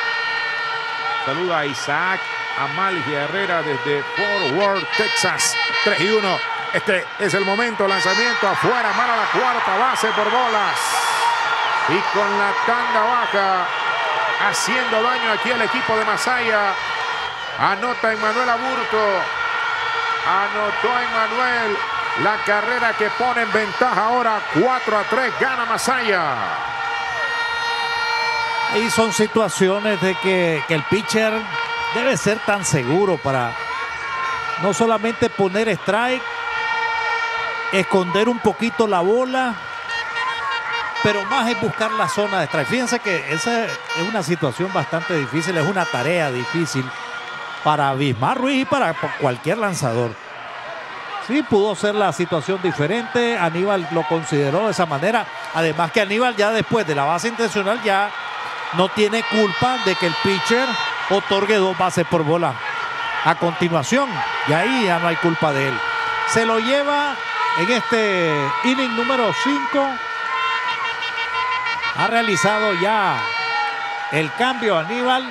Saluda a Isaac Amalgia Herrera desde Fort Worth, Texas. tres y uno. Este es el momento. Lanzamiento afuera. Mala la cuarta base por bolas. Y con la tanda baja, haciendo daño aquí al equipo de Masaya. Anota Emmanuel Aburto. Anotó Emmanuel. La carrera que pone en ventaja ahora cuatro a tres. Gana Masaya. Ahí son situaciones de que, que el pitcher debe ser tan seguro para no solamente poner strike, esconder un poquito la bola, pero más es buscar la zona de strike. Fíjense que esa es una situación bastante difícil, es una tarea difícil para Bismar Ruiz y para cualquier lanzador. Sí, pudo ser la situación diferente. Aníbal lo consideró de esa manera. Además que Aníbal ya después de la base intencional ya no tiene culpa de que el pitcher otorgue dos bases por bola a continuación. Y ahí ya no hay culpa de él. Se lo lleva en este inning número cinco. Ha realizado ya el cambio Aníbal.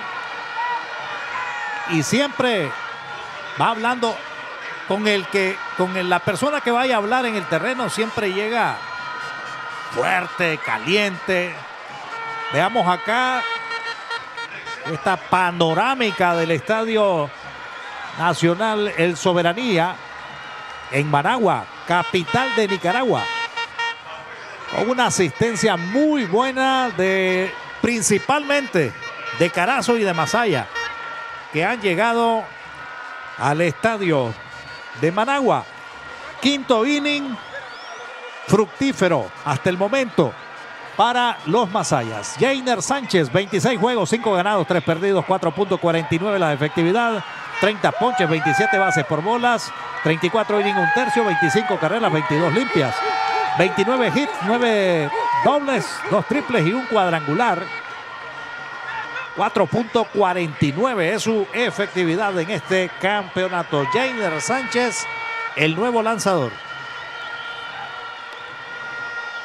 Y siempre va hablando con el que, con el, la persona que vaya a hablar en el terreno, siempre llega fuerte, caliente. Veamos acá esta panorámica del Estadio Nacional El Soberanía en Managua, capital de Nicaragua. Con una asistencia muy buena de principalmente de Carazo y de Masaya, que han llegado al estadio de Managua. Quinto inning fructífero hasta el momento para los Masayas. Jainer Sánchez, veintiséis juegos, cinco ganados, tres perdidos, cuatro punto cuarenta y nueve la efectividad, treinta ponches, veintisiete bases por bolas, treinta y cuatro innings, un tercio, veinticinco carreras, veintidós limpias, veintinueve hits, nueve dobles, dos triples y un cuadrangular. cuatro punto cuarenta y nueve es su efectividad en este campeonato. Jainer Sánchez, el nuevo lanzador.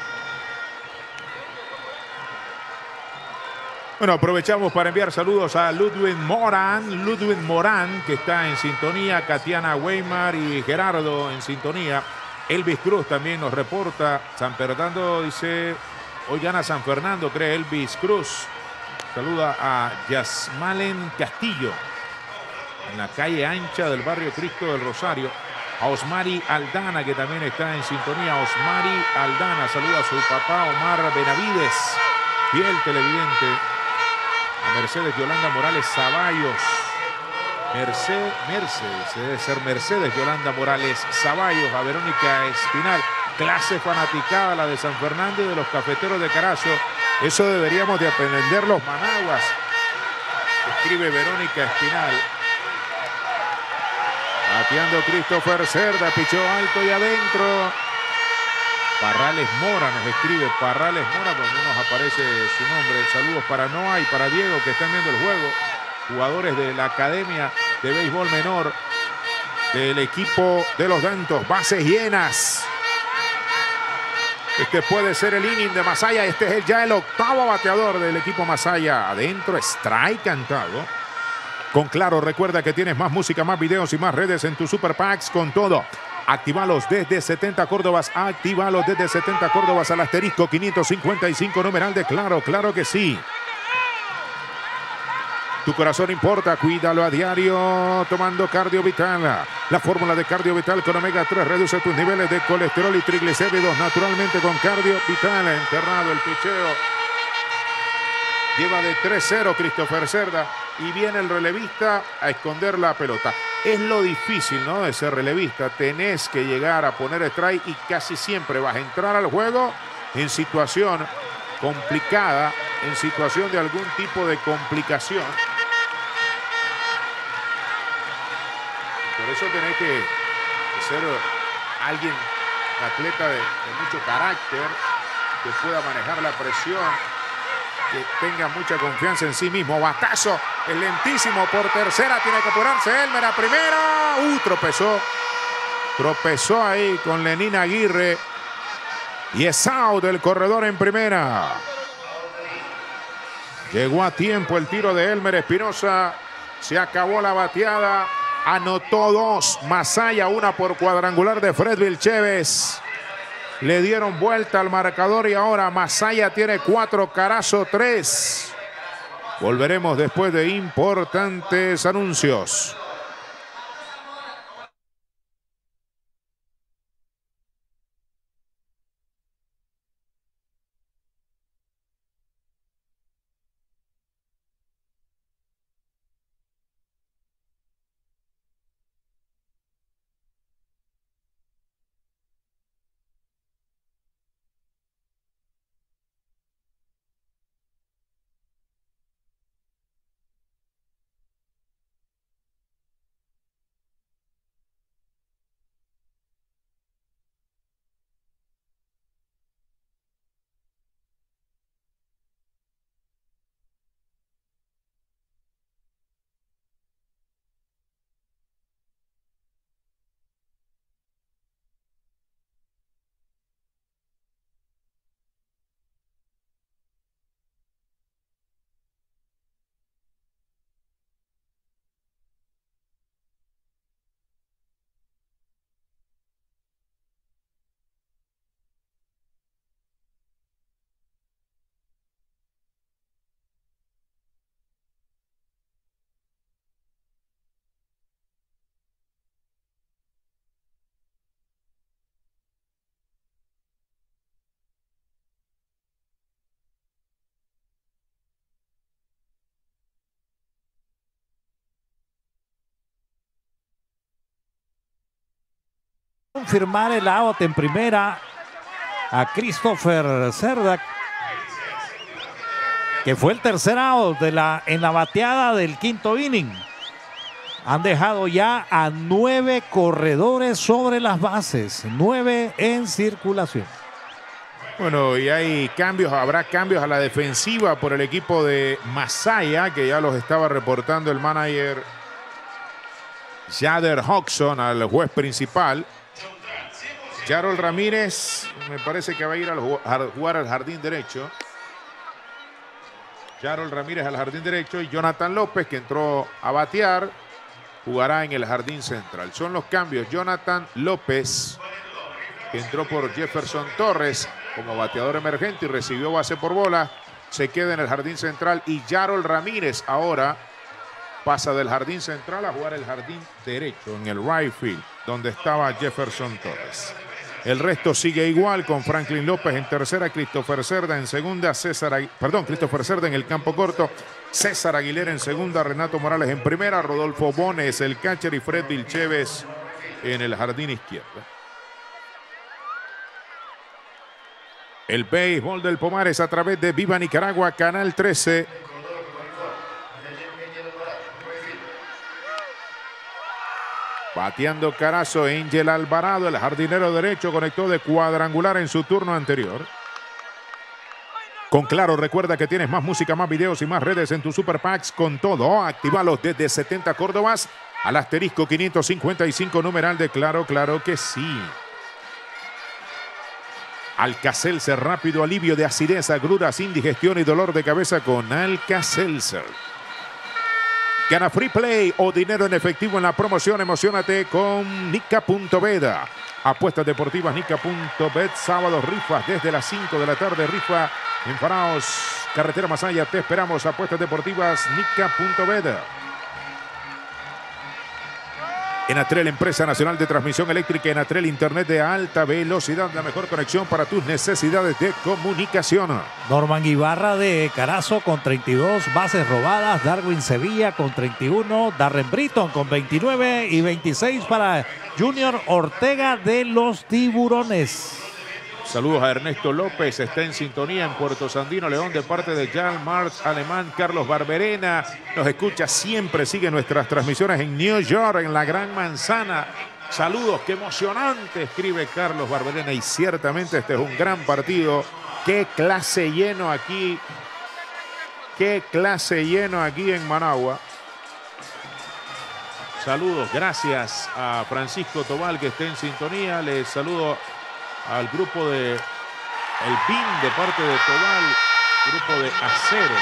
Bueno, aprovechamos para enviar saludos a Ludwig Morán, Ludwig Morán, que está en sintonía, Katiana Weimar y Gerardo en sintonía. Elvis Cruz también nos reporta. San Fernando dice, hoy gana San Fernando, cree Elvis Cruz. Saluda a Yasmalen Castillo, en la calle ancha del barrio Cristo del Rosario. A Osmari Aldana, que también está en sintonía. Osmari Aldana, saluda a su papá Omar Benavides, fiel televidente. A Mercedes Yolanda Morales Zavallos. Mercedes, Mercedes, debe ser Mercedes Yolanda Morales Zavallos. A Verónica Espinal, clase fanaticada la de San Fernando y de los cafeteros de Carazo. Eso deberíamos de aprender los managuas, escribe Verónica Espinal. Bateando Christopher Cerda, pichó alto y adentro. Parrales Mora nos escribe, Parrales Mora, porque no nos aparece su nombre. Saludos para Noah y para Diego, que están viendo el juego. Jugadores de la Academia de Béisbol Menor del equipo de los Dantos. Bases llenas. Este puede ser el inning de Masaya. Este es el, ya el octavo bateador del equipo Masaya. Adentro, strike cantado. Con Claro, recuerda que tienes más música, más videos y más redes en tu Super Packs con todo. Actívalos desde setenta Córdobas. Actívalos desde setenta Córdobas al asterisco quinientos cincuenta y cinco numeral de Claro. Claro que sí. Tu corazón importa, cuídalo a diario tomando Cardio Vital. La fórmula de Cardio Vital con omega tres reduce tus niveles de colesterol y triglicéridos naturalmente con Cardio Vital. Enterrado el picheo. Lleva de tres cero Christopher Cerda y viene el relevista a esconder la pelota. Es lo difícil, ¿no?, de ser relevista. Tenés que llegar a poner strike y casi siempre vas a entrar al juego en situación complicada, en situación de algún tipo de complicación. Por eso tenés que ser alguien, atleta de, de mucho carácter, que pueda manejar la presión, que tenga mucha confianza en sí mismo. Batazo, el lentísimo por tercera, tiene que apurarse Elmer a primera. Uh, tropezó. Tropezó ahí con Lenín Aguirre. Y es out del corredor en primera. Llegó a tiempo el tiro de Elmer Espinosa. Se acabó la bateada. Anotó dos. Masaya, una por cuadrangular de Fredville Chévez. Le dieron vuelta al marcador y ahora Masaya tiene cuatro, Carazo tres. Volveremos después de importantes anuncios. Confirmar el out en primera a Christopher Cerda, que fue el tercer out de la, en la bateada del quinto inning. Han dejado ya a nueve corredores sobre las bases, nueve en circulación. Bueno, y hay cambios, habrá cambios a la defensiva por el equipo de Masaya, que ya los estaba reportando el manager Jader Hodgson al juez principal. Yarol Ramírez me parece que va a ir a jugar al jardín derecho. Yarol Ramírez al jardín derecho y Jonathan López, que entró a batear, jugará en el jardín central. Son los cambios. Jonathan López, que entró por Jefferson Torres como bateador emergente y recibió base por bola, se queda en el jardín central. Y Yarol Ramírez ahora pasa del jardín central a jugar el jardín derecho en el right field, donde estaba Jefferson Torres. El resto sigue igual con Franklin López en tercera, Christopher Cerda en segunda, César, Agu... perdón, Christopher Cerda en el campo corto, César Aguilera en segunda, Renato Morales en primera, Rodolfo Bones el catcher y Fred Vilchévez en el jardín izquierdo. El béisbol del Pomares a través de Viva Nicaragua, Canal trece. Bateando Carazo, Angel Alvarado, el jardinero derecho, conectó de cuadrangular en su turno anterior. Con Claro, recuerda que tienes más música, más videos y más redes en tu Super Packs con todo. Actívalos desde setenta Córdobas al asterisco quinientos cincuenta y cinco numeral de Claro, claro que sí. Alka-Seltzer, rápido alivio de acidez, agruras, indigestión y dolor de cabeza con Alka-Seltzer. Gana Free Play o dinero en efectivo en la promoción. Emocionate con Nica punto beta. Apuestas deportivas Nica punto bet. Sábados rifas desde las cinco de la tarde. Rifa en Faraos, Carretera Masaya. Te esperamos. Apuestas deportivas Nica punto beta. Enatrel, empresa nacional de transmisión eléctrica. Enatrel, internet de alta velocidad. La mejor conexión para tus necesidades de comunicación. Norman Ibarra de Carazo con treinta y dos bases robadas. Darwin Sevilla con treinta y uno. Darren Britton con veintinueve y veintiséis para Junior Ortega de los Tiburones. Saludos a Ernesto López, está en sintonía en Puerto Sandino, León, de parte de Jan Marx Alemán. Carlos Barberena nos escucha siempre, sigue nuestras transmisiones en New York, en la Gran Manzana. Saludos, qué emocionante, escribe Carlos Barberena, y ciertamente este es un gran partido. Qué clase lleno aquí, qué clase lleno aquí en Managua. Saludos, gracias a Francisco Tobal que esté en sintonía. Les saludo al grupo de El B I N de parte de Tobal, grupo de aceros.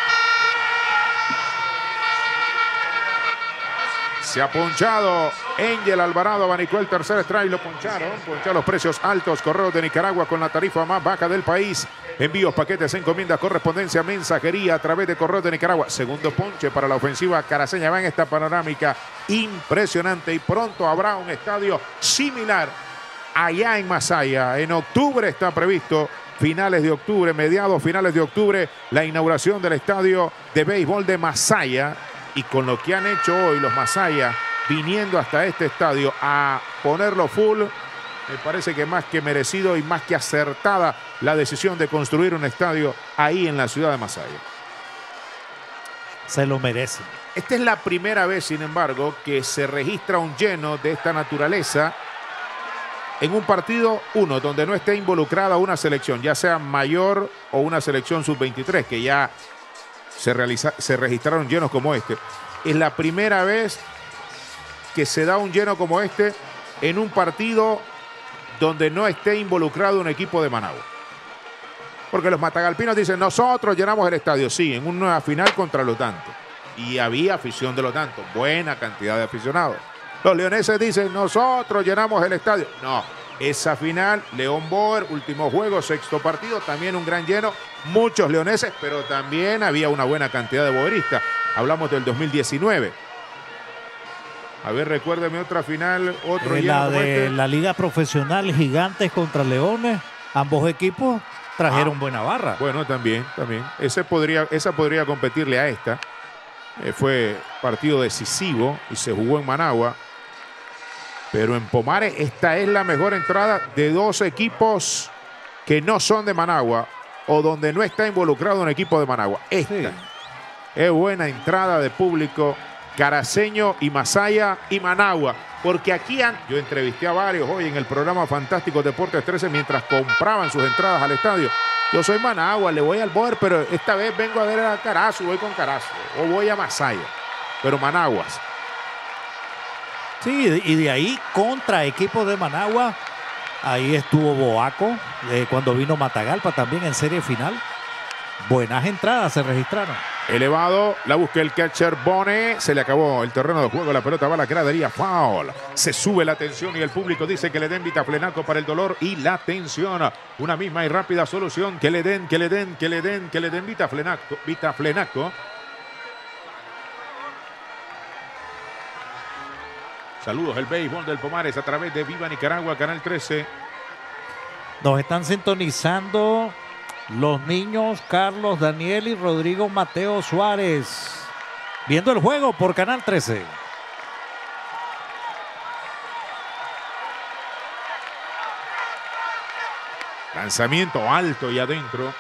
Se ha ponchado Angel Alvarado, abanicó el tercer strike, lo poncharon, poncharon los precios altos. Correos de Nicaragua con la tarifa más baja del país. Envíos, paquetes, encomiendas, correspondencia, mensajería a través de Correos de Nicaragua. Segundo ponche para la ofensiva caraceña. Va en esta panorámica impresionante y pronto habrá un estadio similar allá en Masaya. En octubre está previsto, finales de octubre, mediados, finales de octubre, la inauguración del estadio de béisbol de Masaya. Y con lo que han hecho hoy los Masaya, viniendo hasta este estadio a ponerlo full, me parece que más que merecido y más que acertada la decisión de construir un estadio ahí en la ciudad de Masaya. Se lo merece. Esta es la primera vez, sin embargo, que se registra un lleno de esta naturaleza en un partido, uno, donde no esté involucrada una selección, ya sea mayor o una selección sub veintitrés, que ya se, realiza, se registraron llenos como este. Es la primera vez que se da un lleno como este en un partido donde no esté involucrado un equipo de Managua. Porque los matagalpinos dicen, nosotros llenamos el estadio. Sí, en una final contra Lotanto. Y había afición de Lotanto, buena cantidad de aficionados. Los leoneses dicen, nosotros llenamos el estadio. No, esa final, León Boer, último juego, sexto partido, también un gran lleno. Muchos leoneses, pero también había una buena cantidad de boeristas. Hablamos del dos mil diecinueve. A ver, recuérdeme otra final, otro eh, lleno la como de este. la Liga Profesional, Gigantes contra Leones. Ambos equipos trajeron Ah, buena barra. Bueno, también, también. Ese podría, esa podría competirle a esta. Eh, fue partido decisivo y se jugó en Managua. Pero en Pomares esta es la mejor entrada de dos equipos que no son de Managua o donde no está involucrado un equipo de Managua. Esta Sí. es buena entrada de público caraceño y Masaya y Managua. Porque aquí han, yo entrevisté a varios hoy en el programa Fantástico Deportes trece mientras compraban sus entradas al estadio. Yo soy Managua, le voy al Boer, pero esta vez vengo a ver a Carazo, voy con Carazo o voy a Masaya. Pero Managuas. Sí, y de ahí contra equipos de Managua, ahí estuvo Boaco, eh, cuando vino Matagalpa también en serie final. buenas entradas se registraron. Elevado, la busca el catcher Bone. Se le acabó el terreno de juego. La pelota va a la gradería. Foul. Se sube la tensión y el público dice que le den vitaflenaco para el dolor y la tensión. Una misma y rápida solución. Que le den, que le den, que le den, que le den vitaflenaco. Vitaflenaco. Saludos, el béisbol del Pomares a través de Viva Nicaragua, Canal trece. Nos están sintonizando los niños Carlos, Daniel y Rodrigo Mateo Suárez. Viendo el juego por Canal trece. Lanzamiento alto y adentro.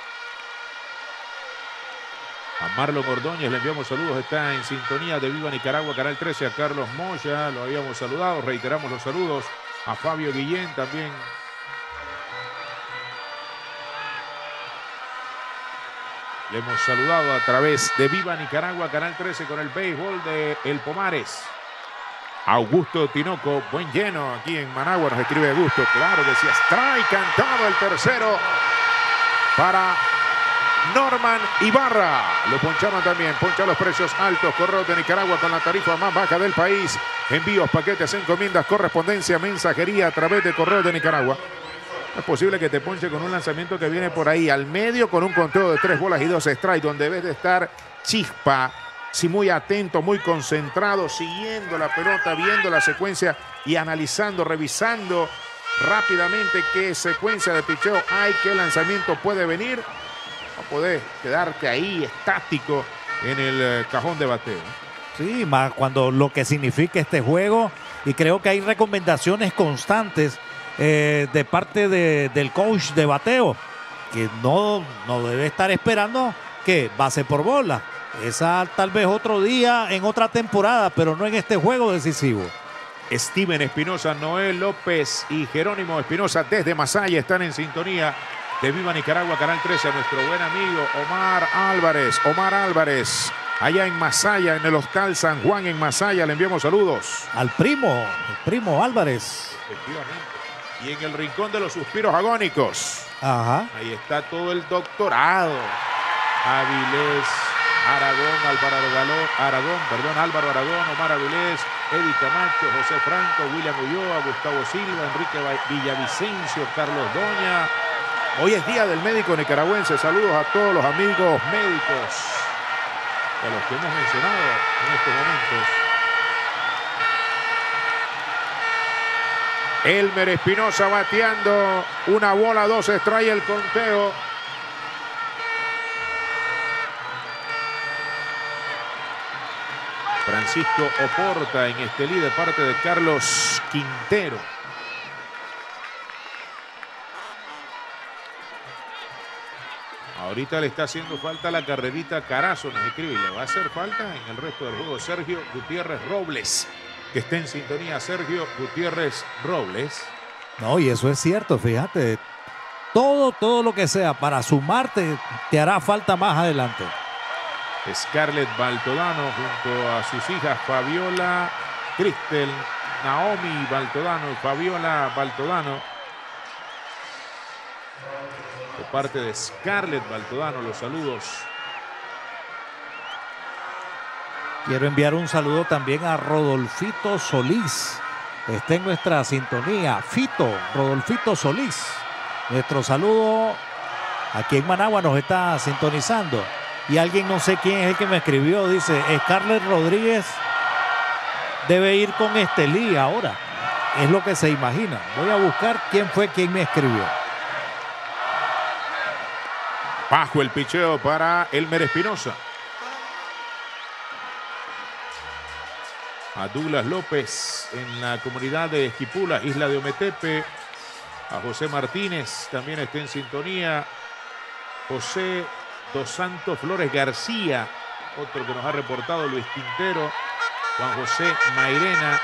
A Marlon Ordóñez le enviamos saludos. Está en sintonía de Viva Nicaragua, Canal trece. A Carlos Moya lo habíamos saludado. Reiteramos los saludos. A Fabio Guillén también. Le hemos saludado a través de Viva Nicaragua, Canal trece, con el béisbol de El Pomares. Augusto Tinoco, buen lleno aquí en Managua, nos escribe Augusto. Claro, decía strike, cantado el tercero para Norman Ibarra. Lo poncharon también, poncha los precios altos. Correos de Nicaragua con la tarifa más baja del país. Envíos, paquetes, encomiendas, correspondencia, mensajería a través de Correos de Nicaragua. Es posible que te ponche con un lanzamiento que viene por ahí al medio con un conteo de tres bolas y dos strikes, donde debes de estar chispa, sí, muy atento, muy concentrado, siguiendo la pelota, viendo la secuencia y analizando, revisando rápidamente qué secuencia de picheo hay, qué lanzamiento puede venir. No podés quedarte ahí estático en el eh, cajón de bateo. Sí, más cuando lo que significa este juego, y creo que hay recomendaciones constantes Eh, de parte de, del coach de bateo, que no, no debe estar esperando que base por bola. Esa tal vez otro día en otra temporada, pero no en este juego decisivo. Steven Espinosa, Noel López y Jerónimo Espinosa desde Masaya están en sintonía de Viva Nicaragua, Canal trece. A nuestro buen amigo Omar Álvarez, Omar Álvarez, allá en Masaya, en el Hostal San Juan en Masaya, le enviamos saludos. Al primo, el primo Álvarez. Efectivamente. Y en el rincón de los suspiros agónicos. Ajá. Ahí está todo el doctorado. Avilés, Aragón, Álvaro Aragón, Aragón, perdón, Álvaro Aragón, Omar Avilés, Eddie Camacho, José Franco, William Ulloa, Gustavo Silva, Enrique Villavicencio, Carlos Doña. Hoy es Día del Médico Nicaragüense. Saludos a todos los amigos médicos, a los que hemos mencionado en estos momentos. Elmer Espinosa bateando, una bola, dos strike el conteo. Francisco Oporta en Estelí de parte de Carlos Quintero. Ahorita le está haciendo falta la carrerita Carazo, nos escribe, y le va a hacer falta en el resto del juego Sergio Gutiérrez Robles, que esté en sintonía. Sergio Gutiérrez Robles. No, y eso es cierto, fíjate. Todo, todo lo que sea para sumarte te hará falta más adelante. Scarlett Baltodano junto a sus hijas Fabiola, Cristel, Naomi Baltodano y Fabiola Baltodano. De parte de Scarlett Baltodano, los saludos. Quiero enviar un saludo también a Rodolfito Solís. Está en nuestra sintonía. Fito, Rodolfito Solís. Nuestro saludo aquí en Managua nos está sintonizando. Y alguien, no sé quién es el que me escribió, dice, Scarlett Rodríguez debe ir con Estelí ahora. Es lo que se imagina. Voy a buscar quién fue quien me escribió. Bajo el picheo para Elmer Espinosa. A Douglas López en la comunidad de Esquipula, Isla de Ometepe. A José Martínez también está en sintonía. José Dos Santos Flores García, otro que nos ha reportado, Luis Quintero. Juan José Mairena.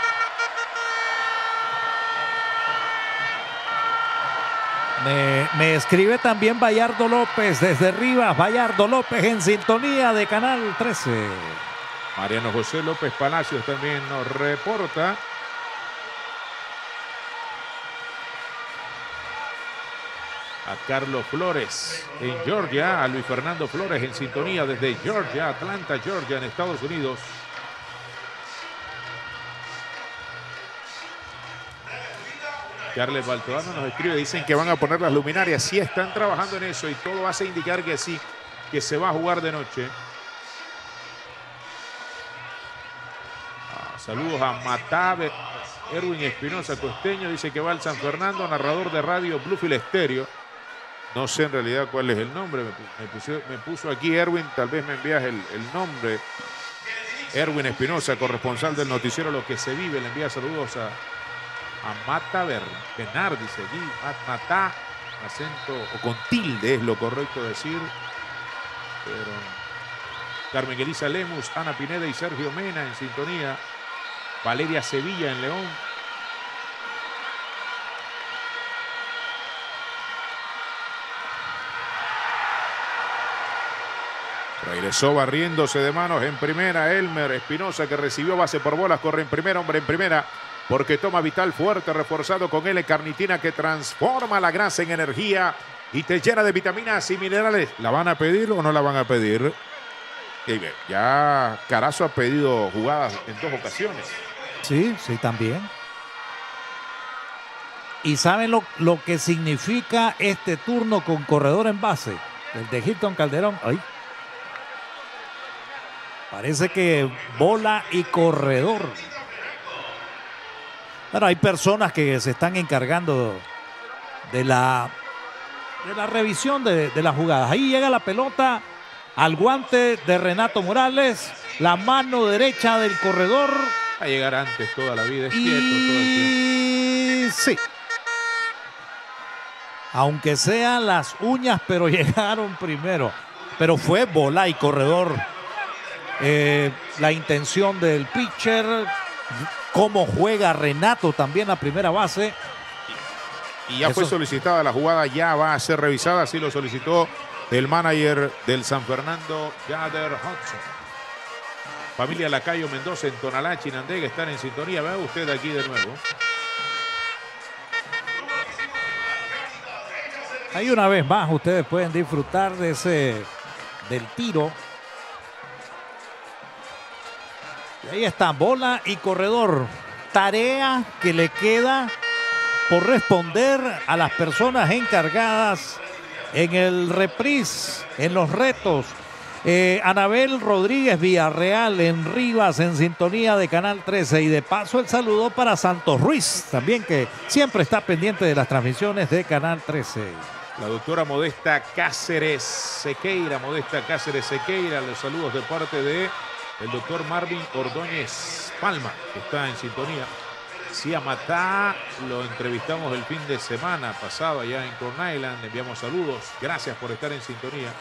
Me, me escribe también Bayardo López desde Rivas. Bayardo López en sintonía de Canal trece. Mariano José López Palacios también nos reporta. a Carlos Flores en Georgia, a Luis Fernando Flores en sintonía desde Georgia, Atlanta, Georgia, en Estados Unidos. Carles Baltodano nos escribe, dicen que van a poner las luminarias. Sí, están trabajando en eso y todo hace indicar que sí, que se va a jugar de noche. Ah, saludos a Matabe. Erwin Espinosa Costeño dice que va al San Fernando, narrador de radio Bluefield Estéreo. No sé en realidad cuál es el nombre. Me, me, puso, me puso aquí Erwin, tal vez me envías el, el nombre. Erwin Espinosa, corresponsal del noticiero Lo que se vive, le envía saludos a, a Mata Benar, dice aquí. Mata, acento, o con tilde es lo correcto decir. Pero Carmen Elisa Lemus, Ana Pineda y Sergio Mena en sintonía. Valeria Sevilla en León. Regresó barriéndose de manos en primera Elmer Espinosa, que recibió base por bolas, corre en primera, hombre en primera, porque toma Vital Fuerte, reforzado con L-carnitina, que transforma la grasa en energía y te llena de vitaminas y minerales. ¿La van a pedir o no la van a pedir? Ya Carazo ha pedido jugadas en dos ocasiones. Sí, sí, también. ¿Y saben lo, lo que significa este turno con corredor en base? El de Hilton Calderón. Ay. Parece que bola y corredor. Bueno, hay personas que se están encargando de la, de la revisión de, de las jugadas. Ahí llega la pelota al guante de Renato Morales. La mano derecha del corredor. A llegar antes toda la vida, es y... quieto todo el tiempo. Sí. Aunque sean las uñas, pero llegaron primero. Pero fue bola y corredor. Eh, la intención del pitcher, cómo juega Renato también la primera base. Y ya Eso. fue solicitada la jugada, ya va a ser revisada, así lo solicitó el manager del San Fernando, Jader Hudson. Familia Lacayo Mendoza en Tonalá, Chinandega, están en sintonía. Vea usted aquí de nuevo. Ahí una vez más ustedes pueden disfrutar de ese del tiro. Y ahí está, bola y corredor. Tarea que le queda por responder a las personas encargadas en el reprise, en los retos. Eh, Anabel Rodríguez Villarreal en Rivas en sintonía de Canal trece, y de paso el saludo para Santos Ruiz también, que siempre está pendiente de las transmisiones de Canal trece. La doctora Modesta Cáceres Sequeira, Modesta Cáceres Sequeira, los saludos de parte de el doctor Marvin Ordóñez Palma, que está en sintonía. Sí, a Matá lo entrevistamos el fin de semana pasado allá en Corn Island, le enviamos saludos, gracias por estar en sintonía.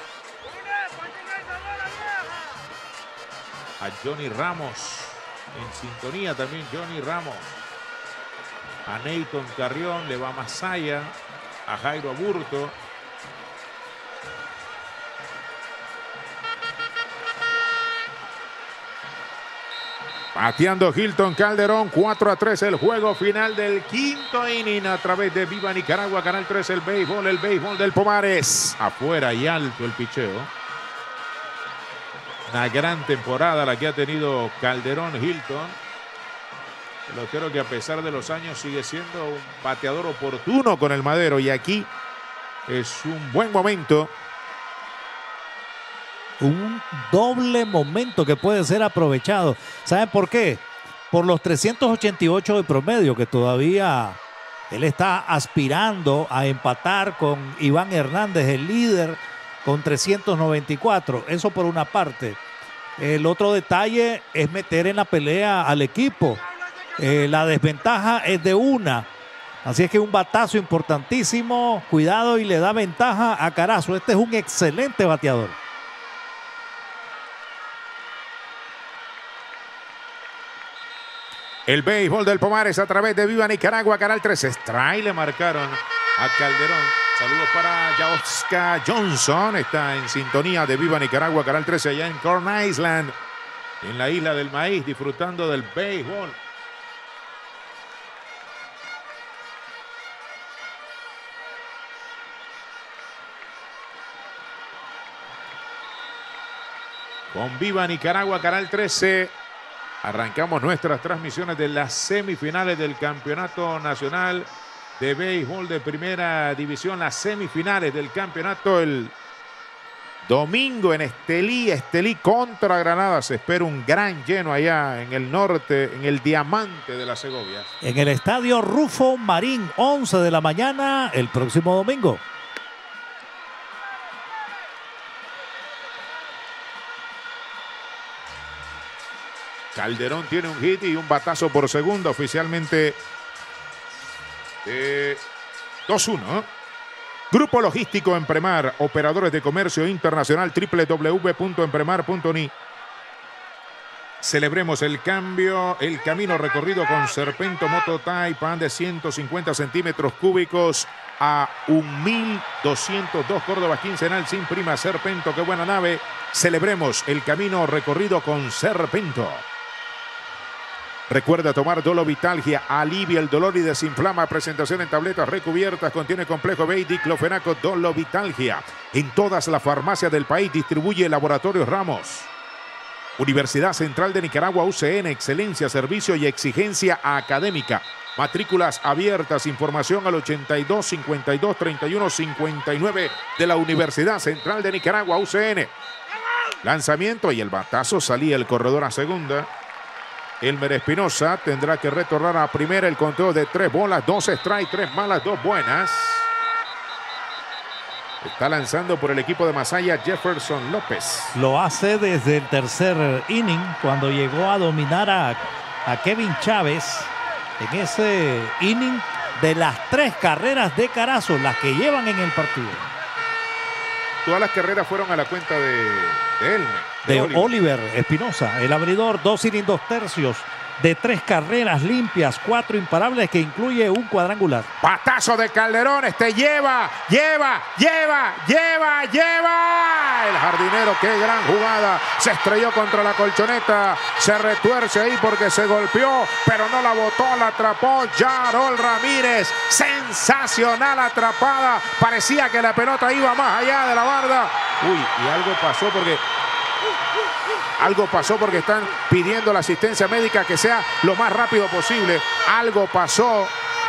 A Johnny Ramos, en sintonía también Johnny Ramos. A Neyton Carrión, le va Masaya. A Jairo Aburto. Bateando Hilton Calderón, cuatro a tres el juego final del quinto inning a través de Viva Nicaragua, Canal tres, el béisbol, el béisbol del Pomares. Afuera y alto el picheo. Una gran temporada la que ha tenido Calderón Hilton. Pelotero que a pesar de los años sigue siendo un bateador oportuno con el madero. Y aquí es un buen momento. Un doble momento que puede ser aprovechado. ¿Saben por qué? Por los trescientos ochenta y ocho de promedio, que todavía él está aspirando a empatar con Iván Hernández, el líder, con trescientos noventa y cuatro. Eso por una parte. El otro detalle es meter en la pelea al equipo. Eh, la desventaja es de una. Así es que un batazo importantísimo. Cuidado, y le da ventaja a Carazo. Este es un excelente bateador. El béisbol del Pomares a través de Viva Nicaragua, Canal trece. Strike le marcaron a Calderón. Saludos para Jaoska Johnson. Está en sintonía de Viva Nicaragua, Canal trece, allá en Corn Island, en la isla del maíz, disfrutando del béisbol. Con Viva Nicaragua, Canal trece. Arrancamos nuestras transmisiones de las semifinales del Campeonato Nacional de Béisbol de Primera División. Las semifinales del campeonato el domingo en Estelí. Estelí contra Granada. Se espera un gran lleno allá en el norte, en el Diamante de las Segovias. En el estadio Rufo Marín, once de la mañana el próximo domingo. Calderón tiene un hit y un batazo por segunda, oficialmente eh, dos uno. Grupo Logístico Empremar, operadores de comercio internacional, doble u doble u doble u punto empremar punto ni. Celebremos el cambio, el camino recorrido con Serpento Mototype, pan de ciento cincuenta centímetros cúbicos a un mil doscientos dos Córdoba quincenal sin prima. Serpento, qué buena nave. Celebremos el camino recorrido con Serpento. Recuerda tomar Dolovitalgia, alivia el dolor y desinflama. Presentación en tabletas recubiertas, contiene complejo B y diclofenaco. Dolovitalgia. En todas las farmacias del país distribuye Laboratorios Ramos. Universidad Central de Nicaragua, U C N, excelencia, servicio y exigencia académica. Matrículas abiertas, información al ochenta y dos, cincuenta y dos, treinta y uno, cincuenta y nueve de la Universidad Central de Nicaragua, U C N. Lanzamiento y el batazo, salía el corredor a segunda. Elmer Espinosa tendrá que retornar a primera. El conteo de tres bolas, dos strikes, tres malas, dos buenas. Está lanzando por el equipo de Masaya Jefferson López. Lo hace desde el tercer inning, cuando llegó a dominar a, a Kevin Chávez en ese inning de las tres carreras de Carazo, las que llevan en el partido. Todas las carreras fueron a la cuenta de, de Elmer. De, de Oliver Espinosa, el abridor, dos innings, dos tercios, de tres carreras limpias, cuatro imparables, que incluye un cuadrangular. Patazo de Calderón, este lleva, lleva, lleva, lleva, lleva. El jardinero, qué gran jugada. Se estrelló contra la colchoneta, se retuerce ahí porque se golpeó, pero no la botó, la atrapó Yarol Ramírez. Sensacional atrapada. Parecía que la pelota iba más allá de la barda. Uy, y algo pasó porque... Algo pasó porque están pidiendo la asistencia médica que sea lo más rápido posible. Algo pasó.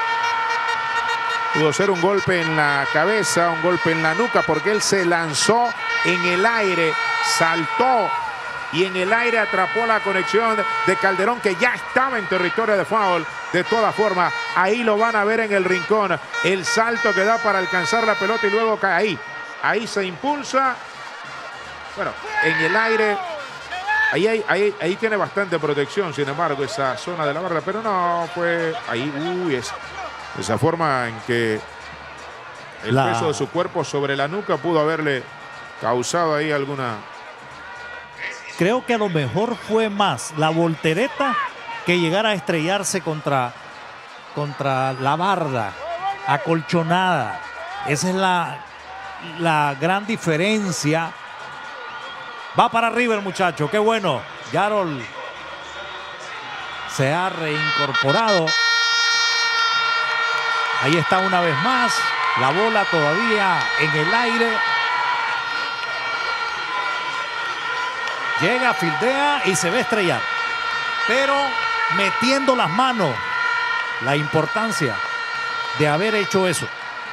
Pudo ser un golpe en la cabeza, un golpe en la nuca, porque él se lanzó en el aire, saltó y en el aire atrapó la conexión de Calderón, que ya estaba en territorio de foul. De todas formas, ahí lo van a ver en el rincón. El salto que da para alcanzar la pelota y luego cae ahí. Ahí se impulsa. Bueno, en el aire... Ahí, ahí, ahí, ahí tiene bastante protección, sin embargo, esa zona de la barra. Pero no, fue ahí, uy, es, esa forma en que el la... peso de su cuerpo sobre la nuca pudo haberle causado ahí alguna... Creo que a lo mejor fue más la voltereta que llegar a estrellarse contra, contra la barda acolchonada. Esa es la, la gran diferencia. Va para arriba el muchacho, qué bueno. Yarol se ha reincorporado. Ahí está una vez más. La bola todavía en el aire. Llega, fildea y se ve estrellar. Pero metiendo las manos. La importancia de haber hecho eso.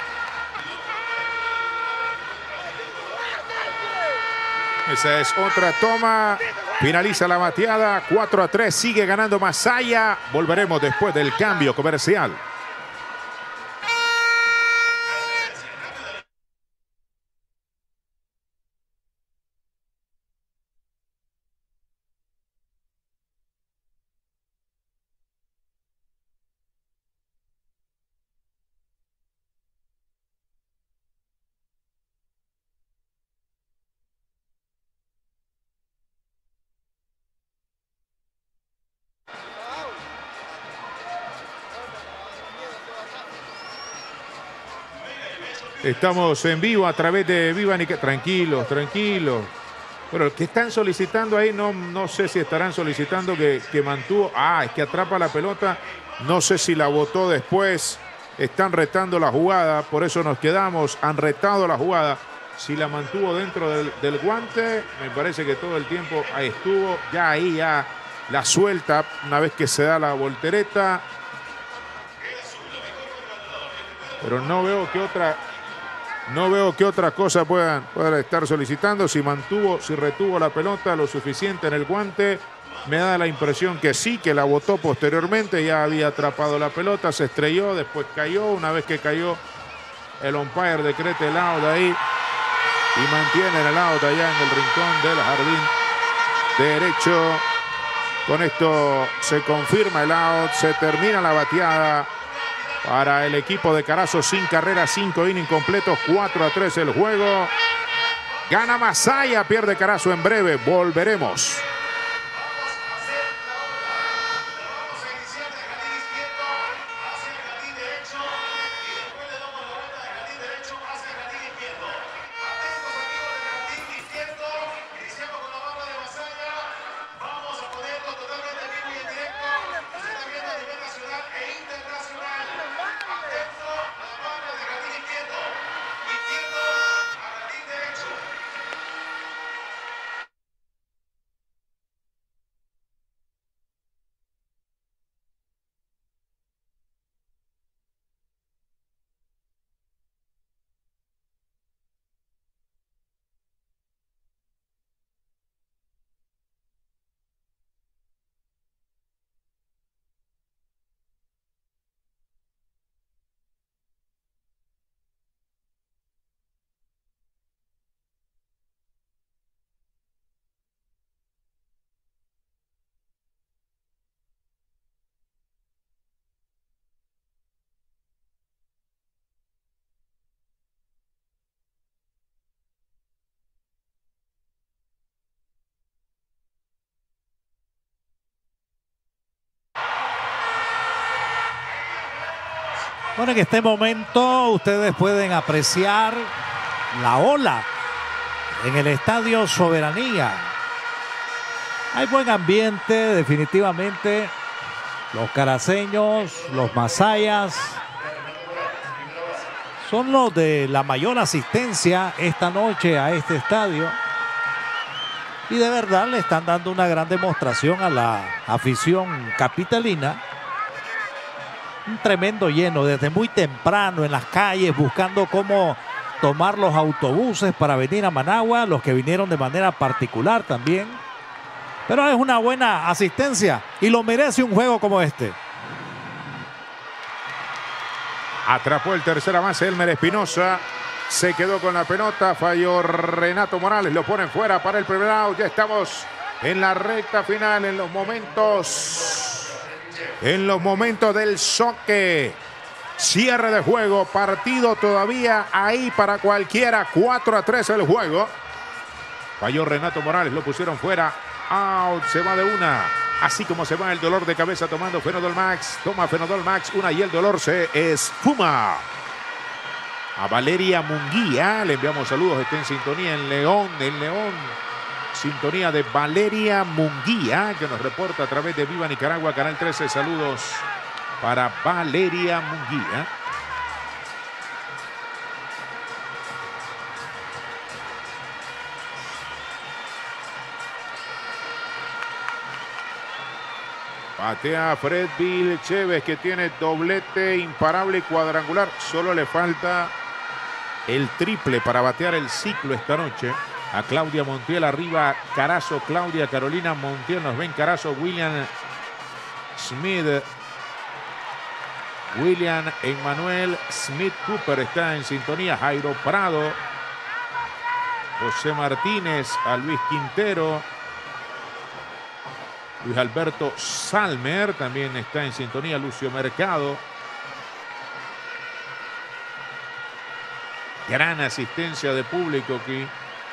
Esa es otra toma. Finaliza la bateada. cuatro a tres. Sigue ganando Masaya. Volveremos después del cambio comercial. Estamos en vivo a través de Viva Nicaragua. Tranquilos, tranquilos. Pero que están solicitando ahí, no, no sé si estarán solicitando que, que mantuvo. Ah, es que atrapa la pelota. No sé si la botó después. Están retando la jugada, por eso nos quedamos. Han retado la jugada. si la mantuvo dentro del, del guante. Me parece que todo el tiempo ahí estuvo. Ya ahí ya la suelta una vez que se da la voltereta. Pero no veo que otra, no veo que otra cosa puedan, puedan estar solicitando. Si mantuvo, si retuvo la pelota lo suficiente en el guante. Me da la impresión que sí, que la botó posteriormente. Ya había atrapado la pelota, se estrelló, después cayó. Una vez que cayó, el umpire decreta el out ahí y mantiene el out allá en el rincón del jardín derecho. Con esto se confirma el out, se termina la bateada para el equipo de Carazo. Sin carreras, cinco innings completos, cuatro a tres el juego. Gana Masaya, pierde Carazo en breve. Volveremos. Bueno, en este momento ustedes pueden apreciar la ola en el Estadio Soberanía. Hay buen ambiente, definitivamente. Los caraceños, los masayas, son los de la mayor asistencia esta noche a este estadio. Y de verdad le están dando una gran demostración a la afición capitalina. Un tremendo lleno desde muy temprano en las calles, buscando cómo tomar los autobuses para venir a Managua, los que vinieron de manera particular también. Pero es una buena asistencia y lo merece un juego como este. Atrapó el tercera base Elmer Espinosa. Se quedó con la pelota. Falló Renato Morales. Lo ponen fuera para el primer out. Ya estamos en la recta final, en los momentos... En los momentos del choque. Cierre de juego. Partido todavía ahí para cualquiera. cuatro a tres el juego. Falló Renato Morales. Lo pusieron fuera. Out. Se va de una. Así como se va el dolor de cabeza tomando Fenodol Max. Toma Fenodol Max. Una y el dolor se esfuma. A Valeria Munguía le enviamos saludos. Está en sintonía en León. En León. Sintonía de Valeria Munguía, que nos reporta a través de Viva Nicaragua, Canal trece. Saludos para Valeria Munguía. Batea Fred Vilchévez, que tiene doblete imparable y cuadrangular. Solo le falta el triple para batear el ciclo esta noche. A Claudia Montiel, arriba Carazo, Claudia Carolina Montiel, nos ven Carazo, William Smith, William Emmanuel Smith Cooper está en sintonía, Jairo Prado, José Martínez, a Luis Quintero, Luis Alberto Salmer también está en sintonía, Lucio Mercado. Gran asistencia de público aquí.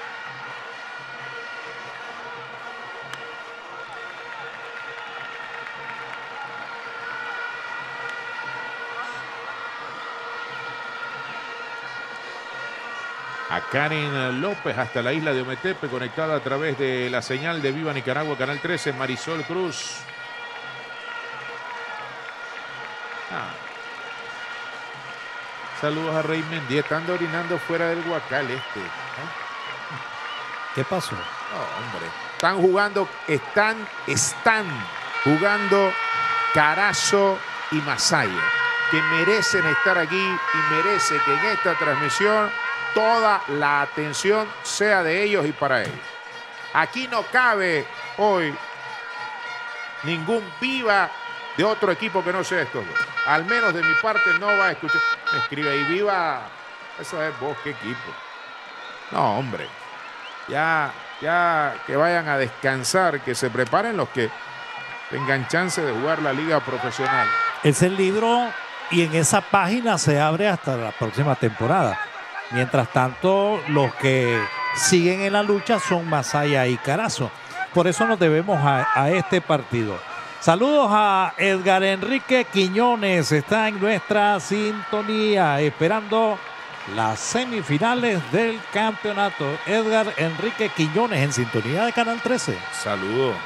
A Karen López hasta la isla de Ometepe, conectada a través de la señal de Viva Nicaragua, Canal trece, Marisol Cruz. Ah. Saludos a Rey Mendy. Están orinando fuera del Guacal este. ¿eh? ¿Qué pasó? No, hombre. Están jugando, están, están jugando Carazo y Masaya, que merecen estar aquí y merece que en esta transmisión toda la atención sea de ellos y para ellos. Aquí no cabe hoy ningún viva de otro equipo que no sea estos dos. Al menos de mi parte no va a escuchar. Me escribe ahí, viva. Esa es vos, qué equipo. No, hombre. Ya, ya que vayan a descansar, que se preparen los que tengan chance de jugar la liga profesional. Es el libro y en esa página se abre hasta la próxima temporada. Mientras tanto, los que siguen en la lucha son Masaya y Carazo. Por eso nos debemos a, a este partido. Saludos a Edgar Enrique Quiñones. Está en nuestra sintonía esperando las semifinales del campeonato. Edgar Enrique Quiñones en sintonía de Canal trece. Saludos.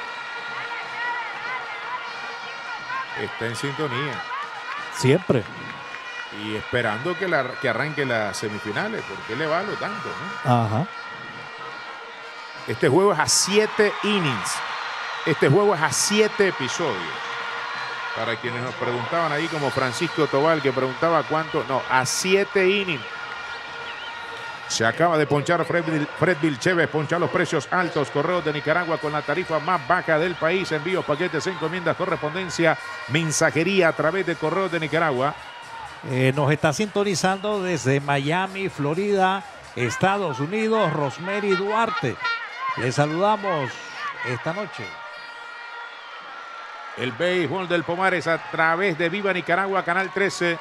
Está en sintonía. Siempre. Y esperando que, la, que arranque las semifinales, porque le va a lo tanto, ¿no? Ajá. Este juego es a siete innings. Este juego es a siete episodios. Para quienes nos preguntaban ahí, como Francisco Tobal, que preguntaba cuánto. No, a siete innings. Se acaba de ponchar Fred, Fred Vilchévez, ponchar los precios altos. Correos de Nicaragua con la tarifa más baja del país. Envíos, paquetes, encomiendas, correspondencia, mensajería a través de Correos de Nicaragua. Eh, nos está sintonizando desde Miami, Florida, Estados Unidos, Rosemary Duarte. Les saludamos esta noche. El béisbol del Pomares a través de Viva Nicaragua, Canal trece.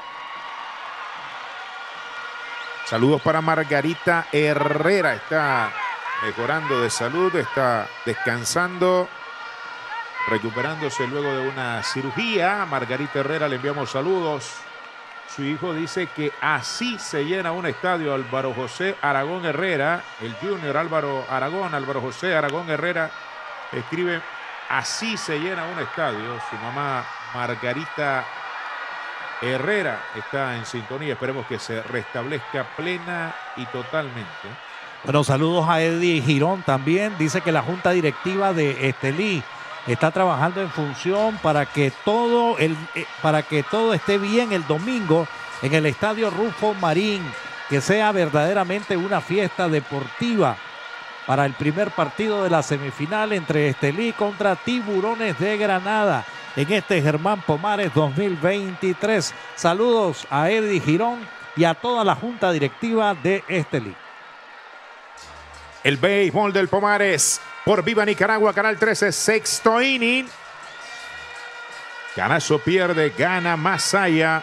Saludos para Margarita Herrera. Está mejorando de salud, está descansando, recuperándose luego de una cirugía. Margarita Herrera, le enviamos saludos. Su hijo dice que así se llena un estadio. Álvaro José Aragón Herrera, el junior Álvaro Aragón, Álvaro José Aragón Herrera, escribe: así se llena un estadio. Su mamá Margarita Herrera está en sintonía. Esperemos que se restablezca plena y totalmente. Bueno, saludos a Eddie Girón también. Dice que la junta directiva de Estelí está trabajando en función para que todo el eh, para que todo esté bien el domingo en el estadio Rufo Marín, que sea verdaderamente una fiesta deportiva para el primer partido de la semifinal entre Estelí contra Tiburones de Granada en este Germán Pomares dos mil veintitrés. Saludos a Eddie Girón y a toda la junta directiva de Estelí. El béisbol del Pomares por Viva Nicaragua, Canal trece, sexto inning. Carazo pierde, gana Masaya.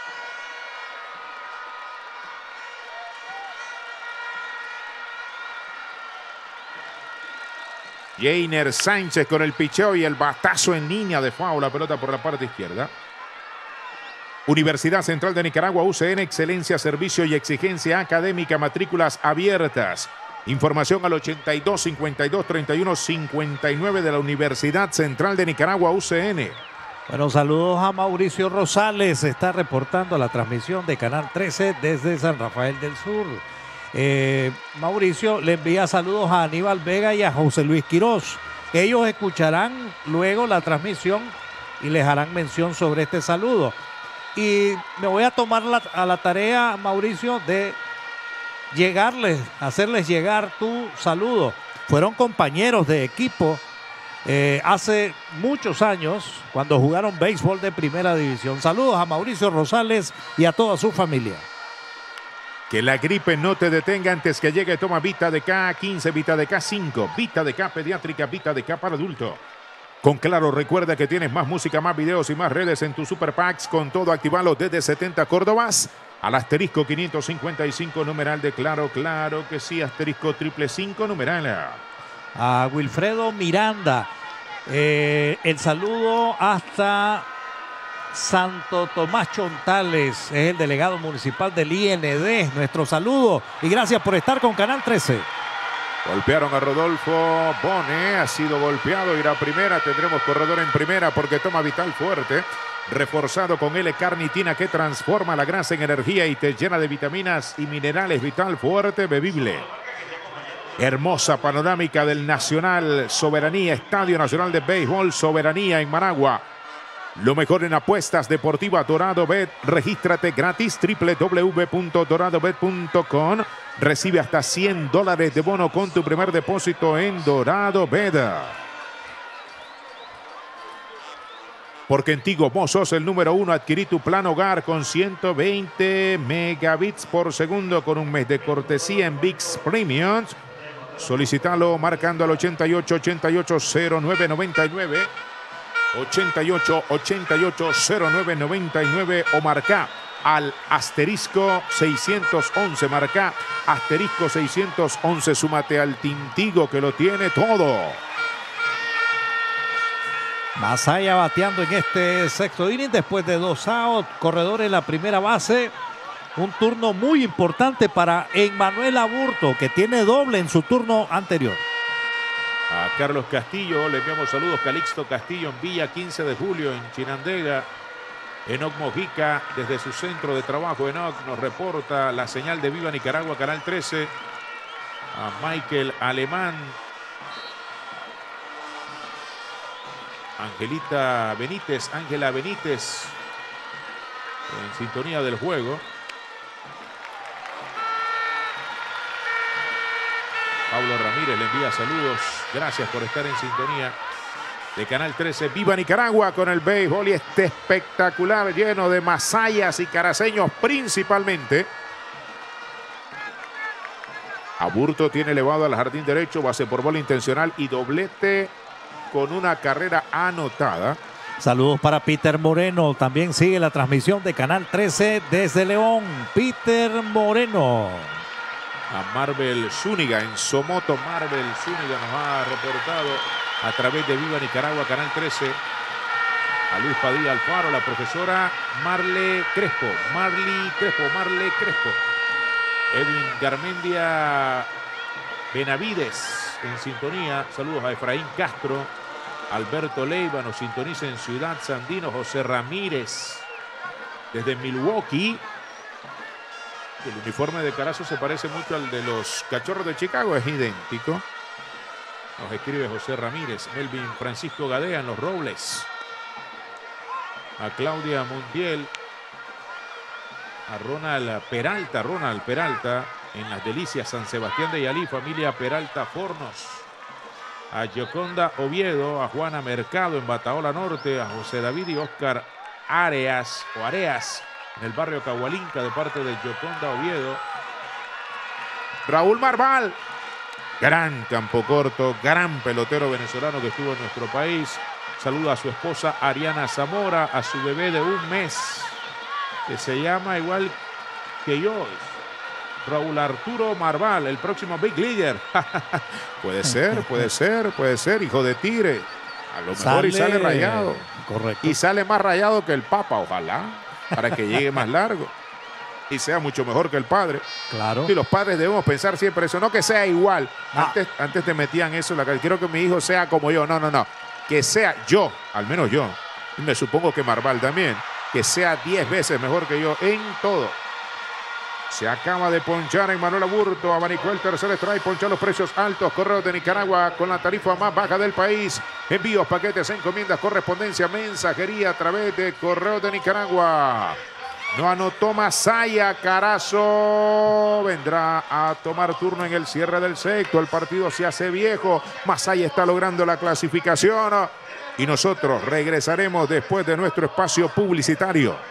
Jainer Sánchez con el picheo y el batazo en línea de foul. La pelota por la parte izquierda. Universidad Central de Nicaragua, U C N, excelencia, servicio y exigencia académica, matrículas abiertas. Información al ochenta y dos, cincuenta y dos, treinta y uno, cincuenta y nueve de la Universidad Central de Nicaragua, U C N. Bueno, saludos a Mauricio Rosales. Está reportando la transmisión de Canal trece desde San Rafael del Sur. Eh, Mauricio le envía saludos a Aníbal Vega y a José Luis Quirós. Ellos escucharán luego la transmisión y les harán mención sobre este saludo. Y me voy a tomar la, a la tarea, Mauricio, de llegarles, hacerles llegar tu saludo. Fueron compañeros de equipo eh, hace muchos años cuando jugaron béisbol de primera división. Saludos a Mauricio Rosales y a toda su familia. Que la gripe no te detenga antes que llegue. Toma Vita de K quince, Vita de K cinco, Vita de K pediátrica, Vita de K para adulto. Con Claro, recuerda que tienes más música, más videos y más redes en tu Super Packs. Con todo, activalo desde setenta Córdobas al asterisco quinientos cincuenta y cinco numeral de Claro. Claro que sí, asterisco triple cinco numeral. A Wilfredo Miranda, eh, el saludo hasta Santo Tomás Chontales, es el delegado municipal del I N D. Nuestro saludo y gracias por estar con Canal trece. Golpearon a Rodolfo Bone, ha sido golpeado, irá a primera, tendremos corredor en primera porque toma Vital Fuerte, reforzado con L-carnitina que transforma la grasa en energía y te llena de vitaminas y minerales. Vital Fuerte, bebible. Hermosa panorámica del Nacional Soberanía, Estadio Nacional de Béisbol Soberanía en Managua. Lo mejor en apuestas deportivas Dorado Bet. Regístrate gratis w w w punto dorado bet punto com. Recibe hasta cien dólares de bono con tu primer depósito en Dorado Bet. Porque en Tigo vos sos el número uno. Adquirí tu plan hogar con ciento veinte megabits por segundo con un mes de cortesía en ViX Premium. Solicítalo marcando al ochenta y ocho, ochenta y ocho, cero nueve, noventa y nueve. ochenta y ocho, ochenta y ocho, cero nueve, noventa y nueve o marca al asterisco seiscientos once. Marca asterisco seiscientos once. Súmate al Tintigo que lo tiene todo. Masaya bateando en este sexto inning después de dos outs. Corredor en la primera base. Un turno muy importante para Emmanuel Aburto, que tiene doble en su turno anterior. A Carlos Castillo le enviamos saludos. Calixto Castillo en Villa quince de julio en Chinandega. Enoc Mojica desde su centro de trabajo. Enoc nos reporta la señal de Viva Nicaragua, Canal trece. A Michael Alemán. Angelita Benítez, Ángela Benítez en sintonía del juego. Pablo Ramírez le envía saludos. Gracias por estar en sintonía de Canal trece. Viva Nicaragua con el béisbol y este espectacular lleno de masayas y caraceños principalmente. Aburto tiene elevado al jardín derecho, base por bola intencional y doblete con una carrera anotada. Saludos para Peter Moreno. También sigue la transmisión de Canal trece desde León. Peter Moreno. A Marvel Zúñiga en Somoto. Marvel Zúñiga nos ha reportado a través de Viva Nicaragua, Canal trece. A Luis Padilla Alfaro, la profesora Marle Crespo. Marley Crespo, Marle Crespo. Edwin Garmendia Benavides en sintonía. Saludos a Efraín Castro. Alberto Leiva nos sintoniza en Ciudad Sandino. José Ramírez desde Milwaukee. El uniforme de Carazo se parece mucho al de los Cachorros de Chicago, es idéntico. Nos escribe José Ramírez. Melvin Francisco Gadea en Los Robles. A Claudia Montiel. A Ronald Peralta, Ronald Peralta en Las Delicias, San Sebastián de Yalí, familia Peralta Fornos. A Gioconda Oviedo, a Juana Mercado en Bataola Norte, a José David y Oscar Areas o Areas en el barrio Cahualinca de parte de Gioconda Oviedo. Raúl Marval, gran campo corto, gran pelotero venezolano que estuvo en nuestro país. Saluda a su esposa Ariana Zamora, a su bebé de un mes, que se llama igual que yo, Raúl Arturo Marval, el próximo Big Leaguer. Puede ser, puede ser, puede ser, hijo de tigre. A lo mejor sale, y sale rayado. Correcto. Y sale más rayado que el Papa, ojalá, para que llegue más largo y sea mucho mejor que el padre. Claro. Y los padres debemos pensar siempre eso, no que sea igual. Ah. Antes, antes te metían eso en la cabeza. Quiero que mi hijo sea como yo. No, no, no. Que sea yo, al menos yo. Y me supongo que Marval también. Que sea diez veces mejor que yo en todo. Se acaba de ponchar en Manuel Aburto. Abanicó el tercer strike. Ponchó los precios altos. Correos de Nicaragua con la tarifa más baja del país. Envíos, paquetes, encomiendas, correspondencia, mensajería a través de Correos de Nicaragua. No anotó Masaya. Carazo vendrá a tomar turno en el cierre del sexto. El partido se hace viejo. Masaya está logrando la clasificación. Y nosotros regresaremos después de nuestro espacio publicitario.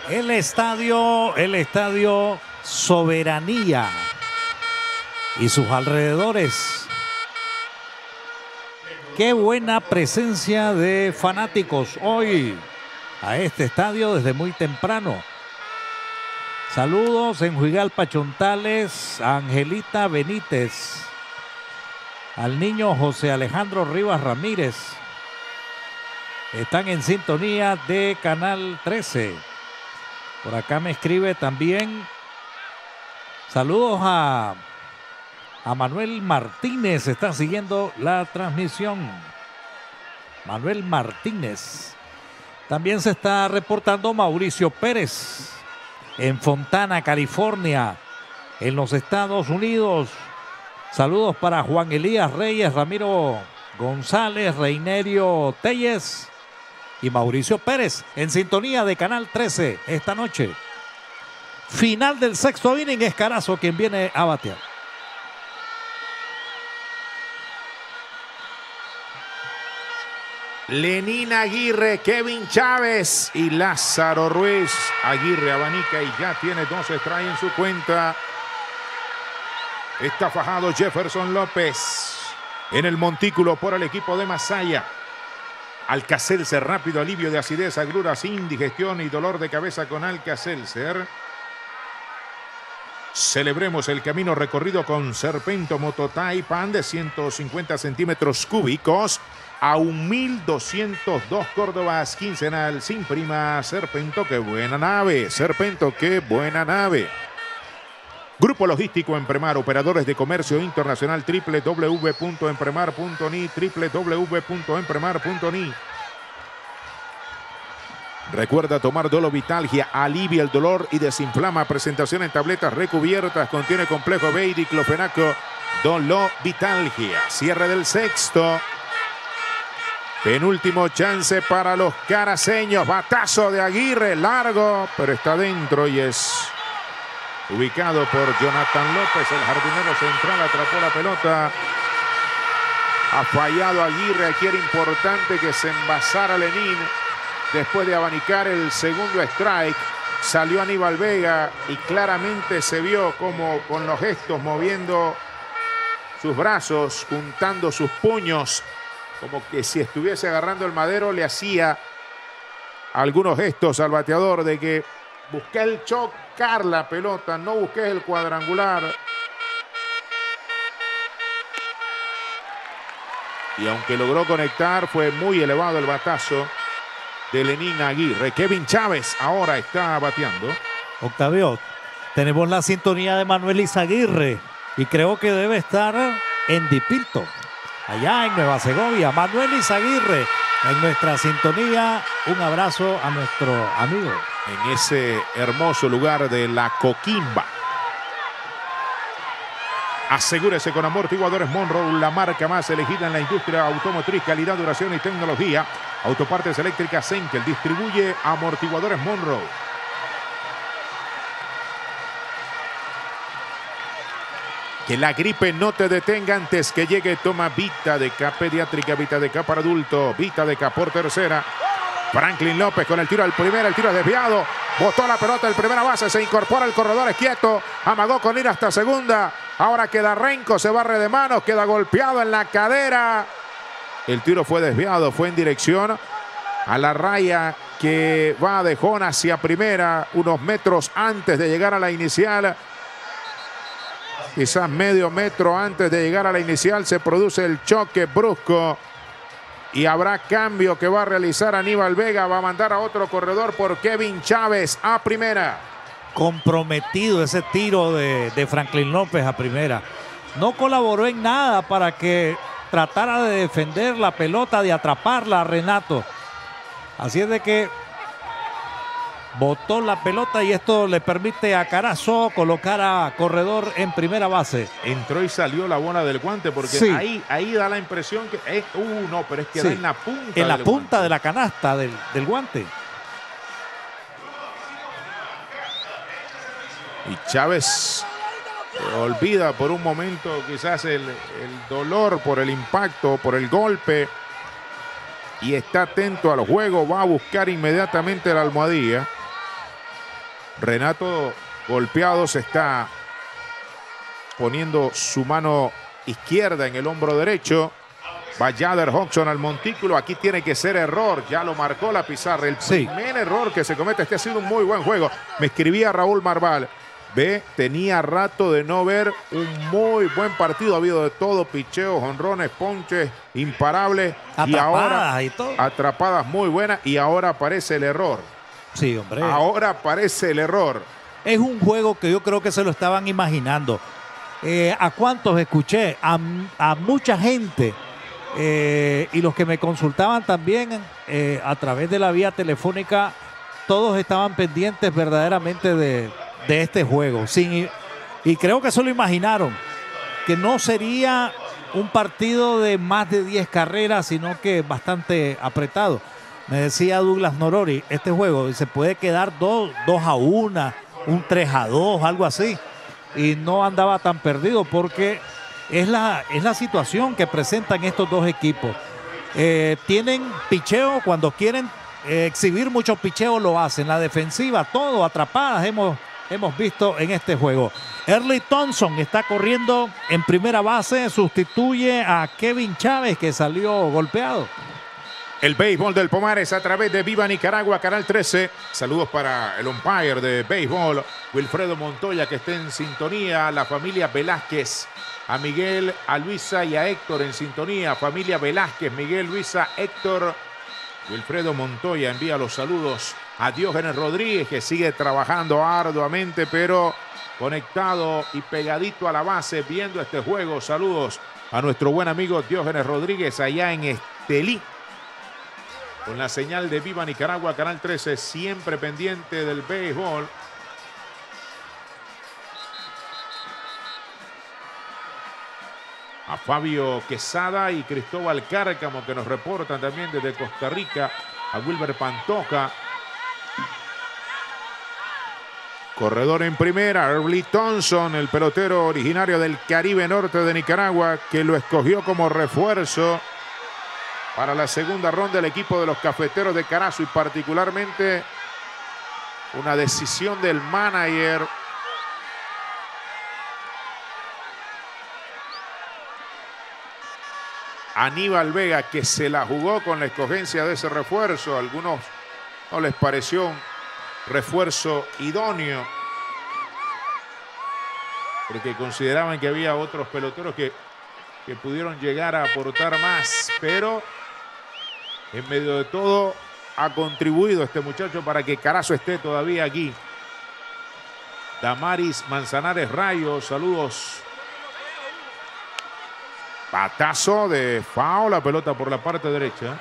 El estadio, el estadio Soberanía y sus alrededores. Qué buena presencia de fanáticos hoy a este estadio desde muy temprano. Saludos en Juigalpa, Chontales, a Angelita Benítez, al niño José Alejandro Rivas Ramírez. Están en sintonía de Canal trece. Por acá me escribe también. Saludos a, a Manuel Martínez. Está siguiendo la transmisión. Manuel Martínez. También se está reportando Mauricio Pérez en Fontana, California, en los Estados Unidos. Saludos para Juan Elías Reyes, Ramiro González, Reinerio Telles y Mauricio Pérez en sintonía de Canal trece esta noche. Final del sexto inning, es Carazo quien viene a batear. Lenín Aguirre, Kevin Chávez y Lázaro Ruiz. Aguirre abanica y ya tiene dos strikes en su cuenta. Está fajado Jefferson López en el montículo por el equipo de Masaya. Alka-Seltzer, rápido alivio de acidez, agruras, indigestión y dolor de cabeza con Alka-Seltzer. Celebremos el camino recorrido con Serpento Mototaipan de ciento cincuenta centímetros cúbicos a mil doscientos dos Córdobas quincenal sin prima. Serpento, qué buena nave. Serpento, qué buena nave. Grupo Logístico Empremar, operadores de comercio internacional, w w w punto empremar punto ni, w w w punto empremar punto ni. Recuerda tomar Dolovitalgia, alivia el dolor y desinflama. Presentación en tabletas recubiertas, contiene complejo B y diclofenaco. Dolovitalgia. Cierre del sexto. Penúltimo chance para los caraceños. Batazo de Aguirre, largo, pero está dentro y es ubicado por Jonathan López. El jardinero central atrapó la pelota. Ha fallado Aguirre. Aquí era importante que se envasara Lenín. Después de abanicar el segundo strike, salió Aníbal Vega y claramente se vio como con los gestos, moviendo sus brazos, juntando sus puños, como que si estuviese agarrando el madero, le hacía algunos gestos al bateador de que busqué el chocar la pelota, no busqué el cuadrangular. Y aunque logró conectar, fue muy elevado el batazo de Lenín Aguirre. Kevin Chávez ahora está bateando. Octavio, tenemos la sintonía de Manuel Izaguirre y creo que debe estar en Dipilto, allá en Nueva Segovia. Manuel Izaguirre en nuestra sintonía. Un abrazo a nuestro amigo. En ese hermoso lugar de La Coquimba. Asegúrese con Amortiguadores Monroe, la marca más elegida en la industria automotriz, calidad, duración y tecnología. Autopartes eléctricas Senkel distribuye Amortiguadores Monroe. Que la gripe no te detenga antes que llegue. Toma Vita de K pediátrica, Vita de K para adulto, Vita de K por tercera. Franklin López con el tiro al primero, el tiro es desviado. Botó la pelota en primera base, se incorpora el corredor, es quieto. Amagó con ir hasta segunda. Ahora queda Renco, se barre de manos, queda golpeado en la cadera. El tiro fue desviado, fue en dirección a la raya que va de Jona hacia primera, unos metros antes de llegar a la inicial. Quizás medio metro antes de llegar a la inicial se produce el choque brusco. Y habrá cambio que va a realizar Aníbal Vega. Va a mandar a otro corredor por Kevin Chávez a primera. Comprometido ese tiro de, de Franklin López a primera. No colaboró en nada para que tratara de defender la pelota, de atraparla a Renato. Así es de que botó la pelota y esto le permite a Carazo colocar a corredor en primera base. Entró y salió la bola del guante porque sí. ahí, ahí da la impresión que es, uh, no, pero es que sí. da en la punta. En la punta guante. de la canasta del, del guante. Y Chávez olvida por un momento quizás el, el dolor por el impacto, por el golpe. Y está atento al juego, va a buscar inmediatamente la almohadilla. Renato golpeado, se está poniendo su mano izquierda en el hombro derecho. Va Jader Hodgson al montículo. Aquí tiene que ser error. Ya lo marcó la pizarra. El sí. primer error que se comete. Este ha sido un muy buen juego. Me escribía Raúl Marval. Ve, tenía rato de no ver un muy buen partido. Ha habido de todo. Picheos, jonrones, ponches, imparables. Atrapadas y ahora y todo. Atrapadas muy buenas. Y ahora aparece el error. Sí, hombre. Ahora aparece el error. Es un juego que yo creo que se lo estaban imaginando. Eh, ¿A cuántos escuché? A, a mucha gente. Eh, y los que me consultaban también eh, a través de la vía telefónica, todos estaban pendientes verdaderamente de, de este juego. Sin, y creo que se lo imaginaron, que no sería un partido de más de diez carreras, sino que bastante apretado. Me decía Douglas Norori, este juego se puede quedar dos a uno, un tres a dos, algo así. Y no andaba tan perdido porque es la, es la situación que presentan estos dos equipos. Eh, tienen picheo, cuando quieren eh, exhibir mucho picheo lo hacen. La defensiva, todo, atrapadas hemos, hemos visto en este juego. Early Thompson está corriendo en primera base, sustituye a Kevin Chávez que salió golpeado. El béisbol del Pomares a través de Viva Nicaragua, Canal trece. Saludos para el umpire de béisbol, Wilfredo Montoya, que está en sintonía. La familia Velázquez. A Miguel, a Luisa y a Héctor en sintonía. Familia Velázquez, Miguel, Luisa, Héctor. Wilfredo Montoya envía los saludos a Diógenes Rodríguez, que sigue trabajando arduamente, pero conectado y pegadito a la base, viendo este juego. Saludos a nuestro buen amigo Diógenes Rodríguez allá en Estelí. Con la señal de Viva Nicaragua, Canal trece, siempre pendiente del béisbol. A Fabio Quesada y Cristóbal Cárcamo, que nos reportan también desde Costa Rica. A Wilber Pantoja. Corredor en primera, Early Thompson, el pelotero originario del Caribe Norte de Nicaragua, que lo escogió como refuerzo para la segunda ronda el equipo de los Cafeteros de Carazo, y particularmente una decisión del manager Aníbal Vega, que se la jugó con la escogencia de ese refuerzo. A algunos no les pareció un refuerzo idóneo, porque consideraban que había otros peloteros que, que pudieron llegar a aportar más, pero en medio de todo ha contribuido este muchacho para que Carazo esté todavía aquí. Damaris Manzanares Rayo, saludos. Batazo de foul, la pelota por la parte derecha.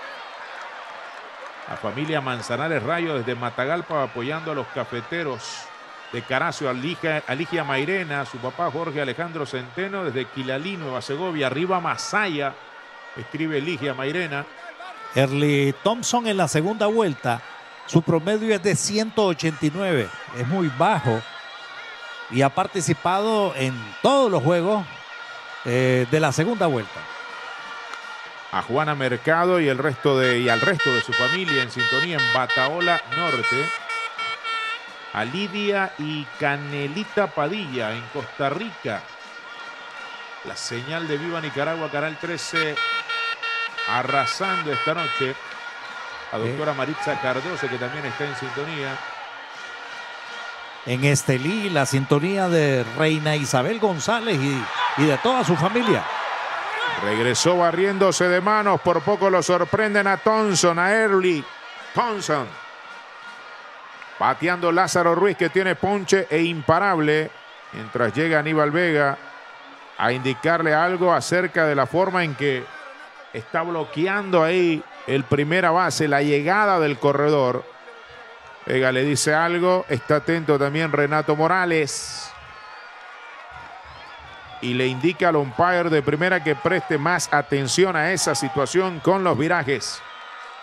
La familia Manzanares Rayo desde Matagalpa apoyando a los Cafeteros de Carazo. Aligia, Aligia Mairena, su papá Jorge Alejandro Centeno desde Quilalí, Nueva Segovia. Arriba Masaya, escribe Ligia Mairena. Early Thompson en la segunda vuelta, su promedio es de ciento ochenta y nueve, es muy bajo y ha participado en todos los juegos eh, de la segunda vuelta. A Juana Mercado y, el resto de, y al resto de su familia en sintonía en Bataola Norte. A Lidia y Canelita Padilla en Costa Rica. La señal de Viva Nicaragua, Canal trece, arrasando esta noche. A doctora Maritza Cardoso, que también está en sintonía. En Estelí, la sintonía de Reina Isabel González y, y de toda su familia. Regresó barriéndose de manos, por poco lo sorprenden a Thompson, a Early Thompson. Bateando Lázaro Ruiz, que tiene ponche e imparable, mientras llega Aníbal Vega a indicarle algo acerca de la forma en que está bloqueando ahí el primera base, la llegada del corredor. Vega le dice algo, está atento también Renato Morales. Y le indica al umpire de primera que preste más atención a esa situación con los virajes.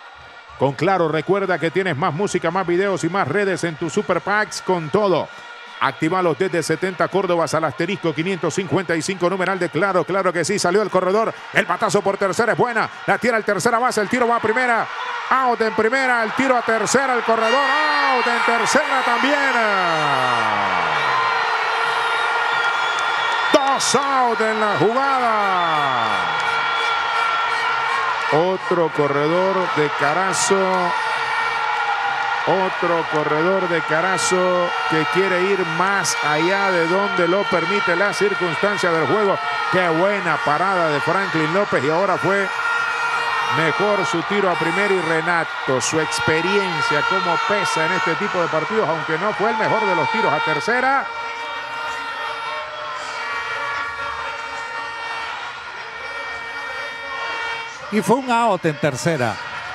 Con Claro, recuerda que tienes más música, más videos y más redes en tu Super Packs con todo. Activalos desde setenta Córdobas al asterisco quinientos cincuenta y cinco, numeral de Claro. Claro que sí, salió el corredor. El batazo por tercera es buena. La tira el tercera base, el tiro va a primera. Out en primera, el tiro a tercera, el corredor. Out en tercera también. Dos out en la jugada. Otro corredor de Carazo. Otro corredor de Carazo que quiere ir más allá de donde lo permite la circunstancia del juego. Qué buena parada de Franklin López y ahora fue mejor su tiro a primera y Renato, su experiencia como pesa en este tipo de partidos, aunque no fue el mejor de los tiros a tercera. Y fue un out en tercera.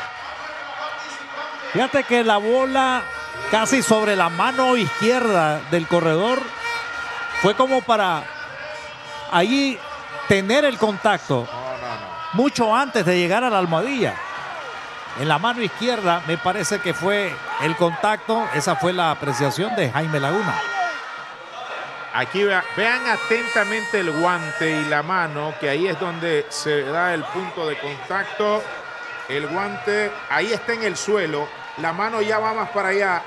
Fíjate que la bola casi sobre la mano izquierda del corredor fue como para allí tener el contacto mucho antes de llegar a la almohadilla. En la mano izquierda me parece que fue el contacto. Esa fue la apreciación de Jaime Laguna. Aquí vean atentamente el guante y la mano, que ahí es donde se da el punto de contacto. El guante ahí está en el suelo. La mano ya va más para allá.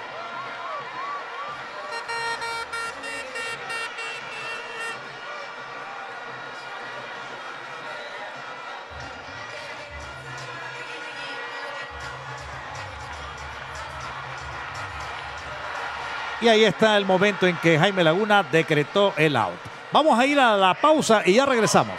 Y ahí está el momento en que Jaime Laguna decretó el out. Vamos a ir a la pausa y ya regresamos.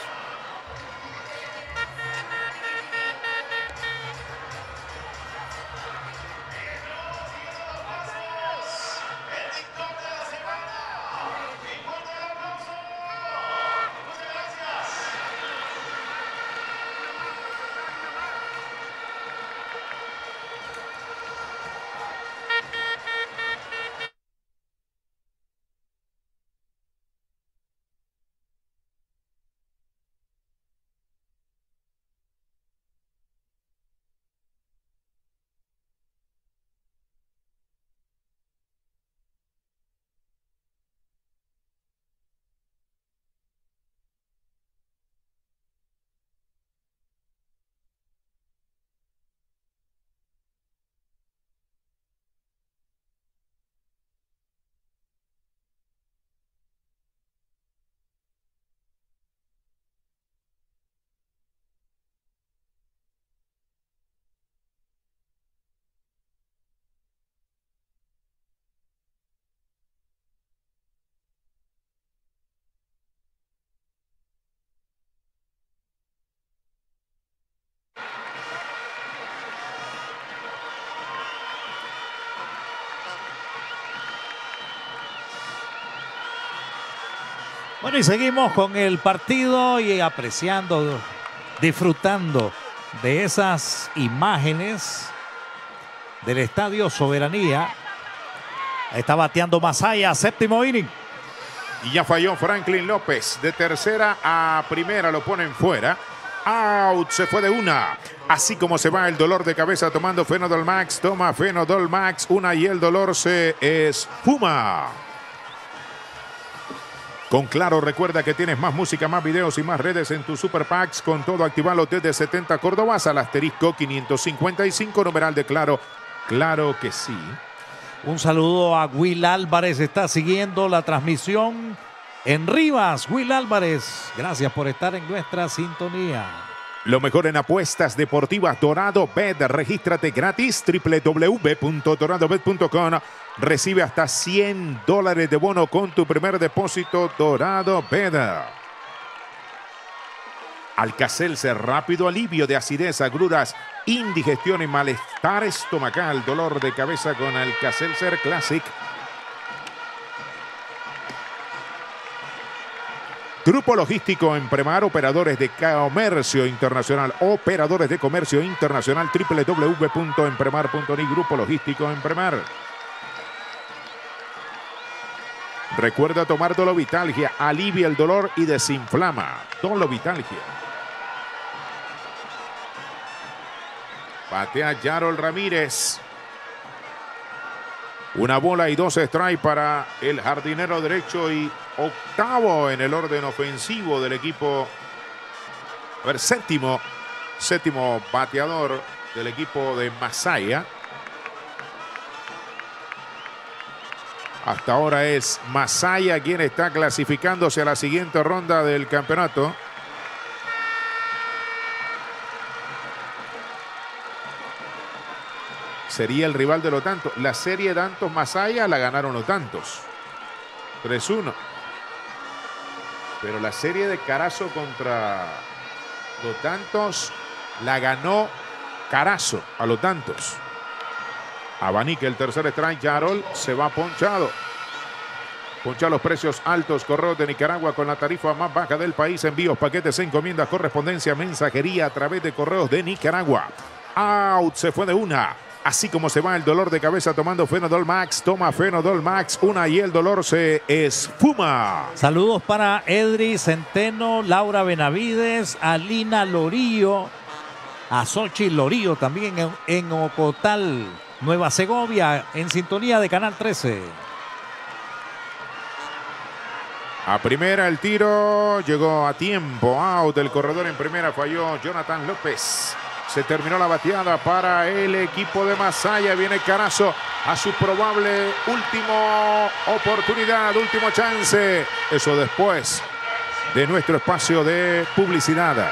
Bueno, y seguimos con el partido y apreciando, disfrutando de esas imágenes del Estadio Soberanía. Está bateando Masaya, séptimo inning. Y ya falló Franklin López. De tercera a primera lo ponen fuera. Out, se fue de una. Así como se va el dolor de cabeza tomando Fenodol Max. Toma Fenodol Max, una y el dolor se esfuma. Con Claro, recuerda que tienes más música, más videos y más redes en tu Super Packs. Con todo, activalo desde setenta Córdobas al asterisco quinientos cincuenta y cinco, numeral de Claro. Claro que sí. Un saludo a Will Álvarez, está siguiendo la transmisión en Rivas. Will Álvarez, gracias por estar en nuestra sintonía. Lo mejor en apuestas deportivas, Dorado Bet. Regístrate gratis, doble u doble u doble u punto dorado bet punto com. Recibe hasta cien dólares de bono con tu primer depósito. Dorado Bet. Alka-Seltzer, rápido alivio de acidez, agruras, indigestión y malestar estomacal. Dolor de cabeza con Alka-Seltzer Classic. Grupo Logístico Empremar, operadores de comercio internacional, operadores de comercio internacional, doble u doble u doble u punto empremar punto ni, Grupo Logístico Empremar. Recuerda tomar Dolovitalgia, alivia el dolor y desinflama. Dolovitalgia. Patea Yarol Ramírez. Una bola y dos strike para el jardinero derecho y octavo en el orden ofensivo del equipo. A ver, séptimo, séptimo bateador del equipo de Masaya. Hasta ahora es Masaya quien está clasificándose a la siguiente ronda del campeonato. Sería el rival de los Tantos. La serie de Tantos Masaya la ganaron los Tantos. tres uno. Pero la serie de Carazo contra los Tantos la ganó Carazo a los Tantos. Abanica el tercer strike. Yarol se va ponchado. Poncha los precios altos. Correos de Nicaragua con la tarifa más baja del país. Envíos, paquetes, encomiendas, correspondencia, mensajería a través de Correos de Nicaragua. Out, se fue de una. Así como se va el dolor de cabeza tomando Fenodol Max, toma Fenodol Max, una y el dolor se esfuma. Saludos para Edri Centeno, Laura Benavides, Alina Lorío, a Xochitl Lorío también en, en Ocotal, Nueva Segovia, en sintonía de Canal trece. A primera el tiro, llegó a tiempo, out del corredor en primera, falló Jonathan López. Se terminó la bateada para el equipo de Masaya. Viene Carazo a su probable última oportunidad, último chance. Eso después de nuestro espacio de publicidad.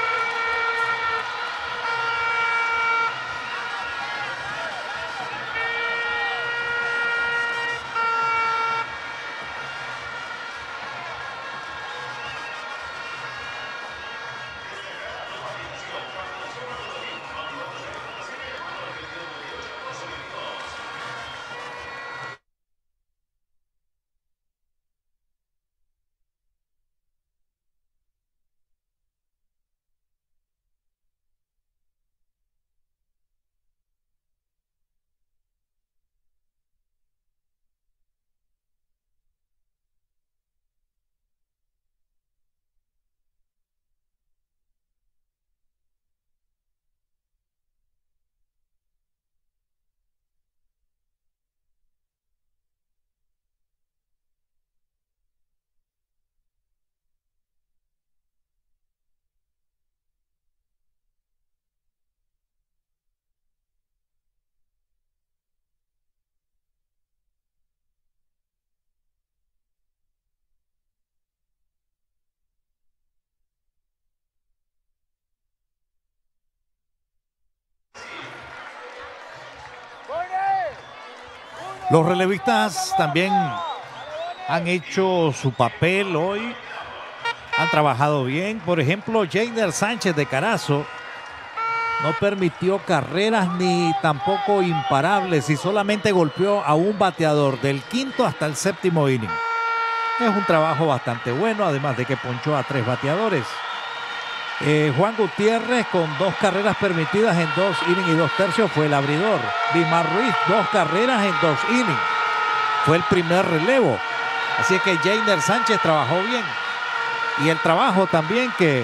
Los relevistas también han hecho su papel hoy. Han trabajado bien. Por ejemplo, Jainer Sánchez de Carazo no permitió carreras ni tampoco imparables y solamente golpeó a un bateador del quinto hasta el séptimo inning. Es un trabajo bastante bueno, además de que ponchó a tres bateadores. Eh, Juan Gutiérrez con dos carreras permitidas en dos innings y dos tercios fue el abridor. Bismar Ruiz, dos carreras en dos innings. Fue el primer relevo. Así que Jainer Sánchez trabajó bien. Y el trabajo también que,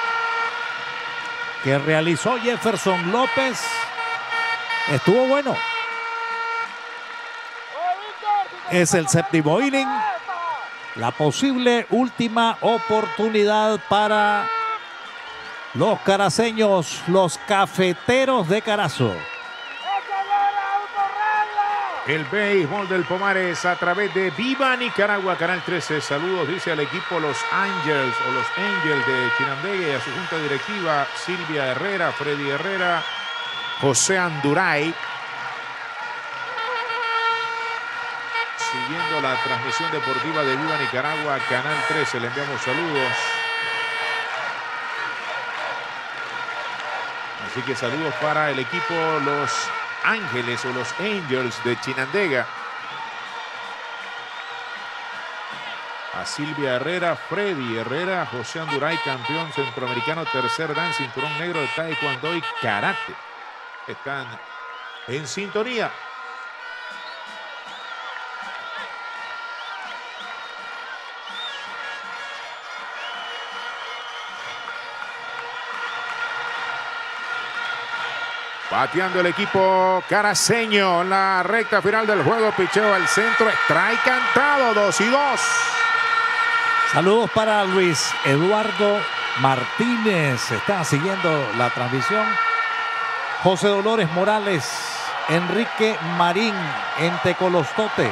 que realizó Jefferson López estuvo bueno. Es el séptimo inning. La posible última oportunidad para los caraceños, los cafeteros de Carazo. El béisbol del Pomares a través de Viva Nicaragua, Canal trece. Saludos, dice al equipo Los Angels o los Angels de Chinandega y a su junta directiva, Silvia Herrera, Freddy Herrera, José Anduray. Siguiendo la transmisión deportiva de Viva Nicaragua, Canal trece, le enviamos saludos. Así que saludos para el equipo Los Ángeles o los Angels de Chinandega. A Silvia Herrera, Freddy Herrera, José Anduray, campeón centroamericano, tercer dan, cinturón negro de taekwondo y karate. Están en sintonía. Bateando el equipo caraceño en la recta final del juego. Picheo al centro. Strike cantado. Dos y dos. Saludos para Luis Eduardo Martínez. Está siguiendo la transmisión. José Dolores Morales. Enrique Marín en Tecolostote.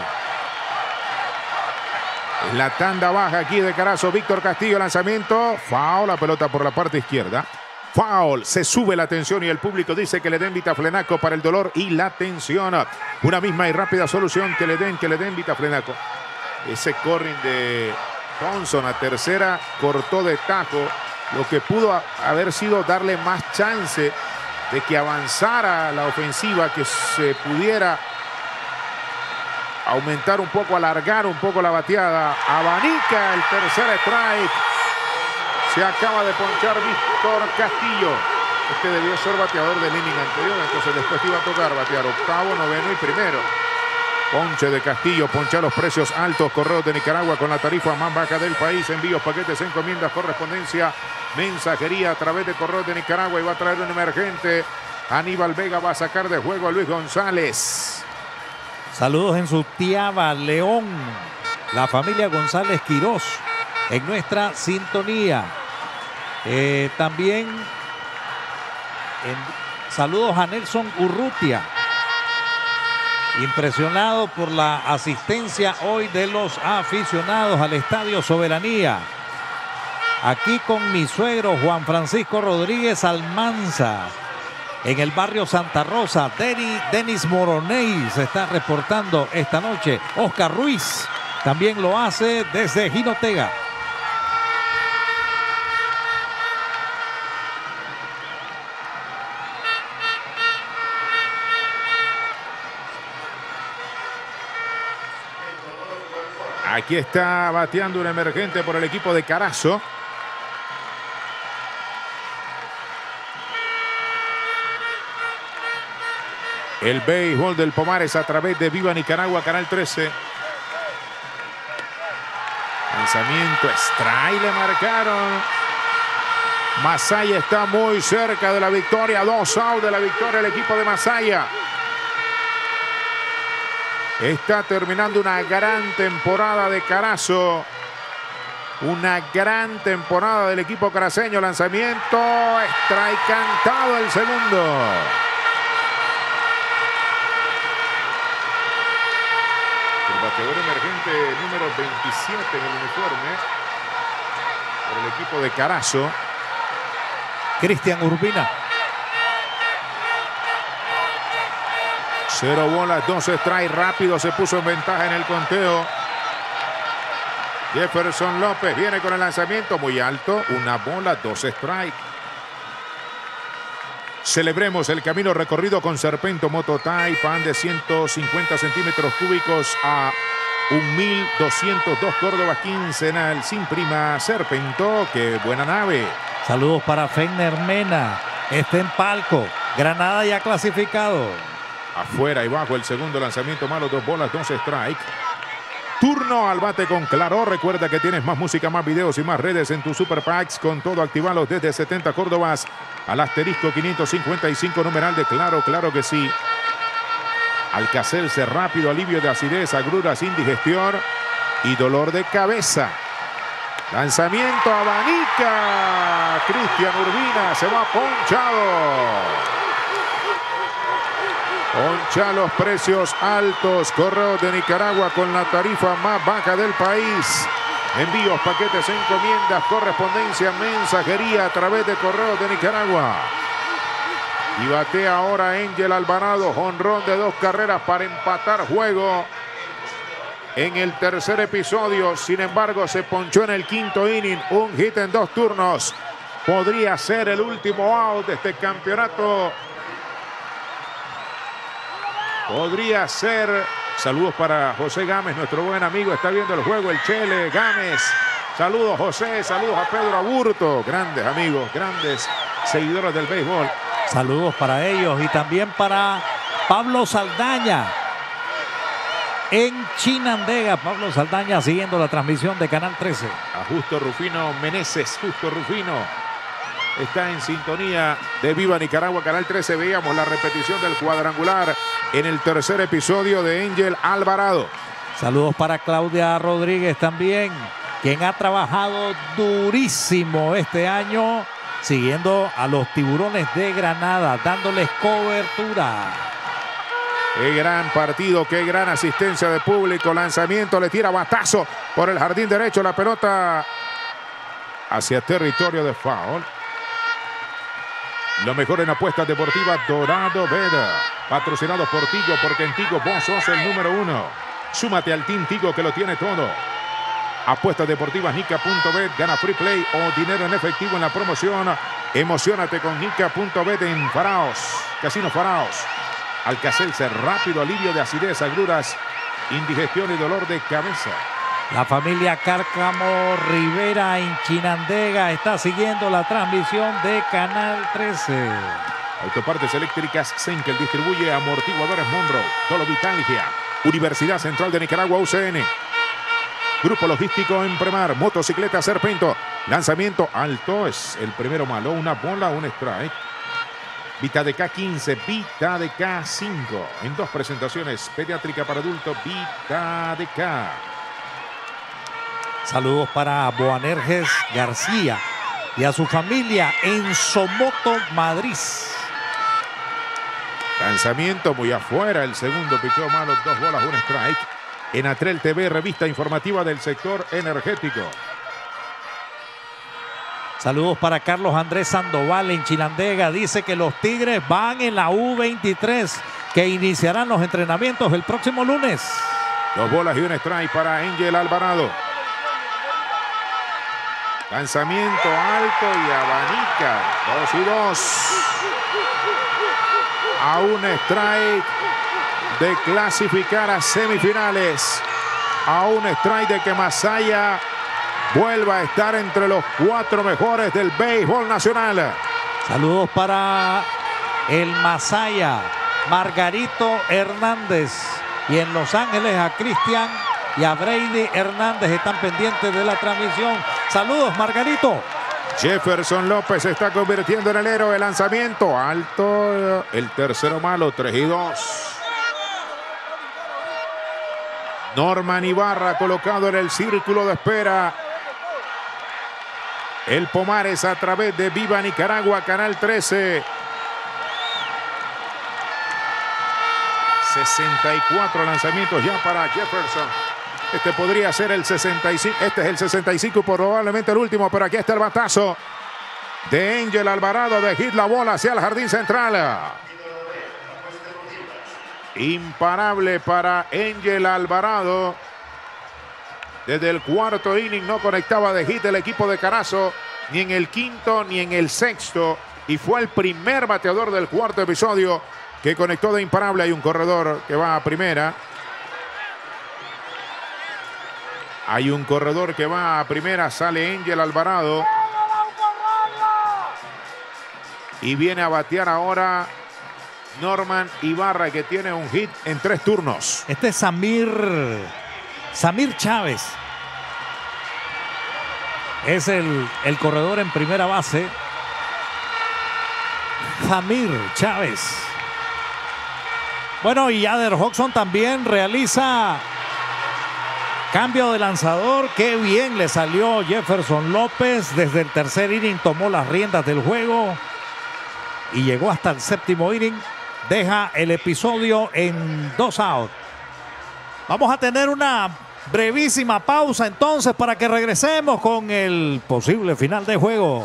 En la tanda baja aquí de Carazo. Víctor Castillo, lanzamiento. Foul, la pelota por la parte izquierda. Foul, se sube la tensión y el público dice que le den Vitaflenaco para el dolor y la tensión. Una misma y rápida solución, que le den, que le den Vitaflenaco. Ese corring de Thompson a tercera cortó de tajo, lo que pudo haber sido darle más chance de que avanzara la ofensiva, que se pudiera aumentar un poco, alargar un poco la bateada. Abanica el tercer strike. Se acaba de ponchar Víctor Castillo. Este debió ser bateador del inning anterior, entonces después iba a tocar batear octavo, noveno y primero. Ponche de Castillo, poncha los precios altos. Correos de Nicaragua con la tarifa más baja del país. Envíos, paquetes, encomiendas, correspondencia, mensajería a través de Correos de Nicaragua. Y va a traer un emergente. Aníbal Vega va a sacar de juego a Luis González. Saludos en su Tiaba, León. La familia González Quirós en nuestra sintonía. Eh, también en, saludos a Nelson Urrutia. Impresionado por la asistencia hoy de los aficionados al Estadio Soberanía. Aquí con mi suegro Juan Francisco Rodríguez Almanza. En el barrio Santa Rosa, Deni, Denis Moroney se está reportando esta noche. Oscar Ruiz también lo hace desde Jinotega. Aquí está bateando un emergente por el equipo de Carazo. El béisbol del Pomares a través de Viva Nicaragua, Canal trece. Lanzamiento, strike, le marcaron. Masaya está muy cerca de la victoria. Dos out de la victoria el equipo de Masaya. Está terminando una gran temporada de Carazo. Una gran temporada del equipo caraceño. Lanzamiento, strike cantado el segundo. El bateador emergente número veintisiete en el uniforme por el equipo de Carazo. Cristian Urbina. Cero bolas, dos strikes, rápido se puso en ventaja en el conteo. Jefferson López viene con el lanzamiento muy alto. Una bola, dos strikes. Celebremos el camino recorrido con Serpento Mototai, pan de ciento cincuenta centímetros cúbicos a un mil doscientos dos Córdoba quincenal sin prima. Serpento, qué buena nave. Saludos para Fenner Mena. Está en palco. Granada ya clasificado. Afuera y bajo el segundo lanzamiento malo, dos bolas, dos strikes. Turno al bate con Claro. Recuerda que tienes más música, más videos y más redes en tus Super Packs. Con todo, activalos desde setenta Córdobas al asterisco quinientos cincuenta y cinco numeral de Claro. Claro que sí. Alcacelce rápido, alivio de acidez, agruras, indigestión y dolor de cabeza. Lanzamiento, abanica. Cristian Urbina se va ponchado. Poncha los precios altos. Correos de Nicaragua con la tarifa más baja del país. Envíos, paquetes, encomiendas, correspondencia, mensajería a través de Correos de Nicaragua. Y batea ahora Angel Alvarado. Jonrón de dos carreras para empatar juego en el tercer episodio. Sin embargo, se ponchó en el quinto inning. Un hit en dos turnos. Podría ser el último out de este campeonato. Podría ser. Saludos para José Gámez, nuestro buen amigo. Está viendo el juego el Chele Gámez. Saludos, José. Saludos a Pedro Aburto. Grandes amigos, grandes seguidores del béisbol. Saludos para ellos y también para Pablo Saldaña en Chinandega. Pablo Saldaña siguiendo la transmisión de Canal trece. A Justo Rufino Meneses. Justo Rufino. está en sintonía de Viva Nicaragua, Canal trece. Veíamos la repetición del cuadrangular en el tercer episodio de Angel Alvarado. Saludos para Claudia Rodríguez también, quien ha trabajado durísimo este año, siguiendo a los Tiburones de Granada, dándoles cobertura. Qué gran partido, qué gran asistencia de público. Lanzamiento, le tira batazo por el jardín derecho. La pelota hacia territorio de foul. Lo mejor en apuestas deportivas, Dorado Veda. Patrocinados por Tigo, porque en Tigo vos sos el número uno. Súmate al Team Tigo que lo tiene todo. Apuestas deportivas Nica punto bet, gana free play o dinero en efectivo en la promoción. Emocionate con Nica punto bet en Faraos, Casino Faraos. Alka-Seltzer, rápido alivio de acidez, agruras, indigestión y dolor de cabeza. La familia Cárcamo Rivera en Chinandega está siguiendo la transmisión de Canal trece. Autopartes eléctricas Senkel distribuye amortiguadores Monroe, Dolo Vitalgia. Universidad Central de Nicaragua, U C N. Grupo logístico en Premar, motocicleta Serpento. Lanzamiento alto, es el primero malo, una bola, un strike. Vita de K quince, Vita de K cinco. En dos presentaciones, pediátrica para adultos, Vita de K. Saludos para Boanerges García y a su familia en Somoto, Madrid. Lanzamiento muy afuera, el segundo pichó malo, dos bolas, un strike. En Atrel T V, revista informativa del sector energético. Saludos para Carlos Andrés Sandoval en Chinandega. Dice que los Tigres van en la U veintitrés, que iniciarán los entrenamientos el próximo lunes. Dos bolas y un strike para Angel Alvarado. Lanzamiento alto y abanica. Dos y dos. A un strike de clasificar a semifinales. A un strike de que Masaya vuelva a estar entre los cuatro mejores del béisbol nacional. Saludos para el Masaya, Margarito Hernández. Y en Los Ángeles a Cristian y a Brady Hernández están pendientes de la transmisión. Saludos, Margarito. Jefferson López se está convirtiendo en el héroe. Lanzamiento alto, el tercero malo, tres y dos. Norman Ibarra colocado en el círculo de espera. El Pomares a través de Viva Nicaragua, Canal trece. sesenta y cuatro lanzamientos ya para Jefferson. Este podría ser el sesenta y cinco. Este es el sesenta y cinco, probablemente el último, pero aquí está el batazo de Angel Alvarado de hit la bola hacia el jardín central. Imparable para Angel Alvarado. Desde el cuarto inning no conectaba de hit el equipo de Carazo, ni en el quinto ni en el sexto. Y fue el primer bateador del cuarto episodio que conectó de imparable. Hay un corredor que va a primera. Hay un corredor que va a primera. Sale Angel Alvarado. Y viene a batear ahora Norman Ibarra, que tiene un hit en tres turnos. Este es Samir, Samir Chávez. Es el, el corredor en primera base. Samir Chávez. Bueno, y Yader Hodgson también realiza cambio de lanzador. Qué bien le salió Jefferson López. Desde el tercer inning tomó las riendas del juego y llegó hasta el séptimo inning. Deja el episodio en dos outs. Vamos a tener una brevísima pausa entonces para que regresemos con el posible final de juego.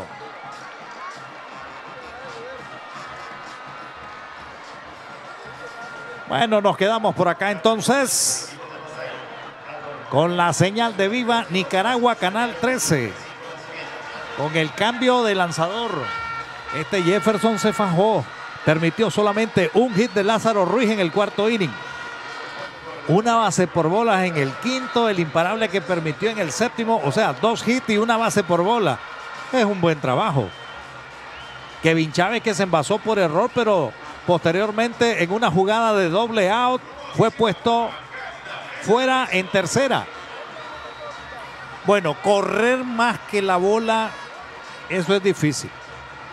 Bueno, nos quedamos por acá entonces con la señal de Viva Nicaragua, Canal trece. Con el cambio de lanzador. Este Jefferson se fajó. Permitió solamente un hit de Lázaro Ruiz en el cuarto inning. Una base por bolas en el quinto. El imparable que permitió en el séptimo. O sea, dos hits y una base por bola. Es un buen trabajo. Kevin Chávez, que se envasó por error, pero posteriormente en una jugada de doble out fue puesto fuera en tercera. Bueno, correr más que la bola, eso es difícil.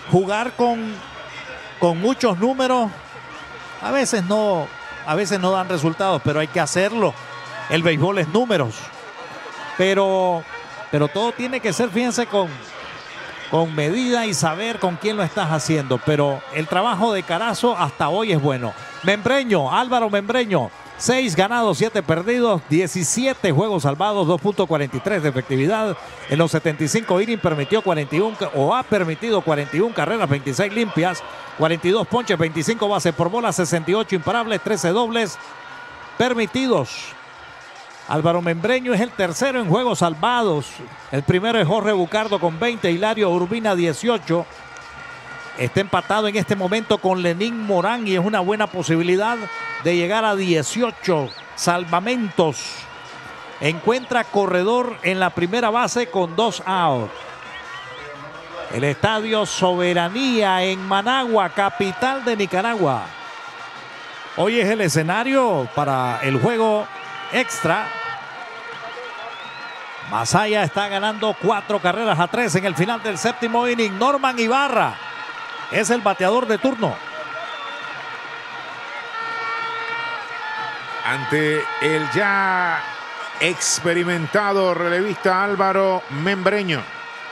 jugar con, con muchos números a veces no, a veces no dan resultados, pero hay que hacerlo. El béisbol es números. Pero, pero todo tiene que ser, fíjense, con, con medida y saber con quién lo estás haciendo. Pero el trabajo de Carazo hasta hoy es bueno. Membreño, Álvaro Membreño, seis ganados, siete perdidos, diecisiete juegos salvados, dos punto cuarenta y tres de efectividad. En los setenta y cinco innings permitió cuarenta y uno o ha permitido cuarenta y una carreras, veintiséis limpias, cuarenta y dos ponches, veinticinco bases por bola, sesenta y ocho imparables, trece dobles permitidos. Álvaro Membreño es el tercero en juegos salvados. El primero es Jorge Bucardo con veinte, Hilario Urbina dieciocho. Está empatado en este momento con Lenín Morán y es una buena posibilidad de llegar a dieciocho salvamentos. Encuentra corredor en la primera base con dos outs. El Estadio Soberanía en Managua, capital de Nicaragua. Hoy es el escenario para el juego extra. Masaya está ganando cuatro carreras a tres en el final del séptimo inning. Norman Ibarra es el bateador de turno. Ante el ya experimentado relevista Álvaro Membreño.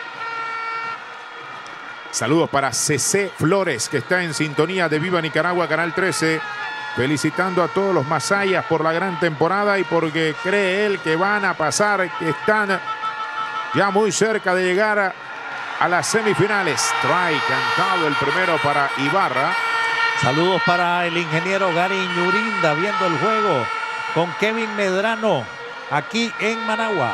Saludos para C C Flores, que está en sintonía de Viva Nicaragua, Canal trece. Felicitando a todos los masayas por la gran temporada y porque cree él que van a pasar, que están ya muy cerca de llegar a, a las semifinales. Strike cantado el primero para Ibarra. Saludos para el ingeniero Gary Ñurinda viendo el juego con Kevin Medrano aquí en Managua.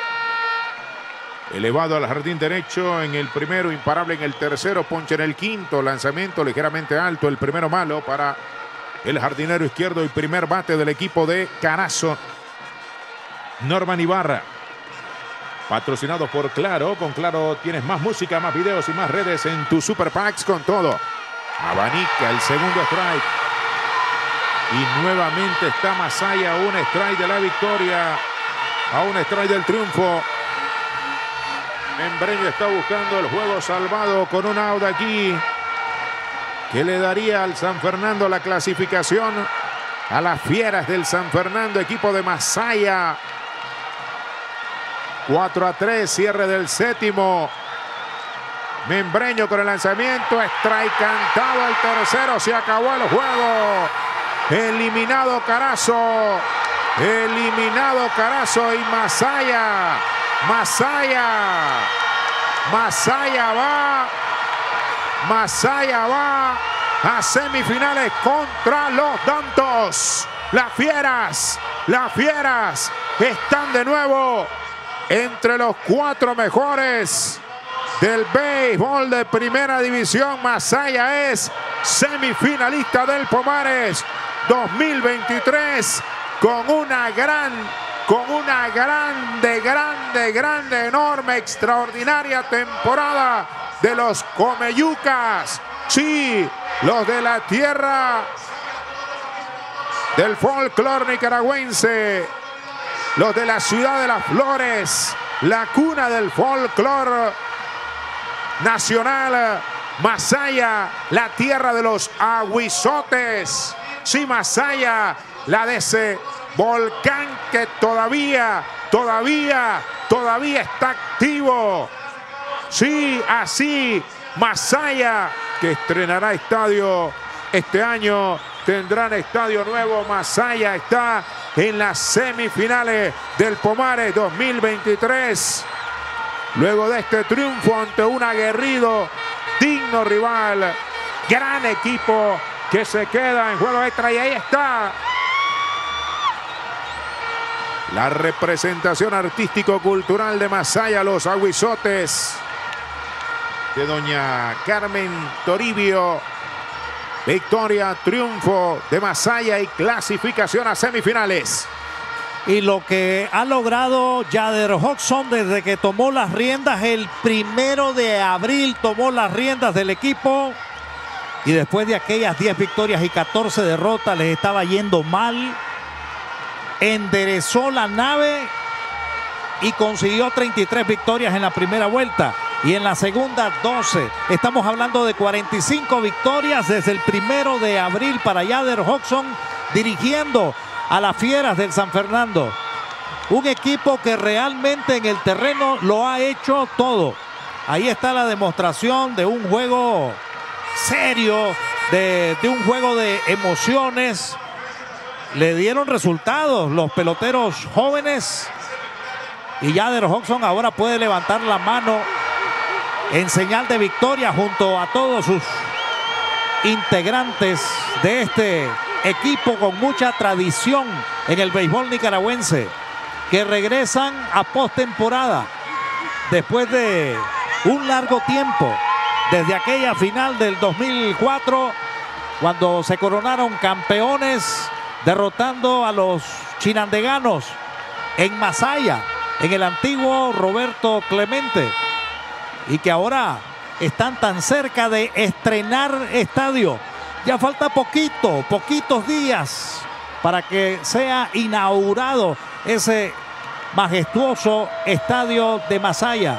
Elevado al jardín derecho en el primero, imparable en el tercero, ponche en el quinto, lanzamiento ligeramente alto, el primero malo para el jardinero izquierdo y primer bate del equipo de Carazo, Norman Ibarra. Patrocinados por Claro. Con Claro tienes más música, más videos y más redes en tu Super Packs con todo. Abanica el segundo strike. Y nuevamente está Masaya a un strike de la victoria, a un strike del triunfo. Membreño está buscando el juego salvado con un out aquí, que le daría al San Fernando la clasificación a las Fieras del San Fernando, equipo de Masaya. cuatro a tres, cierre del séptimo. Membreño con el lanzamiento, strike cantado al tercero, se acabó el juego. Eliminado Carazo, eliminado Carazo y Masaya. Masaya, Masaya va. Masaya va a semifinales contra los Dantos. Las Fieras, las Fieras están de nuevo entre los cuatro mejores del béisbol de primera división. Masaya es semifinalista del Pomares dos mil veintitrés con una gran, con una grande, grande, grande, enorme, extraordinaria temporada de los Comeyucas. Sí, los de la tierra del folclore nicaragüense, los de la ciudad de las flores, la cuna del folclore nacional. Masaya, la tierra de los aguizotes. Sí, Masaya, la de ese volcán que todavía, todavía, todavía está activo. Sí, así, Masaya, que estrenará estadio este año, tendrán estadio nuevo. Masaya está en las semifinales del Pomares dos mil veintitrés. Luego de este triunfo ante un aguerrido, digno rival, gran equipo que se queda en juego extra. Y ahí está la representación artístico-cultural de Masaya, los aguizotes, de doña Carmen Toribio. Victoria, triunfo de Masaya y clasificación a semifinales. Y lo que ha logrado Yader Hodgson desde que tomó las riendas el primero de abril, tomó las riendas del equipo. Y después de aquellas diez victorias y catorce derrotas, les estaba yendo mal. Enderezó la nave y consiguió treinta y tres victorias en la primera vuelta. y en la segunda doce. Estamos hablando de cuarenta y cinco victorias desde el primero de abril para Yader Hodgson, dirigiendo a las Fieras del San Fernando. Un equipo que realmente en el terreno lo ha hecho todo. Ahí está la demostración de un juego serio, de, de un juego de emociones. Le dieron resultados los peloteros jóvenes y Yader Hodgson ahora puede levantar la mano en señal de victoria junto a todos sus integrantes de este equipo con mucha tradición en el béisbol nicaragüense, que regresan a postemporada después de un largo tiempo, desde aquella final del dos mil cuatro, cuando se coronaron campeones derrotando a los chinandeganos en Masaya, en el antiguo Roberto Clemente, y que ahora están tan cerca de estrenar estadio. Ya falta poquito, poquitos días para que sea inaugurado ese majestuoso estadio de Masaya,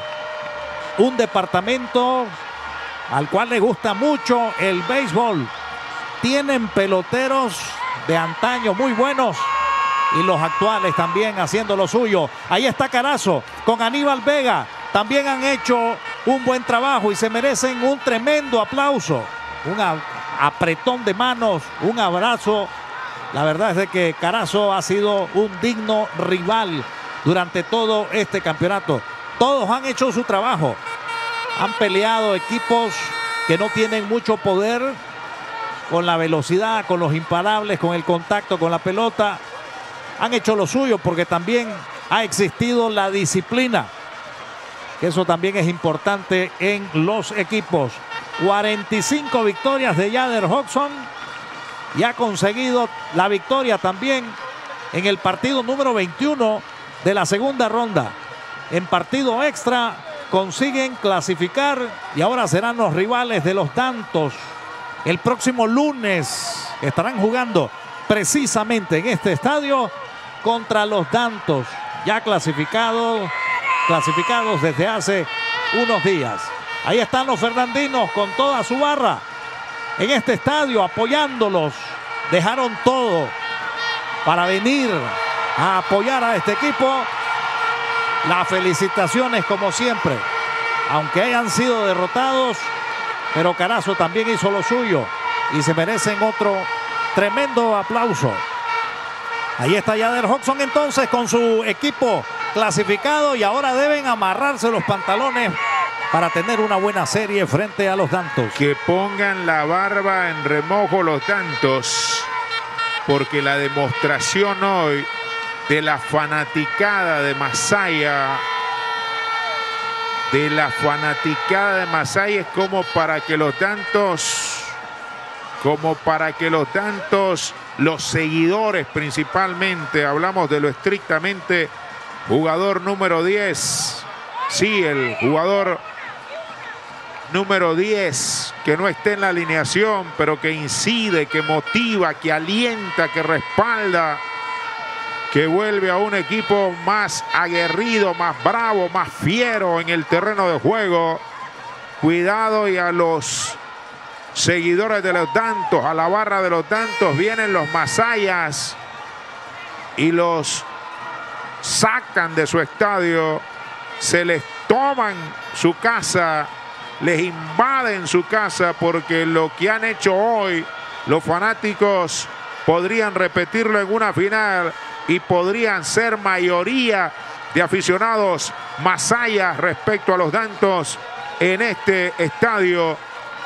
un departamento al cual le gusta mucho el béisbol. Tienen peloteros de antaño muy buenos y los actuales también haciendo lo suyo. Ahí está Carazo con Aníbal Vega. También han hecho un buen trabajo y se merecen un tremendo aplauso. Un apretón de manos, un abrazo. La verdad es de que Carazo ha sido un digno rival durante todo este campeonato. Todos han hecho su trabajo. Han peleado equipos que no tienen mucho poder, con la velocidad, con los imparables, con el contacto con la pelota. Han hecho lo suyo porque también ha existido la disciplina, que eso también es importante en los equipos. cuarenta y cinco victorias de Yader Hodgson y ha conseguido la victoria también en el partido número veintiuno de la segunda ronda. En partido extra consiguen clasificar y ahora serán los rivales de los Dantos. El próximo lunes estarán jugando precisamente en este estadio contra los Dantos, ya clasificados, clasificados desde hace unos días. Ahí están los fernandinos con toda su barra en este estadio apoyándolos. Dejaron todo para venir a apoyar a este equipo. Las felicitaciones como siempre, aunque hayan sido derrotados, pero Carazo también hizo lo suyo y se merecen otro tremendo aplauso. Ahí está Yader Hodgson entonces con su equipo clasificado y ahora deben amarrarse los pantalones para tener una buena serie frente a los Dantos. Que pongan la barba en remojo los Dantos, porque la demostración hoy de la fanaticada de Masaya, de la fanaticada de Masaya es como para que los Dantos, como para que los Dantos, los seguidores principalmente, hablamos de lo estrictamente jugador número diez, sí, el jugador número diez, que no esté en la alineación, pero que incide, que motiva, que alienta, que respalda, que vuelve a un equipo más aguerrido, más bravo, más fiero en el terreno de juego. Cuidado, y a los seguidores de los Dantos, a la barra de los Dantos, vienen los Masayas y los sacan de su estadio, se les toman su casa, les invaden su casa, porque lo que han hecho hoy los fanáticos podrían repetirlo en una final y podrían ser mayoría de aficionados masayas respecto a los Dantos en este estadio.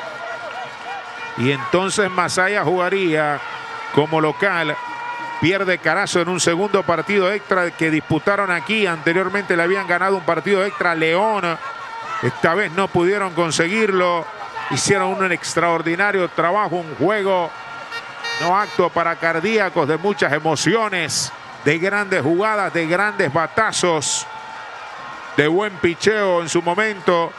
Y entonces Masaya jugaría como local. Pierde Carazo en un segundo partido extra que disputaron aquí. Anteriormente le habían ganado un partido extra a León. Esta vez no pudieron conseguirlo. Hicieron un extraordinario trabajo, un juego no apto para cardíacos, de muchas emociones, de grandes jugadas, de grandes batazos, de buen picheo en su momento.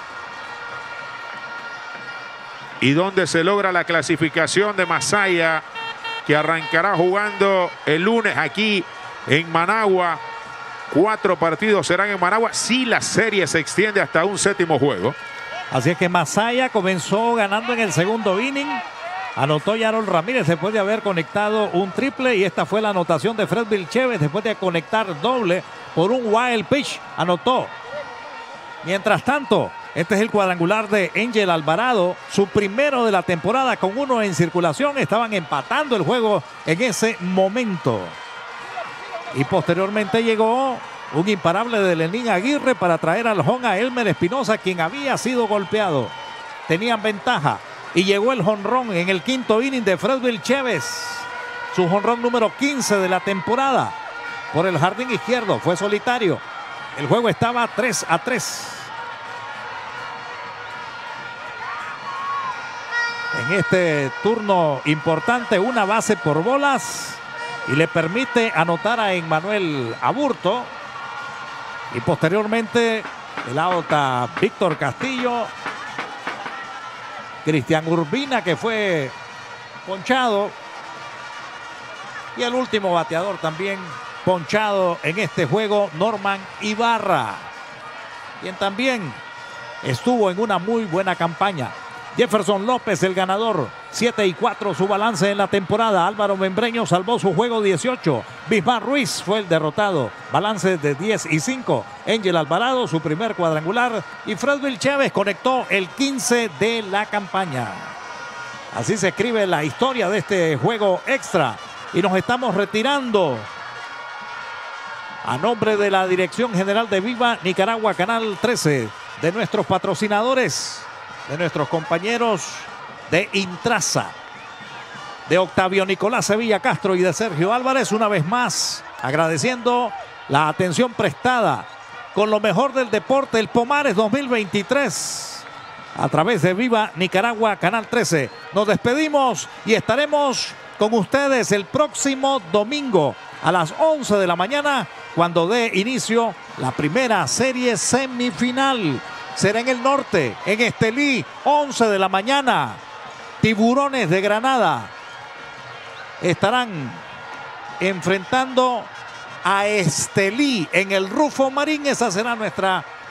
Y donde se logra la clasificación de Masaya, que arrancará jugando el lunes aquí en Managua. Cuatro partidos serán en Managua si la serie se extiende hasta un séptimo juego. Así es que Masaya comenzó ganando en el segundo inning. Anotó Yarol Ramírez después de haber conectado un triple. Y esta fue la anotación de Fred Vilchévez después de conectar doble por un wild pitch. Anotó. Mientras tanto, este es el cuadrangular de Angel Alvarado. Su primero de la temporada con uno en circulación. Estaban empatando el juego en ese momento. Y posteriormente llegó un imparable de Lenín Aguirre para traer al home a Elmer Espinosa, quien había sido golpeado. Tenían ventaja. Y llegó el jonrón en el quinto inning de Fred Vilchévez. Su jonrón número quince de la temporada. Por el jardín izquierdo. Fue solitario. El juego estaba tres a tres. En este turno importante, una base por bolas. Y le permite anotar a Emmanuel Aburto. Y posteriormente el out a Víctor Castillo. Cristian Urbina, que fue ponchado. Y el último bateador también ponchado en este juego, Norman Ibarra, quien también estuvo en una muy buena campaña. Jefferson López, el ganador, siete y cuatro su balance en la temporada. Álvaro Membreño salvó su juego dieciocho. Bismar Ruiz fue el derrotado, balance de diez y cinco. Angel Alvarado, su primer cuadrangular. Y Fred Vilchévez conectó el quince de la campaña. Así se escribe la historia de este juego extra. Y nos estamos retirando. A nombre de la Dirección General de Viva Nicaragua Canal trece, de nuestros patrocinadores, de nuestros compañeros de Intraza, de Octavio Nicolás Sevilla Castro y de Sergio Álvarez, una vez más agradeciendo la atención prestada con lo mejor del deporte, el Pomares dos mil veintitrés, a través de Viva Nicaragua Canal trece. Nos despedimos y estaremos con ustedes el próximo domingo a las once de la mañana, cuando dé inicio la primera serie semifinal. Será en el norte, en Estelí, once de la mañana. Tiburones de Granada estarán enfrentando a Estelí en el Rufo Marín. Esa será nuestra